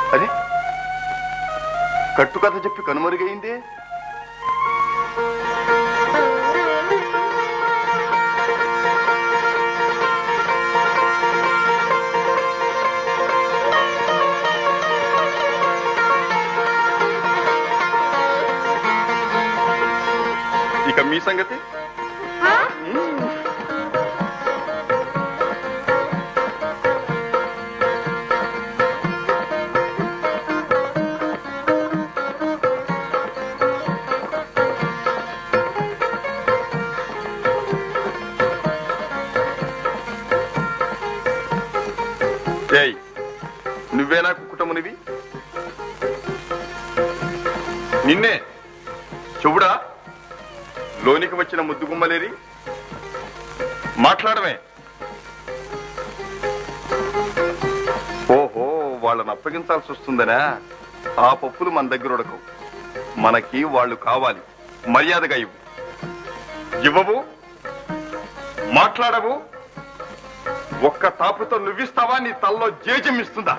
అరే కట్టు కథ చెప్పి కనుమరుగైందే. ఇక మీ సంగతి నువ్వేనా కుకుటమునివి? నిన్నే చెవుడా లోనికి వచ్చిన ముద్దుగుమ్మలేరి మాట్లాడమే. ఓహో, వాళ్ళని అప్పగించాల్సి వస్తుందనా? ఆ పప్పులు మన దగ్గర ఉడకవు. మనకి వాళ్ళు కావాలి. మర్యాదగా ఇవ్వు. ఇవ్వవు, మాట్లాడవు. ఒక్క తాపుతో నువ్విస్తావా? నీ తల్లో జేజమిస్తుందా?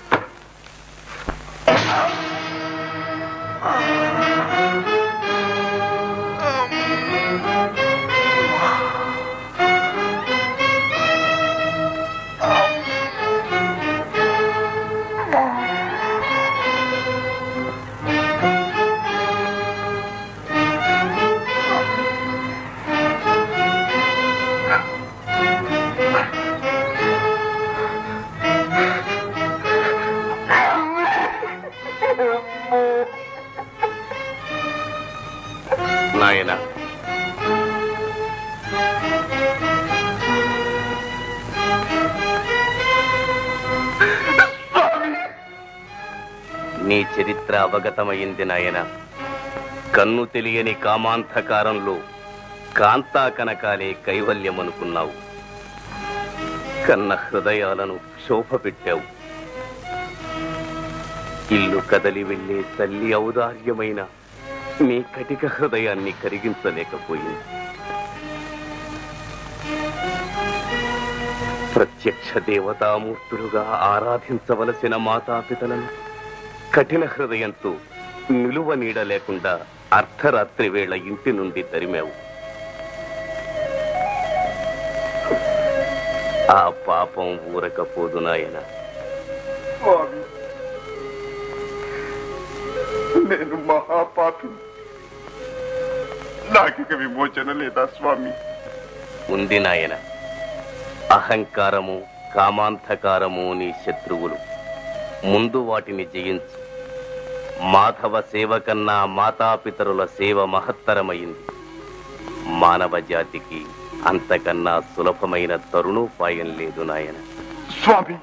నాయన, నీ చరిత్ర అవగతమైంది నాయన. కన్ను తెలియని కామాంధకారంలో కాంతా కనకాలే కైవల్యమనుకున్నావు. కన్న హృదయాలను శోభ పెట్టావు. ఇల్లు కదలి వెళ్లే తల్లి ఔదార్యమైన నీ కటిక హృదయాన్ని కరిగించలేకపోయింది. ప్రత్యక్ష దేవతామూర్తులుగా ఆరాధించవలసిన మాతాపితలను కఠిన హృదయంతో నిలువ నీడ లేకుండా అర్ధరాత్రి వేళ ఇంటి నుండి తరిమావు. ఆ పాపం ఊరకపోదు నాయన. నేను మహాపాపి. నాకిక విమోచన లేదా స్వామి? ఉంది నాయన. అహంకారము, కామాంధకారము నీ శత్రువులు. ముందు వాటిని జయించు. మాధవ సేవ కన్నా మాతాపితరుల సేవ మహత్తరమైంది. మానవ జాతికి అంతకన్నా సులభమైన తరుణోపాయం లేదు నాయన. స్వామి,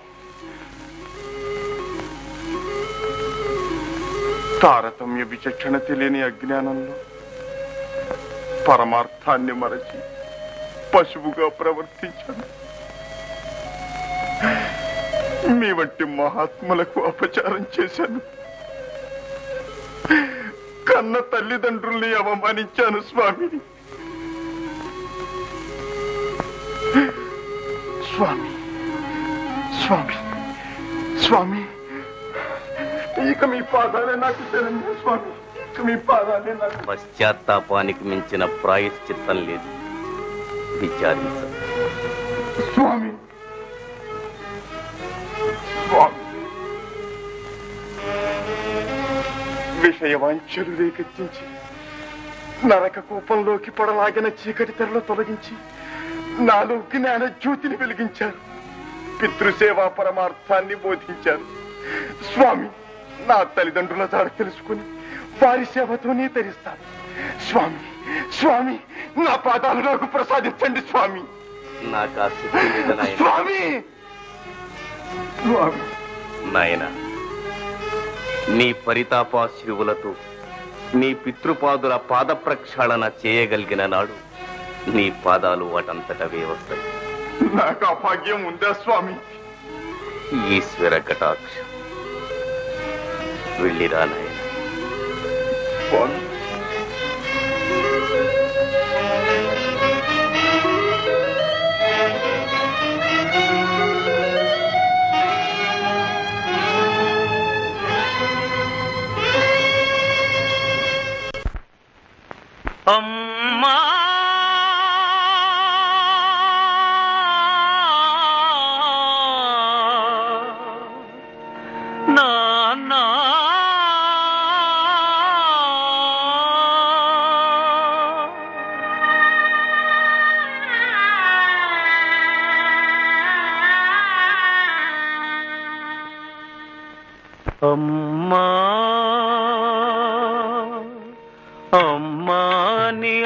తారతమ్య విచక్షణ తెలియని అజ్ఞానంలో పరమార్థాన్ని మరచి పశువుగా ప్రవర్తించాను. మీ వంటి మహాత్ములకు అపచారం చేశాను. కన్న తల్లిదండ్రుల్ని అవమానించాను స్వామి. స్వామి స్వామి స్వామి ఇక మీ పాదాలే నాకు తెలియదు స్వామి. ఇక మీ పాదాలే నాకు. పశ్చాత్తాపానికి మించిన ప్రాయశ్చిత్తం లేదు. విచారించ స్వామి. స్వామి, విషయవాంఛలు రేకెత్తించి నరక కూపంలోకి పడలాగిన చీకటి తెరలు తొలగించి నాలో జ్ఞాన జ్యోతిని వెలిగించారు. పితృసేవా పరమార్థాన్ని బోధించారు. స్వామి, నా తల్లిదండ్రుల దారి తెలుసుకుని వారి సేవతోనే తరిస్తాను. స్వామి స్వామి, నా పాదాలు నాకు ప్రసాదించండి స్వామి. స్వామి నాయన, నీ పరితాపాశ్రువులతో నీ పితృపాదుల పాద ప్రక్షాళన చేయగలిగిన నాడు నీ పాదాలు వాటంతటవే వస్తాయి. నాకు ఆ భాగ్యం ఉందా స్వామి? ఈశ్వర కటాక్షం. వెళ్ళిరా నాయన. స్వామి,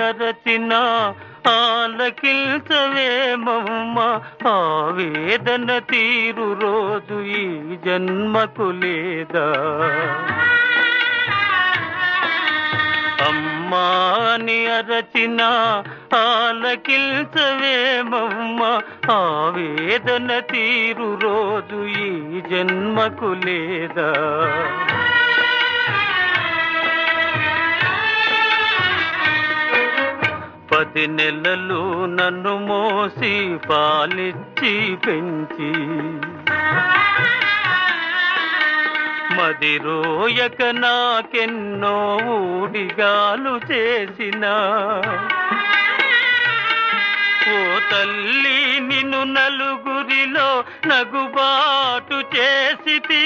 అరచిన ఆలకిల్చవేమమ్మ ఆవేదన తీరు రోజు ఈ జన్మకు లేదా అమ్మాని అరచిన ఆలకిల్చవేమమ్మ ఆవేదన తీరు రోజు ఈ జన్మకు లేదా పది నెలలు నన్ను మోసి పాలిచ్చి పెంచి మది రోయక నాకెన్నో ఊడిగాలు చేసిన ఓ తల్లి నిన్ను నలుగురిలో నగుబాటు చేసితి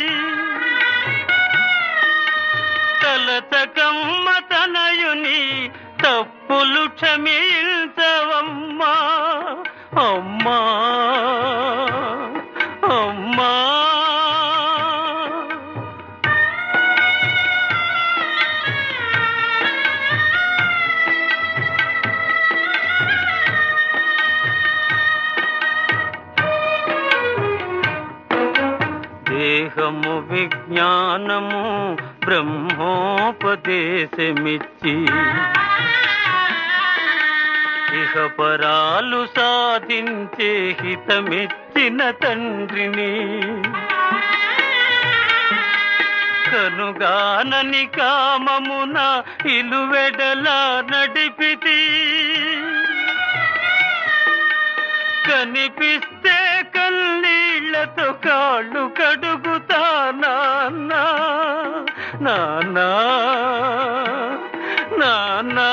తలతకమ్మ తనయుని తప్పులు క్షమించవమ్మా అమ్మా అమ్మా దేహము విజ్ఞానము బ్రహ్మోపదేశమిచ్చి ఇహపరాలు సాధించే హితమిచ్చిన తండ్రిని కనుగానని కామమున ఇలువెడలా నడిపితి కనిపిస్తే కన్నీళ్లతో కాళ్ళు కడుగుతా నాన్నా నాన్నా నాన్నా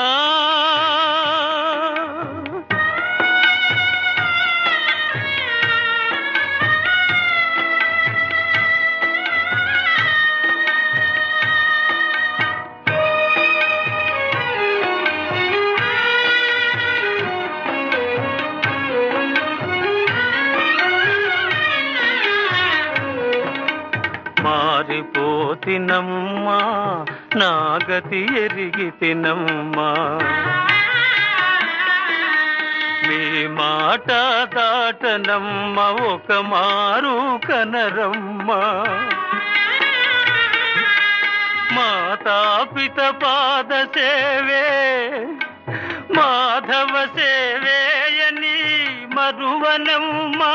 మారిపోతినమ్మా నాగతి ఎరిగి తినమ్మా మీ మాట దాటనమ్మ ఒక మారు కనరమ్మా మాతాపిత పాద సేవే మాధవ సేవేయని మరువనమ్మా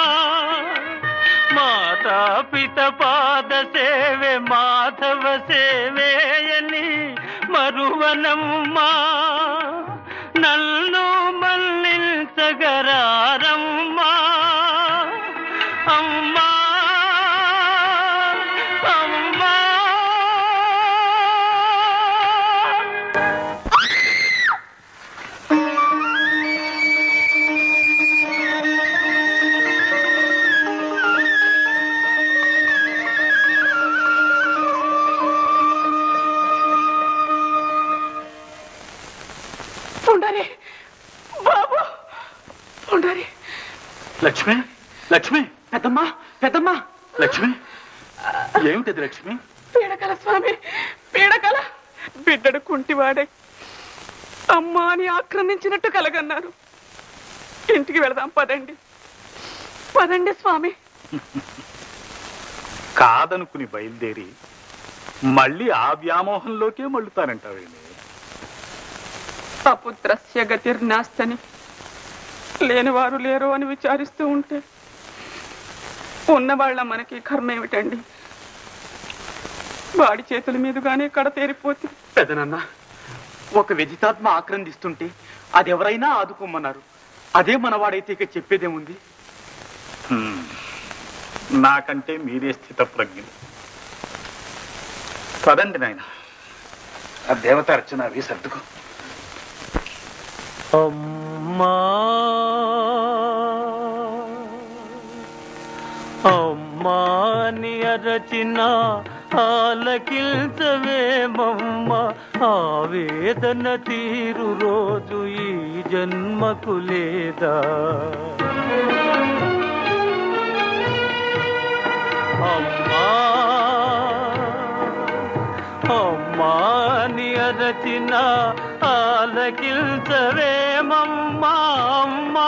మాతాపిత పాద సేవే మాధవ సేవేయని మరువనమ్మా నన్ను మన్నించగరారమ్మా అమ్మా అమ్మా ఉండాలి బాబు ఉండాలి లక్ష్మి లక్ష్మి పెద్దమ్మా పెద్దమ్మా లక్ష్మి ఏమిటది లక్ష్మి పీడకల స్వామి పీడకల బిడ్డడు కుంటివాడే అమ్మా అని ఆక్రమించినట్టు కలగన్నారు ఇంటికి వెళదాం పదండి పదండి స్వామి కాదనుకుని బయలుదేరి మళ్ళీ ఆ వ్యామోహంలోకే మళ్ళుతానంటావేమి అపుత్రస్య గతిర్నాస్తని లేనివారు లేరు అని విచారిస్తూ ఉంటే ఉన్నవాళ్ళ మనకి కర్మ ఏమిటండి వాడి చేతుల మీదుగానే కడ తేరిపోతుంది పెదనన్న ఒక విజితాత్మ ఆక్రందిస్తుంటే అది ఎవరైనా ఆదుకోమన్నారు అదే మనవాడైతే ఇక చెప్పేదేముంది హ్మ్. నాకంటే మీరే స్థిత ప్రజ్ఞులు పదండి నాయన ఆ దేవత అర్చన అవి సర్దుకో అమ్మా అమ్మాని అరచిన ఆలకిల్చవేమమ్మ ఆవేదన తీరు రోజు ఈ జన్మకు లేదా అమ్మా అమ్మాని అరచిన ఆలకిల్చవేమమ్మా అమ్మా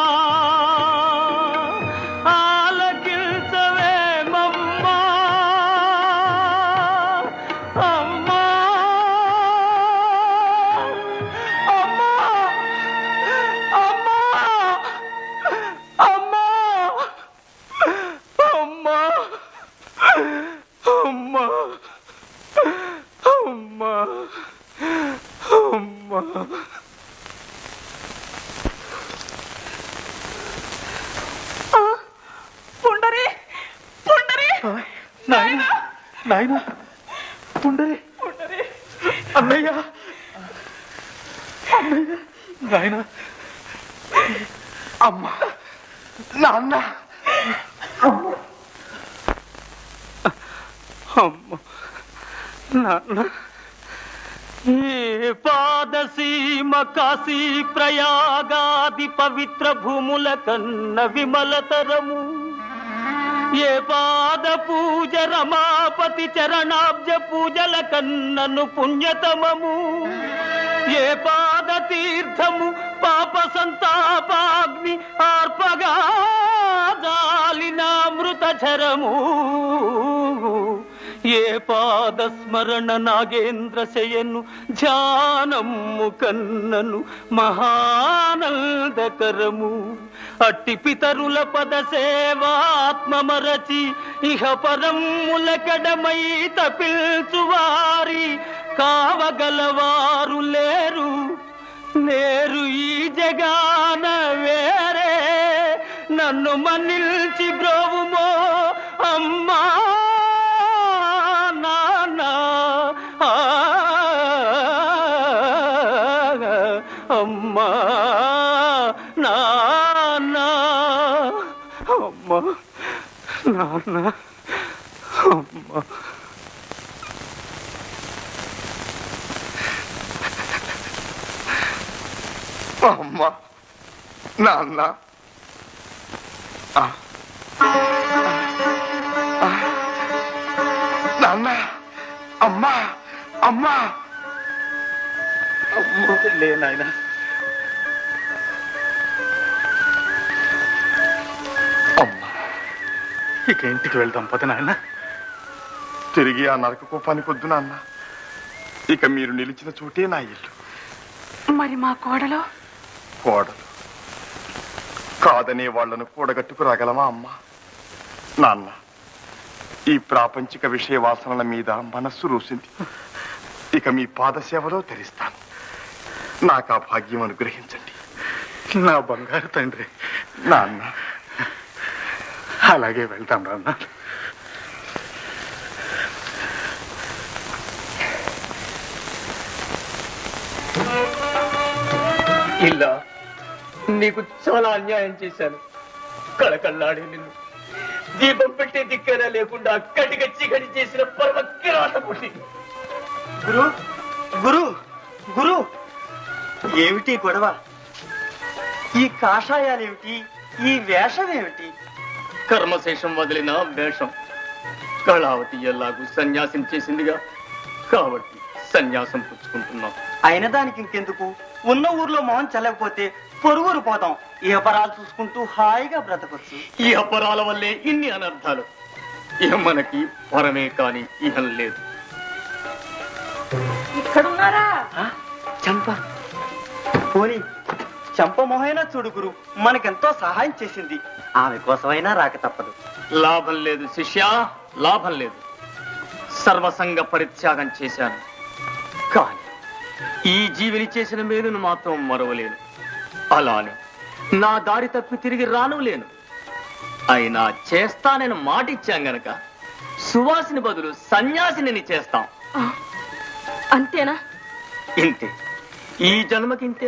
ఆలకిల్చవేమమ్మా అమ్మా అమ్మా అమ్మా అమ్మా అమ్మా అమ్మా అమ్మా అమ్మా పుండరి పుండరి నాయన నాయన పుండరి అన్నయ్య అన్నయ్య నాయన అమ్మ నాన్న అమ్మ నాన్న ఏ పాదసీమ కాశీ ప్రయాగాది పవిత్ర భూముల కన్న విమలతరము ఏ పాద పూజ రమాపతి చరణాబ్జ పూజల కన్నను పుణ్యతమము ఏ పాద తీర్థము పాప సంతాపాగ్ని ఆర్పగా జాలినామృత చరము ఏ పాద స్మరణ నాగేంద్ర శయను ధ్యానము కన్నను మహానందకరము అట్టి పితరుల పద సేవాత్మమరచి ఇహ పరముల కడమై తపిల్చువారి కావగలవారు లేరు లేరు ఈ జగాన వేరే నన్ను మన్నిల్చి బ్రోవుమో అమ్మా నాన్న అమ్మా నాన్న అమ్మా నాన్న అమ్మా అమ్మ నాన్న ఆ. ఆ. నాన్న అమ్మా అమ్మా లే నాయన అమ్మా ఇక ఇంటికి వెళ్దాం పద నాయన తిరిగి ఆ నరక కోపానికి వద్దు నాన్న ఇక మీరు నిలిచిన చోటే నా ఇల్లు మరి మా కోడలో కోడలు కాదనే వాళ్లను కూడగట్టుకు రాగలమా అమ్మా నాన్న ఈ ప్రాపంచిక విషయ వాసనల మీద మనస్సు రూసింది ఇక మీ పాదసేవలో ధరిస్తాను నాకు ఆ భాగ్యం అనుగ్రహించండి నా బంగారు తండ్రి నాన్న అలాగే వెళ్తాం నాన్న ఇల్లా నీకు చాలా అన్యాయం చేశాను కళకళ్ళాడి నిన్ను దీపం పెట్టే దిక్కన లేకుండా కటిక చిగడి చేసిన పరమ కిరాత పుట్టి గురు గురు గురు ఏమిటి గొడవ ఈ కాషాయాలేమిటి ఈ వేషం ఏమిటి కర్మశేషం వదిలిన వేషం కళావతి ఎల్లాగు సన్యాసం చేసిందిగా కాబట్టి సన్యాసం పుచ్చుకుంటున్నాం అయిన దానికి ఇంకెందుకు ఉన్న ఊర్లో మొహం చల్లకపోతే పొరుగురు పోతాం ఈ అపరాలు చూసుకుంటూ హాయిగా బ్రతకొచ్చు ఈ అపరాల వల్లే ఇన్ని అనర్థాలు ఇహ మనకి పరమే కాని ఇహం లేదు ఇక్కడున్నారా చంప పోనీ చంప మొహైనా చూడు గురు మనకెంతో సహాయం చేసింది ఆమె కోసమైనా రాక తప్పదు లాభం లేదు శిష్యా లాభం లేదు సర్వసంగ పరిత్యాగం చేశాను కానీ ఈ జీవిని చేసిన మేలును మాత్రం మరవలేను అలానే నా దారి తప్పి తిరిగి రాను లేను అయినా చేస్తానని మాట ఇచ్చాం గనక సువాసిని బదులు సన్యాసిని చేస్తాం అంతేనా ఇంతే ఈ జన్మకింతే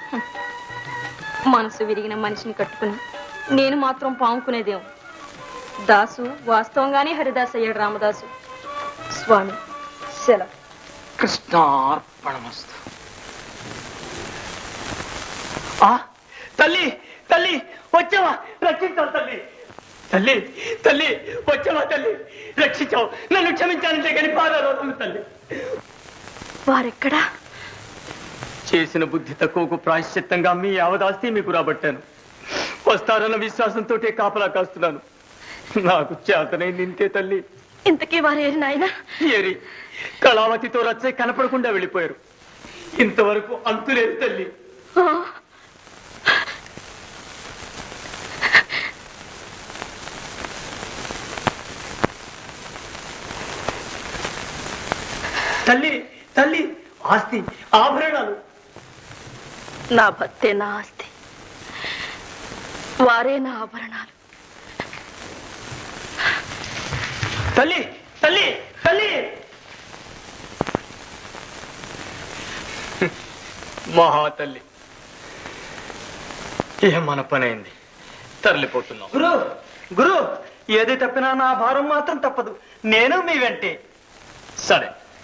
మనసు విరిగిన మనిషిని కట్టుకుని నేను మాత్రం పాముకునేదేం దాసు వాస్తవంగానే హరిదాస్ అయ్యాడు రామదాసు స్వామి సెలవు కృష్ణార్పణమస్తు ఆ తల్లి తల్లి వచ్చావా రక్షించావు తల్లి తల్లి తల్లి వచ్చావా తల్లి రక్షించావు నన్ను క్షమించాలంటే కానీ పాదాలు తల్లి వారెక్కడా? చేసిన బుద్ధి తక్కువకు ప్రాయశ్చిత్తంగా మీ యావదాస్తి మీకు రాబట్టాను. వస్తారన్న విశ్వాసంతో కాపలా కాస్తున్నాను. నాకు చేతనైంది ఇంతే తల్లి. ఇంతకీ వారేరి నాయన? ఏరి కళావతితో రచ్చే కనపడకుండా వెళ్ళిపోయారు. ఇంతవరకు అంతులేదు తల్లి. తల్లి తల్లి ఆస్తి ఆభరణాలు. నా భర్తే నా ఆస్తి, వారే నా ఆభరణాలు. తల్లి తల్లి తల్లి మహాతల్లి, ఏం మన పనైంది, తరలిపోతున్నాం. గురు గురు ఏది తప్పినా నా భారం మాత్రం తప్పదు. నేను మీ వెంటే. సరే.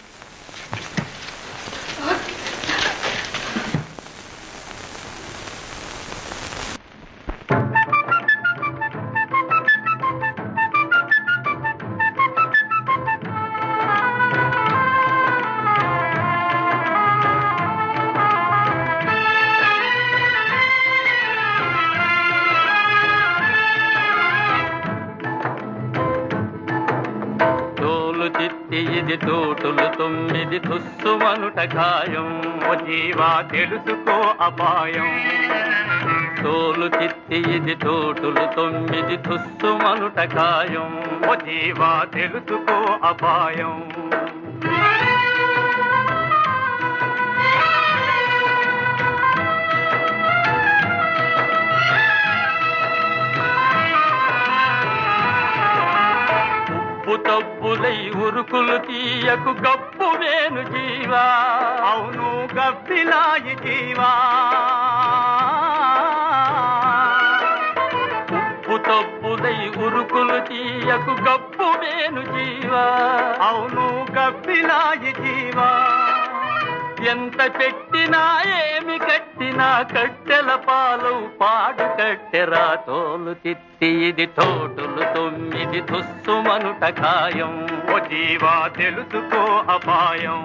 ఇది తోటులు తొమ్మిది తుస్సుమనుట ఖాయం. ఓ జీవా తెలుసుకో అపాయం. తోలు చిత్తి ఇది తోటులు తొమ్మిది తుస్సుమనుట ఖాయం. ఓ జీవా తెలుసుకో అపాయం. తబ్బులై ఉరుకులు తీయకు గప్పు వేను జీవా. అవును గబ్బిలాయి జీవా. ఉప్పు తబ్బులై ఉరుకులు తీయకు గప్పు వేను జీవా. అవును గబ్బిలాయి జీవా. ఎంత పెట్టినా ఏమి కట్టినా కట్టెల పాలు పాడు కట్టెరా. తోలు తిత్తి ఇది తోటులు తొమ్మిది తుస్సుమనుట ఖాయం. ఓ జీవా తెలుసుకో అపాయం.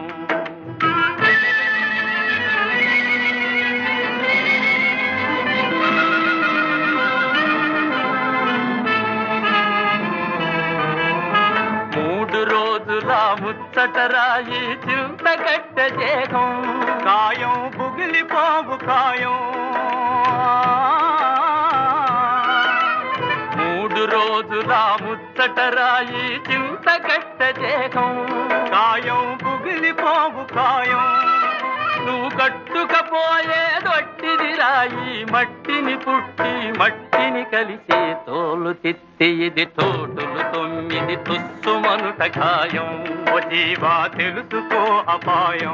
మూడు రోజుల ముచ్చటరాయి చింత కట్ట దేహం. కాయం బుగిలిపోవు కాయం. మూడు రోజుల ముచ్చటరాయి చింత కట్ట దేహం. కాయం బుగిలిపోవు కాయం. నువ్వు కట్టుకపోయేదొట్టిది రాయి. మట్టిని పుట్టి మట్టిని కలిసే తోలు తిత్తి ఇది తోటులు తొమ్మిది తుస్సుమనుట ఖాయం. ఓ జీవా తెలుసుకో అపాయం.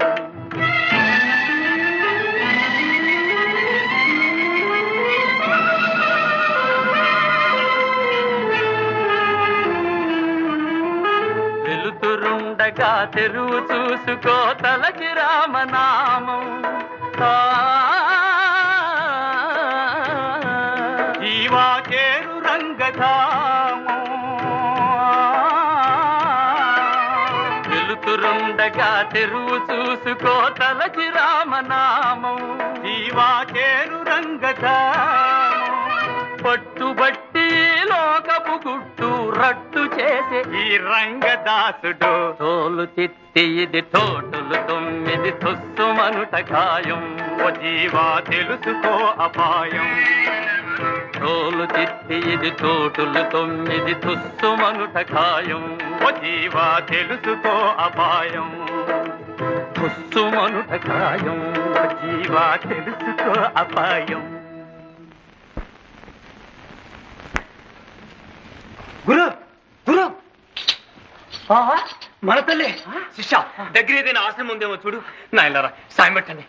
వెలుతురుండగా తెరువు చూసుకో తలకి రామనామం. జీవా చేరు రంగధామం. వెలుతురుండగా తెరువు చూసుకో తలకి రామనామం. జీవా చేరు రంగధామం. పట్టుబట్టి లోకపు గుట్టు రట్టు చేసే ఈ రంగదాసుడు. తోలు తిత్తి ఇది తోటులు తొమ్మిది తుస్సుమనుట ఖాయం. ఓ జీవా తెలుసుకో అపాయం. తోలు తిత్తి ఇది తోటులు తొమ్మిది తుస్సుమనుట ఖాయం. ఓ జీవా తెలుసుకో అపాయం. తుస్సుమనుట ఖాయం. ఓ జీవా తెలుసుకో అపాయం. గురు గురు మన తల్లి శిష్య దగ్గర ఏదైనా ఆశ్రమం ఉందేమో చూడు. నాయనరా సాయం పెట్టండి.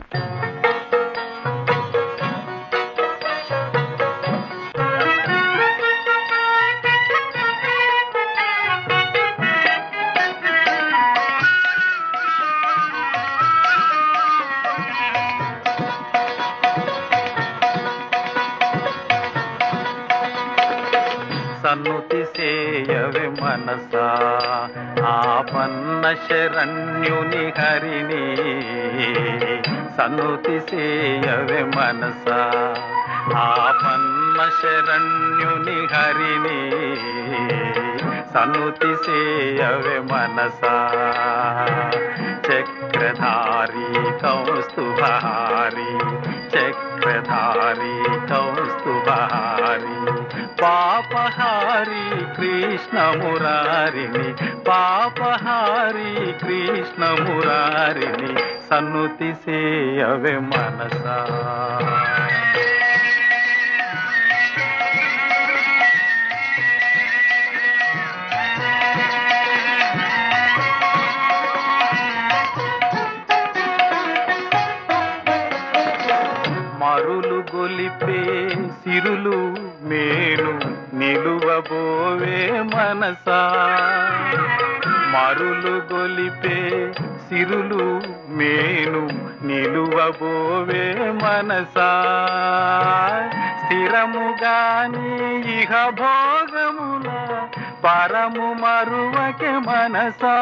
సన్నుతి సేయవే మనసా ఆపన్న శరణ్యుని హరిని సన్నుతి సేయవే మనసా ఆపన్న శరణ్యుని హరిని సన్నుతి సేయవే మనసా చక్రధారి కౌస్తుభహారి చక్రధారి కౌస్తుభహారి పాపహారి కృష్ణ మురారిని పాపహారి కృష్ణ మురారిని సన్నుతి సేయవే మనసా మరులు గొలిపే సిరులు మేలు నిలువబోవే మనసా మరులు గొలిపే సిరులు మేను నిలువబోవే మనసా స్థిరముగాని ఇహ భోగముల పరము మరువకే మనసా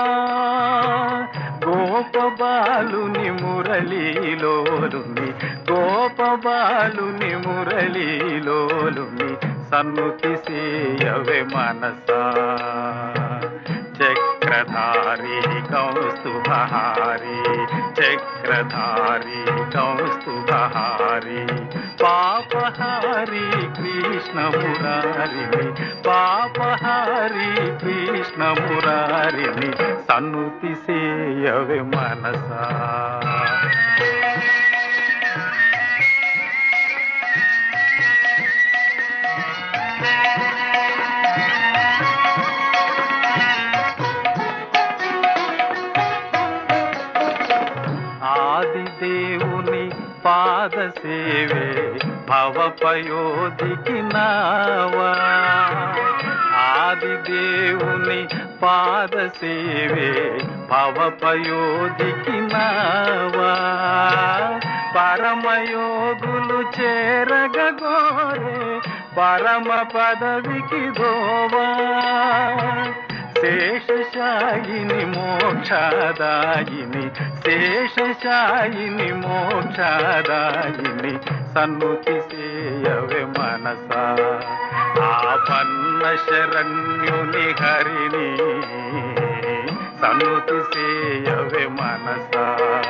గోపబాలుని మురళీలోలుని గోపబాలుని మురళీలోలుని సన్నుతి సేయవే మనసా చక్రధారి కౌస్తుభహారి చక్రధారి కౌస్తుభహారి పాపహారి కృష్ణ మురారిని పాపహారి కృష్ణ మురారిని సన్నుతి సేయవే మనసా ఆదిదేవుని పాద సేవే భవపయోధికి నావా ఆదిదేవుని పాద సేవే భవపయోధికి నావా పరమయోగులు చేరగోరే పరమ పదవికి దోవా శేషశాయిని మోక్షదాయిని శేషశాయిని మోక్షదాయిని సన్నుతి సేయవే మనసా ఆపన్న శరణ్యుని హరిని సన్నుతి సేయవే మనసా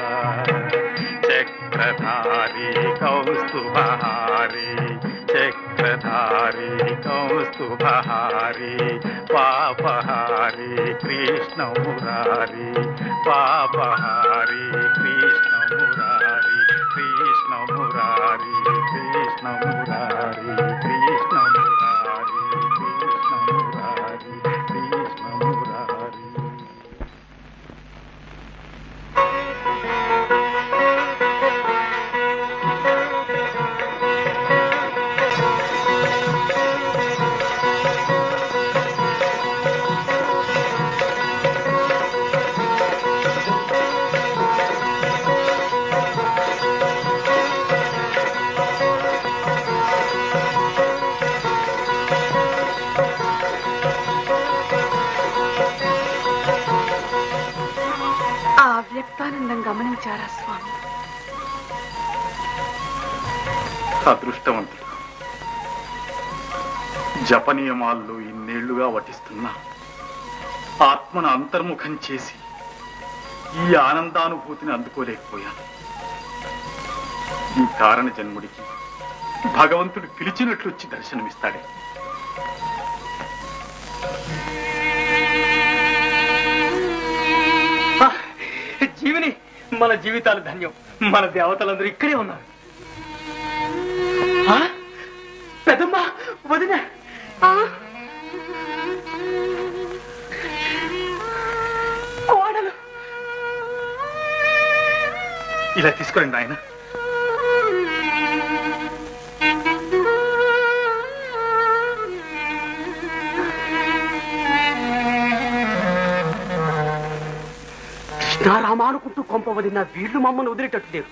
చక్రధారి కౌస్తుభహారి చక్రధారి కౌస్తుభహారి పాపహారి కృష్ణ మురారి పాపహారి కృష్ణ మురారి కృష్ణ మురారి కృష్ణ మురారి కృష్ణ మురారి కృష్ణ మురారి కృష్ణ మురారి వ్యక్తానందం గమనించారా స్వామి? అదృష్టవంతుడు. జపనియమాల్లో ఇన్నేళ్లుగా వటిస్తున్నా ఆత్మను అంతర్ముఖం చేసి ఈ ఆనందానుభూతిని అందుకోలేకపోయాను. ఈ కారణ జన్ముడికి భగవంతుడు పిలిచినట్లు వచ్చి దర్శనమిస్తాడే. జీవిని, మన జీవితాలు ధన్యం. మన దేవతలందరూ ఇక్కడే ఉన్నారు. పెద్దమ్మ, వదిన, కోడలు, ఇలా తీసుకోండి ఆయన. కృష్ణారామ అనుకుంటూ కొంప వదిన వీళ్ళు మమ్మల్ని వదిలేటట్టు లేరు.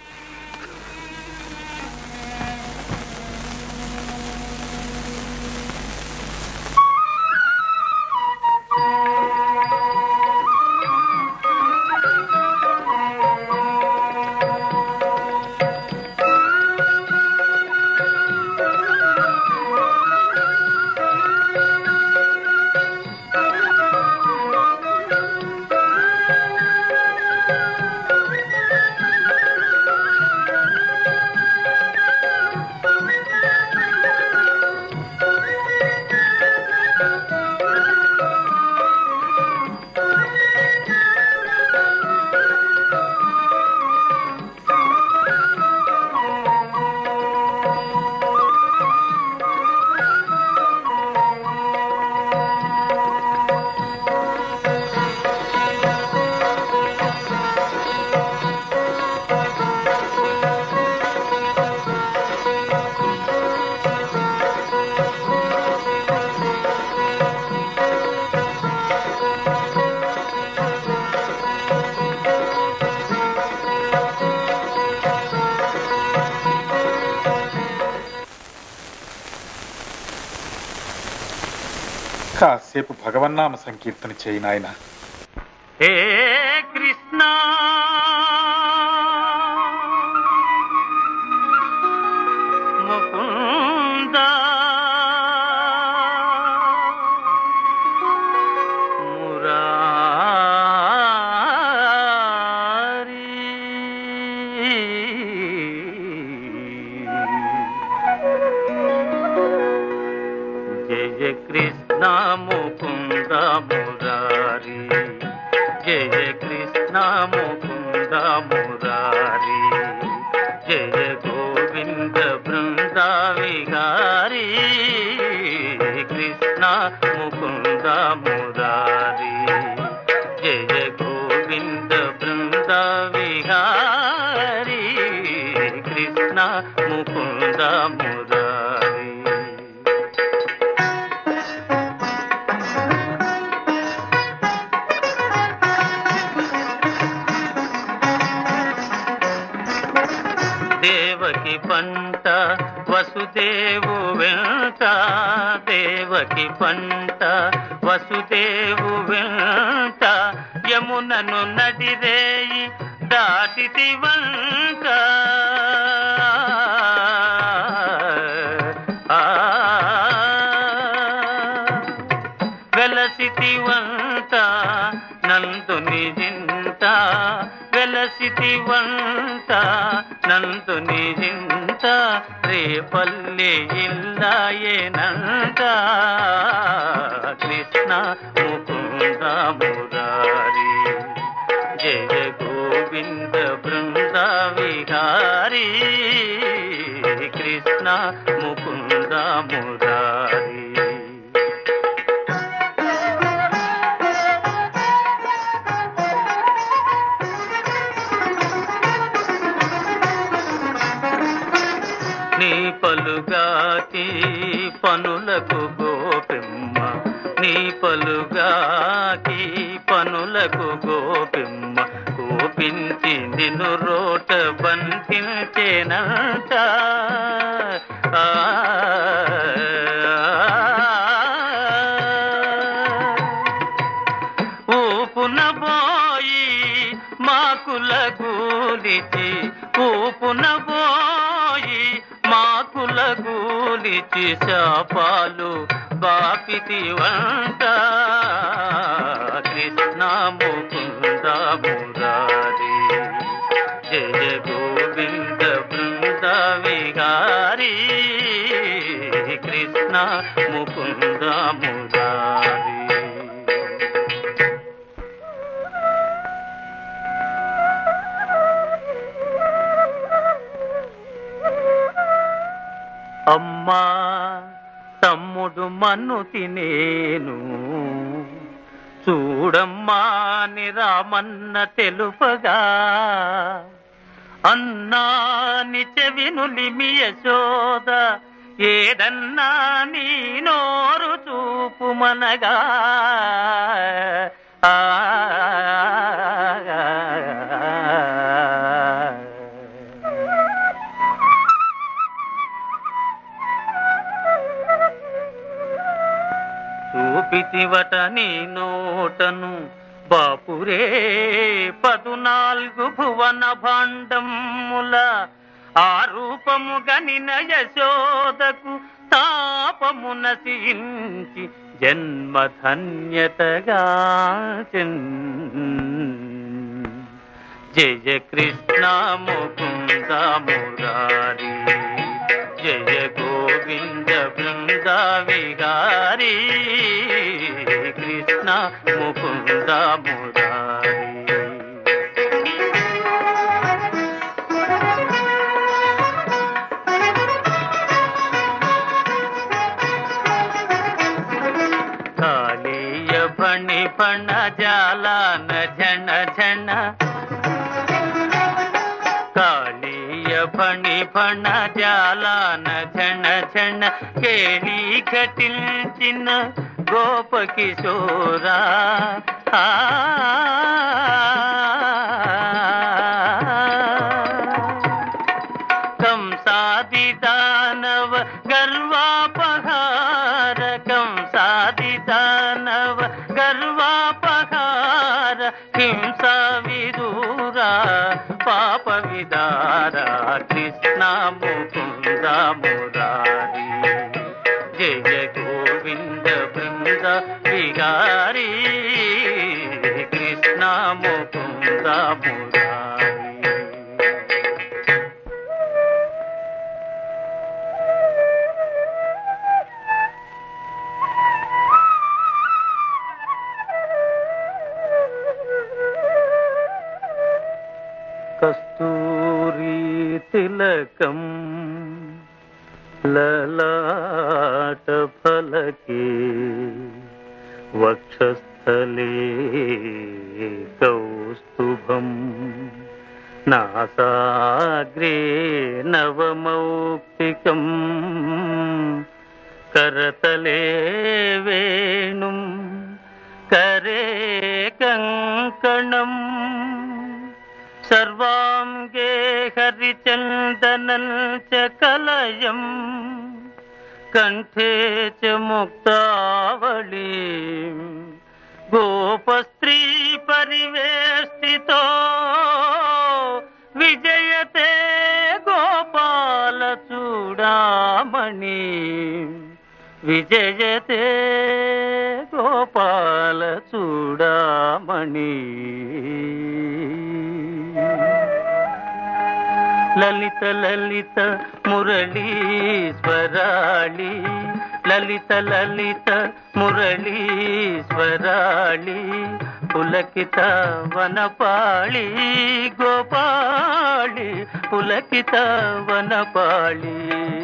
కాసేపు భగవన్నామ సంకీర్తన చేయి నాయన. హే కృష్ణ ముకుంద మురారి జయ కృష్ణ ముకుంద మురారి జయ కృష్ణ ముకుంద మురారి జయ గోవింద బృంద విహారీ కృష్ణ ముకుంద మురారి జయ గోవింద బృంద విహారీ కృష్ణ ముకుంద మురారి. దేవకి పంట వసుదేవు వెంట దేవకి పంట వసుదేవు వెంట యమునను నడిరేయి దాటితి వంట వెలసితి వంట నందుని జింత వెలసితి వంట నందుని జింత రేపల్లి ఇల్లాయేనంట కృష్ణ ముకుంద మురారి జయ గోవింద బృంద విహారీ కృష్ణ ముకుంద మురారి. నీ పలుగాకి పనులకు గోపిమ్మ నీ పలుగాకి పనులకు గోపిమ్మ కోపించి నిన్ను రోట బంధించేనంట ఊపున పోయి మాకుల గూలిచి ఊపున పోయి మాకుల గూలిచి శాపాలు బాపితి వంట కృష్ణ ముకుంద మురారి జయ గోవింద బృంద విహారీ కృష్ణ ముకుంద మురారి. అమ్మా తమ్ముడు మన్ను తినేను చూడమ్మా ని రామన్న తెలుపగా అన్నా ని చెవినులిమి యశోద ఏదన్నా నీ నోరు చూపు మనగా ఆ చూపితివట నీ నోటను బాపురే పదునాలుగు భువన భాండముల ఆ రూపము గనిన యశోదకు తాపము నశించి జన్మధన్యతగా జయ కృష్ణ ముకుంద మురారి జయ గోవింద బృంద విహారీ కృష్ణ ముకుంద మురారి. కాళీయ ఫణి ఫణ జాలాన ఝణ ఝణ కాళీయ ఫణి ఫణ జాలాన ఝణ ఝణ కేళీ ఘటించిన గోప కిశోరా కంసాది దానవ గర్వాపహార కంసాది దానవ మురా పాప విదారా కృష్ణ ముకుంద మురారి జయ గోవింద బృంద విహారీ కృష్ణ ముకుంద మురారి. కస్తూరి తిలకం లలాట ఫలకే వక్షస్థలే కౌస్తుభం నాసాగ్రే నవమౌక్తికం కరతలే వేణుం కరే కంకణం సర్వాంగే హరిచందనం చ కలయం కంఠే చ ముక్తావళి గోపస్త్రీ పరివేష్టితో విజయతే గోపాల చూడామణి విజయతే గోపాల చూడామణి. లలిత లలిత మురళీశ్వరాళి లలిత లలిత మురళీశ్వరాళి పులకిత వనపాళి గోపాళి పులకిత వనపాళి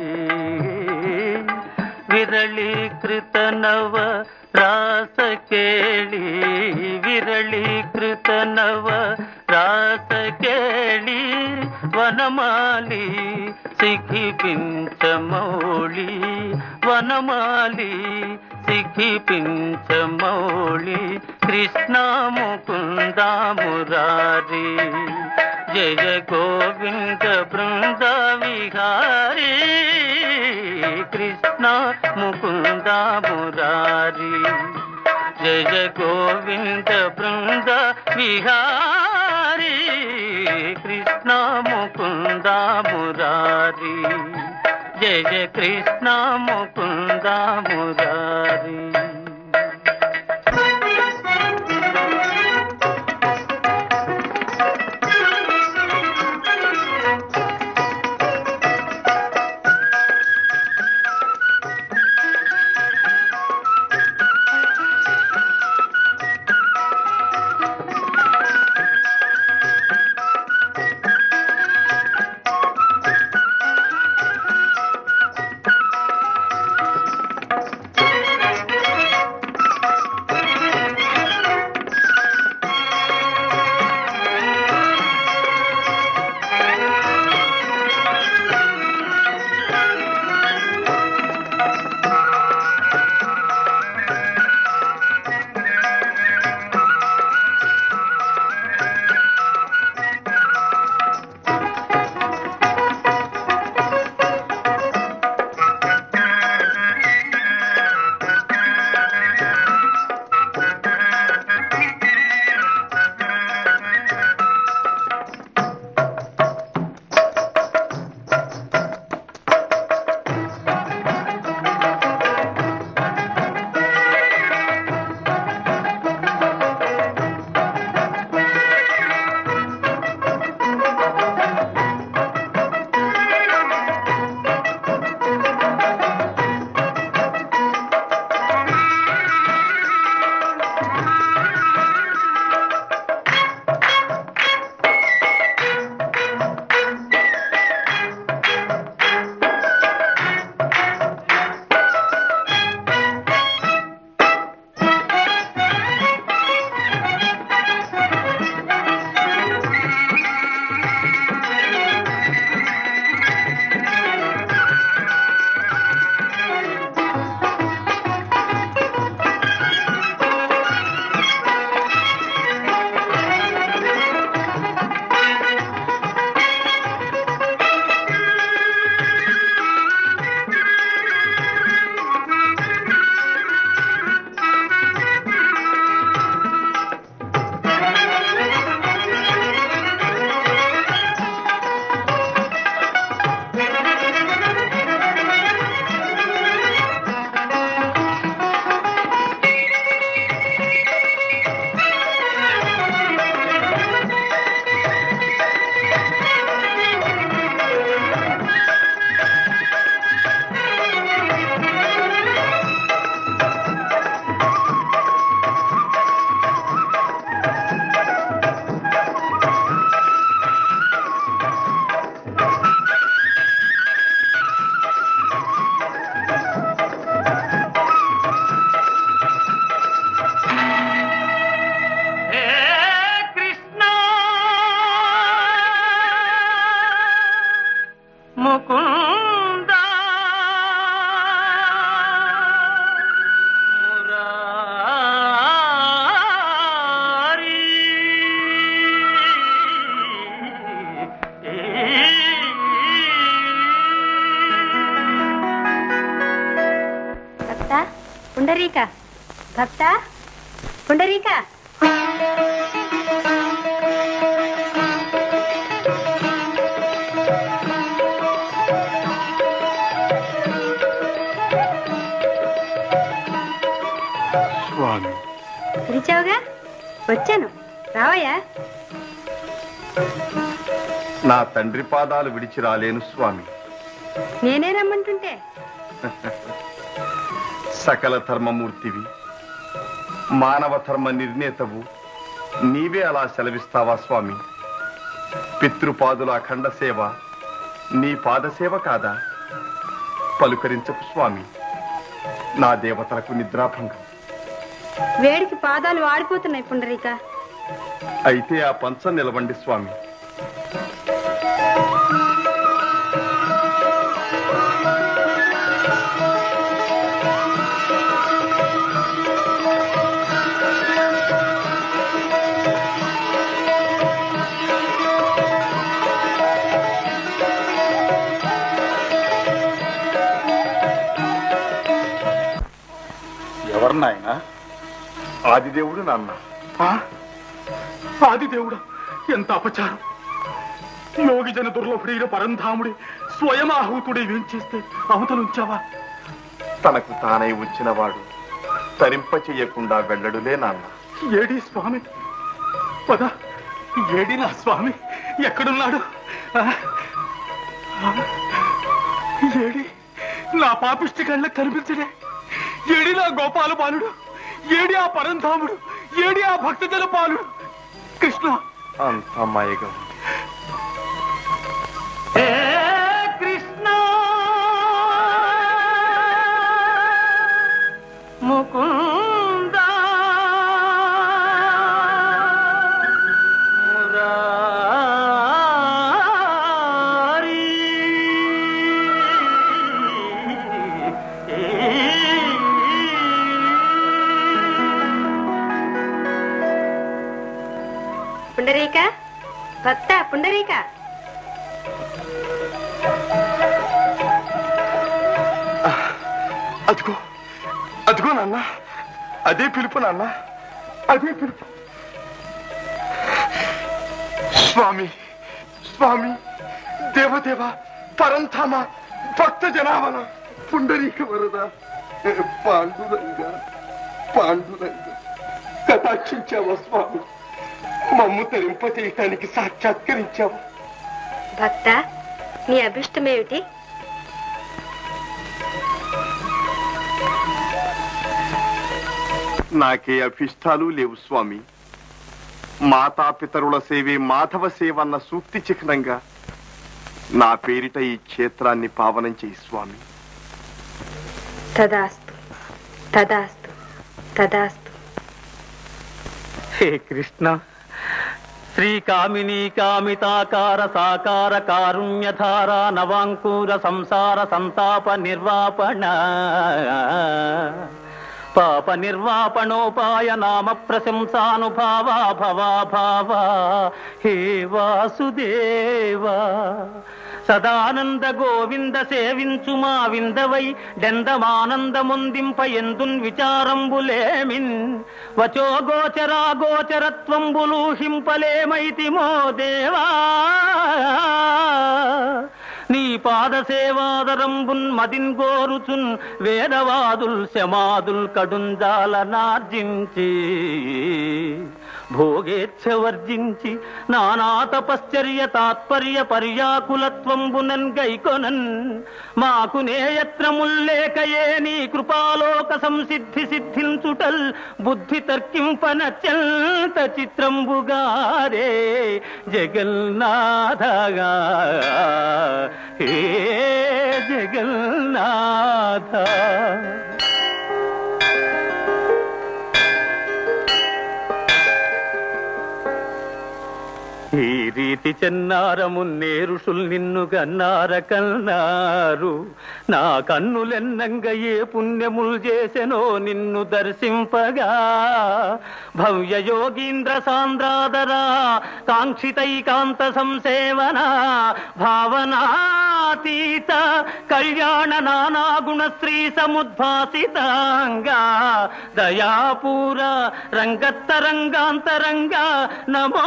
విరళీకృత నవ రాస కేళి విరళీకృత నవ రాస కేళి వనమాలి సిఖిపించమౌళి వనమాలి సిఖిపించమౌళి కృష్ణ ముకుంద మురారి జయ గోవింద బృంద విహారీ కృష్ణ ముకుంద మురారి జయ గోవింద బృంద విహారీ కృష్ణ ముకుంద మురారి జయ కృష్ణ ముకుంద మురారి. పుండరీక భక్త పుండరీక స్వామి పిలిచావుగా వచ్చాను రావయ్యా. నా తండ్రి పాదాలు విడిచి రాలేను స్వామి. నేనే రమ్మంటుంటే సకల ధర్మమూర్తివి, మానవ ధర్మ నిర్ణేతవు, నీవే అలా సెలవిస్తావా స్వామి? పితృపాదుల అఖండ సేవ నీ పాదసేవ కాదా? పలుకరించకు స్వామి, నా దేవతలకు నిద్రాభంగం. వేడికి పాదాలు ఆడిపోతున్నాయి పుండరీక. అయితే ఆ పంచం నిలవండి స్వామి. ఎవరు నాయనా? ఆదిదేవుడు నాన్న. ఆదిదేవుడు ఎంత అపచారం! యోగి జన దుర్లభుడైన పరంధాముడి స్వయం ఆహూతుడి ఏం చేస్తే అవతలుంచావా? తనకు తానై వచ్చిన వాడు తరింప చెయ్యకుండా వెళ్ళడులే నాన్న. ఏడి స్వామి? పద, ఏడి నా స్వామి? ఎక్కడున్నాడు? ఏడి నా పాపిష్టి కళ్ళకు కనిపించడే? ఏడి నా గోపాల బాలుడు? ఏడి ఆ పరంధాముడు? ఏడి ఆ భక్తజన పాలుడు? కృష్ణ అంత మాయగా కృష్ణ ముకుంద పుండరీక భక్త పుండరీక. అదిగో అదిగో నాన్న, అదే పిలుపు నాన్న, అదే పిలుపు. స్వామి స్వామి, దేవదేవ, పరంధామ, భక్త జనావన, పుండరీక వరద, పాండురంగ పాండురంగ, కటాక్షించావా స్వామి? మమ్ము తరింప చేయటానికి సాక్షాత్కరించావా? భక్త నీ అభిష్టమేమిటి? నాకే అభిష్టాలు లేవు స్వామి. మాతాపితరుల సేవే మాధవ సేవ అన్న సూక్తి చిహ్నంగా నా పేరిట ఈ క్షేత్రాన్ని పావనం చేయి స్వామి. తదాస్తు తదాస్తు తదాస్తు. హే కృష్ణ, శ్రీకామినీ కామితాకార సాకార కారుణ్యధార నవాంకూర సంసార సంతాప నిర్వాపణ పాప నిర్వాపణోపాయ నామ ప్రశంసానుభావా భవా భావా. హే వాసుదేవా, సదానంద గోవింద సేవించు మా విందవై డెందమానందముందింప ఎందున్ విచారంబులేమిన్ వచో గోచరా గోచరత్వంబులు హింపలేమైతిమో దేవా. నీ పాద సేవాదరంబున్ మదిన్ గోరుచున్ వేదవాదుల్ శమాదుల్ కడుంజాల నార్జించి భోగేచ్ఛ వర్జించి నానా తపశ్చర్య తాత్పర్య పర్యాకులత్వంబునన్ గైకొనన్ మాకు నేయత్రముల్లేకయే నీ కృపాలోక సంసిద్ధి సిద్ధించుటల్ బుద్ధి తర్కింపనత్యంత చిత్రంబుగారే జగన్నాథగా. హే జగన్నాథ, ఈ రీతి చెన్నారము నేరుషుల్ నిన్ను గన్నార కన్నారు నా కన్నులెన్నంగ ఏ పుణ్యముల్ చేసెనో నిన్ను దర్శింపగా భవ్య యోగీంద్ర సాంద్రాదరా కాంక్షితైకాంత సంసేవన భావనాతీత కళ్యాణ నానాగుణ శ్రీ సముద్భాసితాంగా దయాపూర రంగత్తరంగాంతరంగా నమో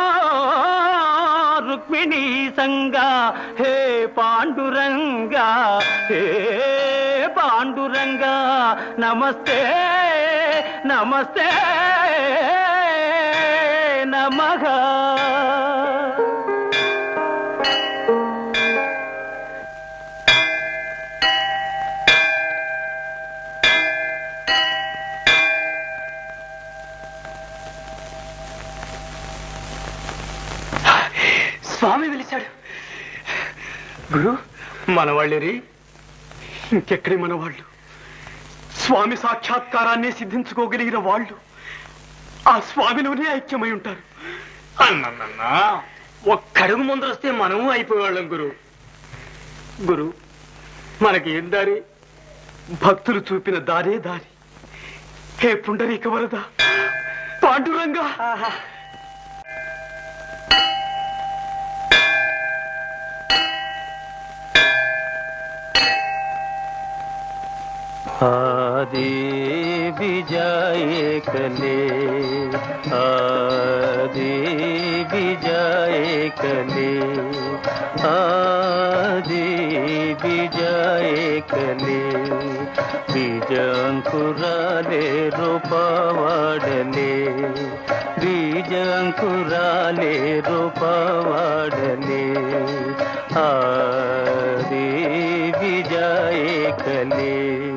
రుక్మిణీ సంగా హే పాండురంగా హే పాండురంగా నమస్తే నమస్తే నమః. స్వామి పిలిచాడు. గురు మనవాళ్ళేరి ఇంకెక్కడి మనవాళ్ళు? స్వామి సాక్షాత్కారాన్ని సిద్ధించుకోగలిగిన వాళ్ళు ఆ స్వామిలోనే ఐక్యమై ఉంటారు. అన్నన్నా ఒక్కడుగు ముందరొస్తే మనము అయిపోయేవాళ్ళం గురు. గురు మనకి ఏం దారి? భక్తులు చూపిన దారే దారి. హే పుండరీక వరద పాండురంగా. आदि विजय कले आदि विजय कले आदि विजय कले बीजंकुराले रूपवाडले बीजंकुराले रूपवाडले आदि विजय कले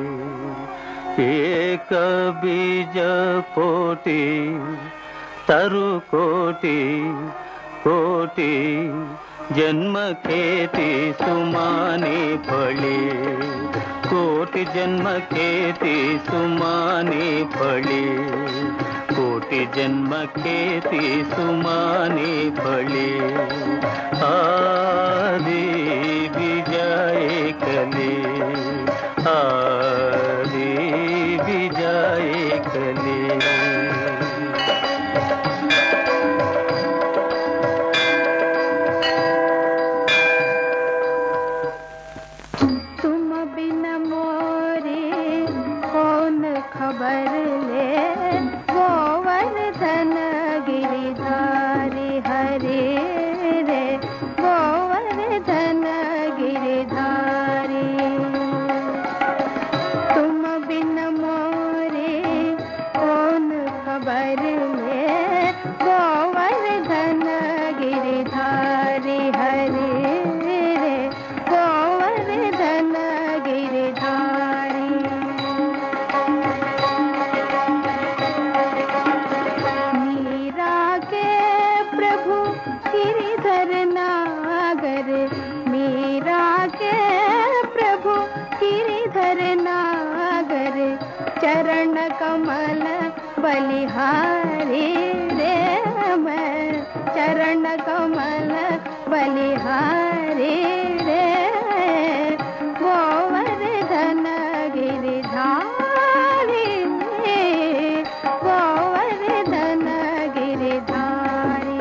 एक बीज कोटि तरु कोटि कोटि जन्म खेती सुमानी फली कोटि जन्म खेती सुमानी फली कोटि जन्म खेती सुमानी फली आदि विजय कले आदि विजय कले. तुम बिन मोरे कौन खबर ले गोवर्धन गिरिधारी हरे रे गोवर्धन गिरिधारी. तुम बिन मोरे कौन खबर ले गोवर्धन गिरिधारी हरे रे गोवर्धन गिरिधारी. मीरा के प्रभु गिरिधर नागर मीरा के प्रभु गिरिधर नागर चरण कमल बलिहारी रे मैं चरण कमल बलिहारी रे गोवर्धन गिरिधारी गोवर्धन गिरिधारी.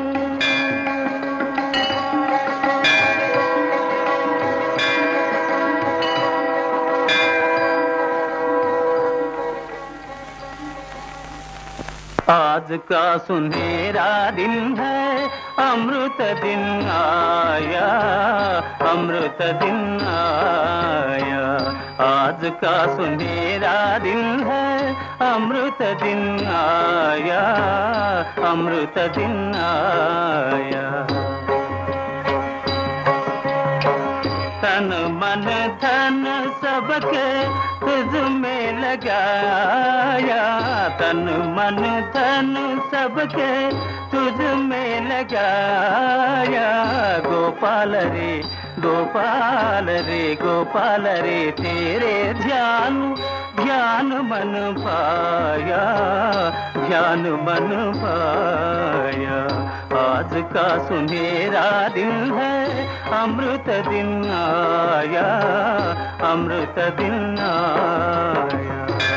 आज का सुनहरा दिन है अमृत दिन आया अमृत दिन आया आज का सुनहरा दिन है अमृत दिन आया अमृत दिन आया. तन मन धन सबके तुझ में लगाया तन मन धन सबके तुझ में लगाया गोपाल रे गोपाल रे गोपाल रे तेरे ध्यान ध्यान मन पाया ध्यान मन पाया आज का सुनहरा दिन है, अमृत दिन आया, अमृत दिन आया।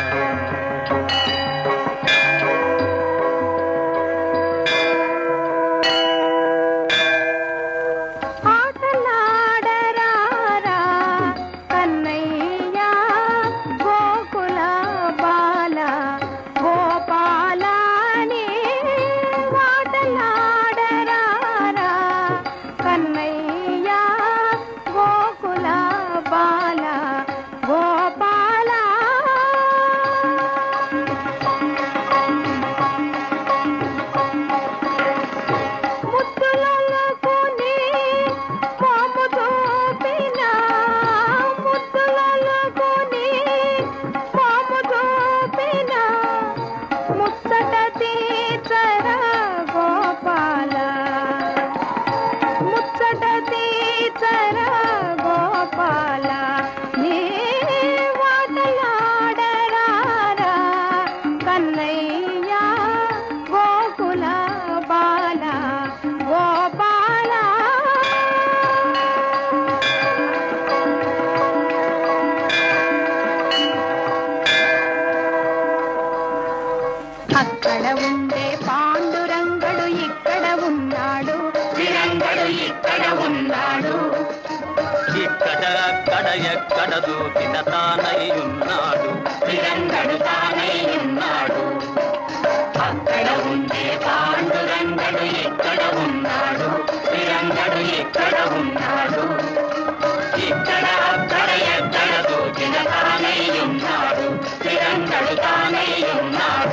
ఎక్కడ దూకిన తానై ఉన్నాడు, తిరంగడు తానై ఉన్నాడు. అక్కడ ఉండే పాండురంగడు ఎక్కడ ఉన్నాడు, తిరంగడు ఎక్కడ ఉన్నాడు. ఇక్కడ అక్కడ ఎక్కడ దూకిన తానై ఉన్నాడు, తిరంగడు తానై ఉన్నాడు.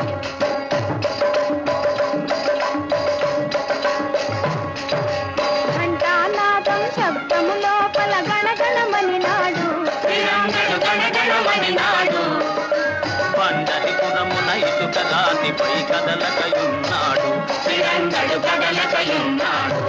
ఘంటానాదం శబ్దము లోపల గణగణమని నాడు, తిరంగడు గణగణమని నాడు. పండరి పురమున ఇటుక రాతిపై కదలకయున్నాడు, తిరంగడు కదలకయున్నాడు.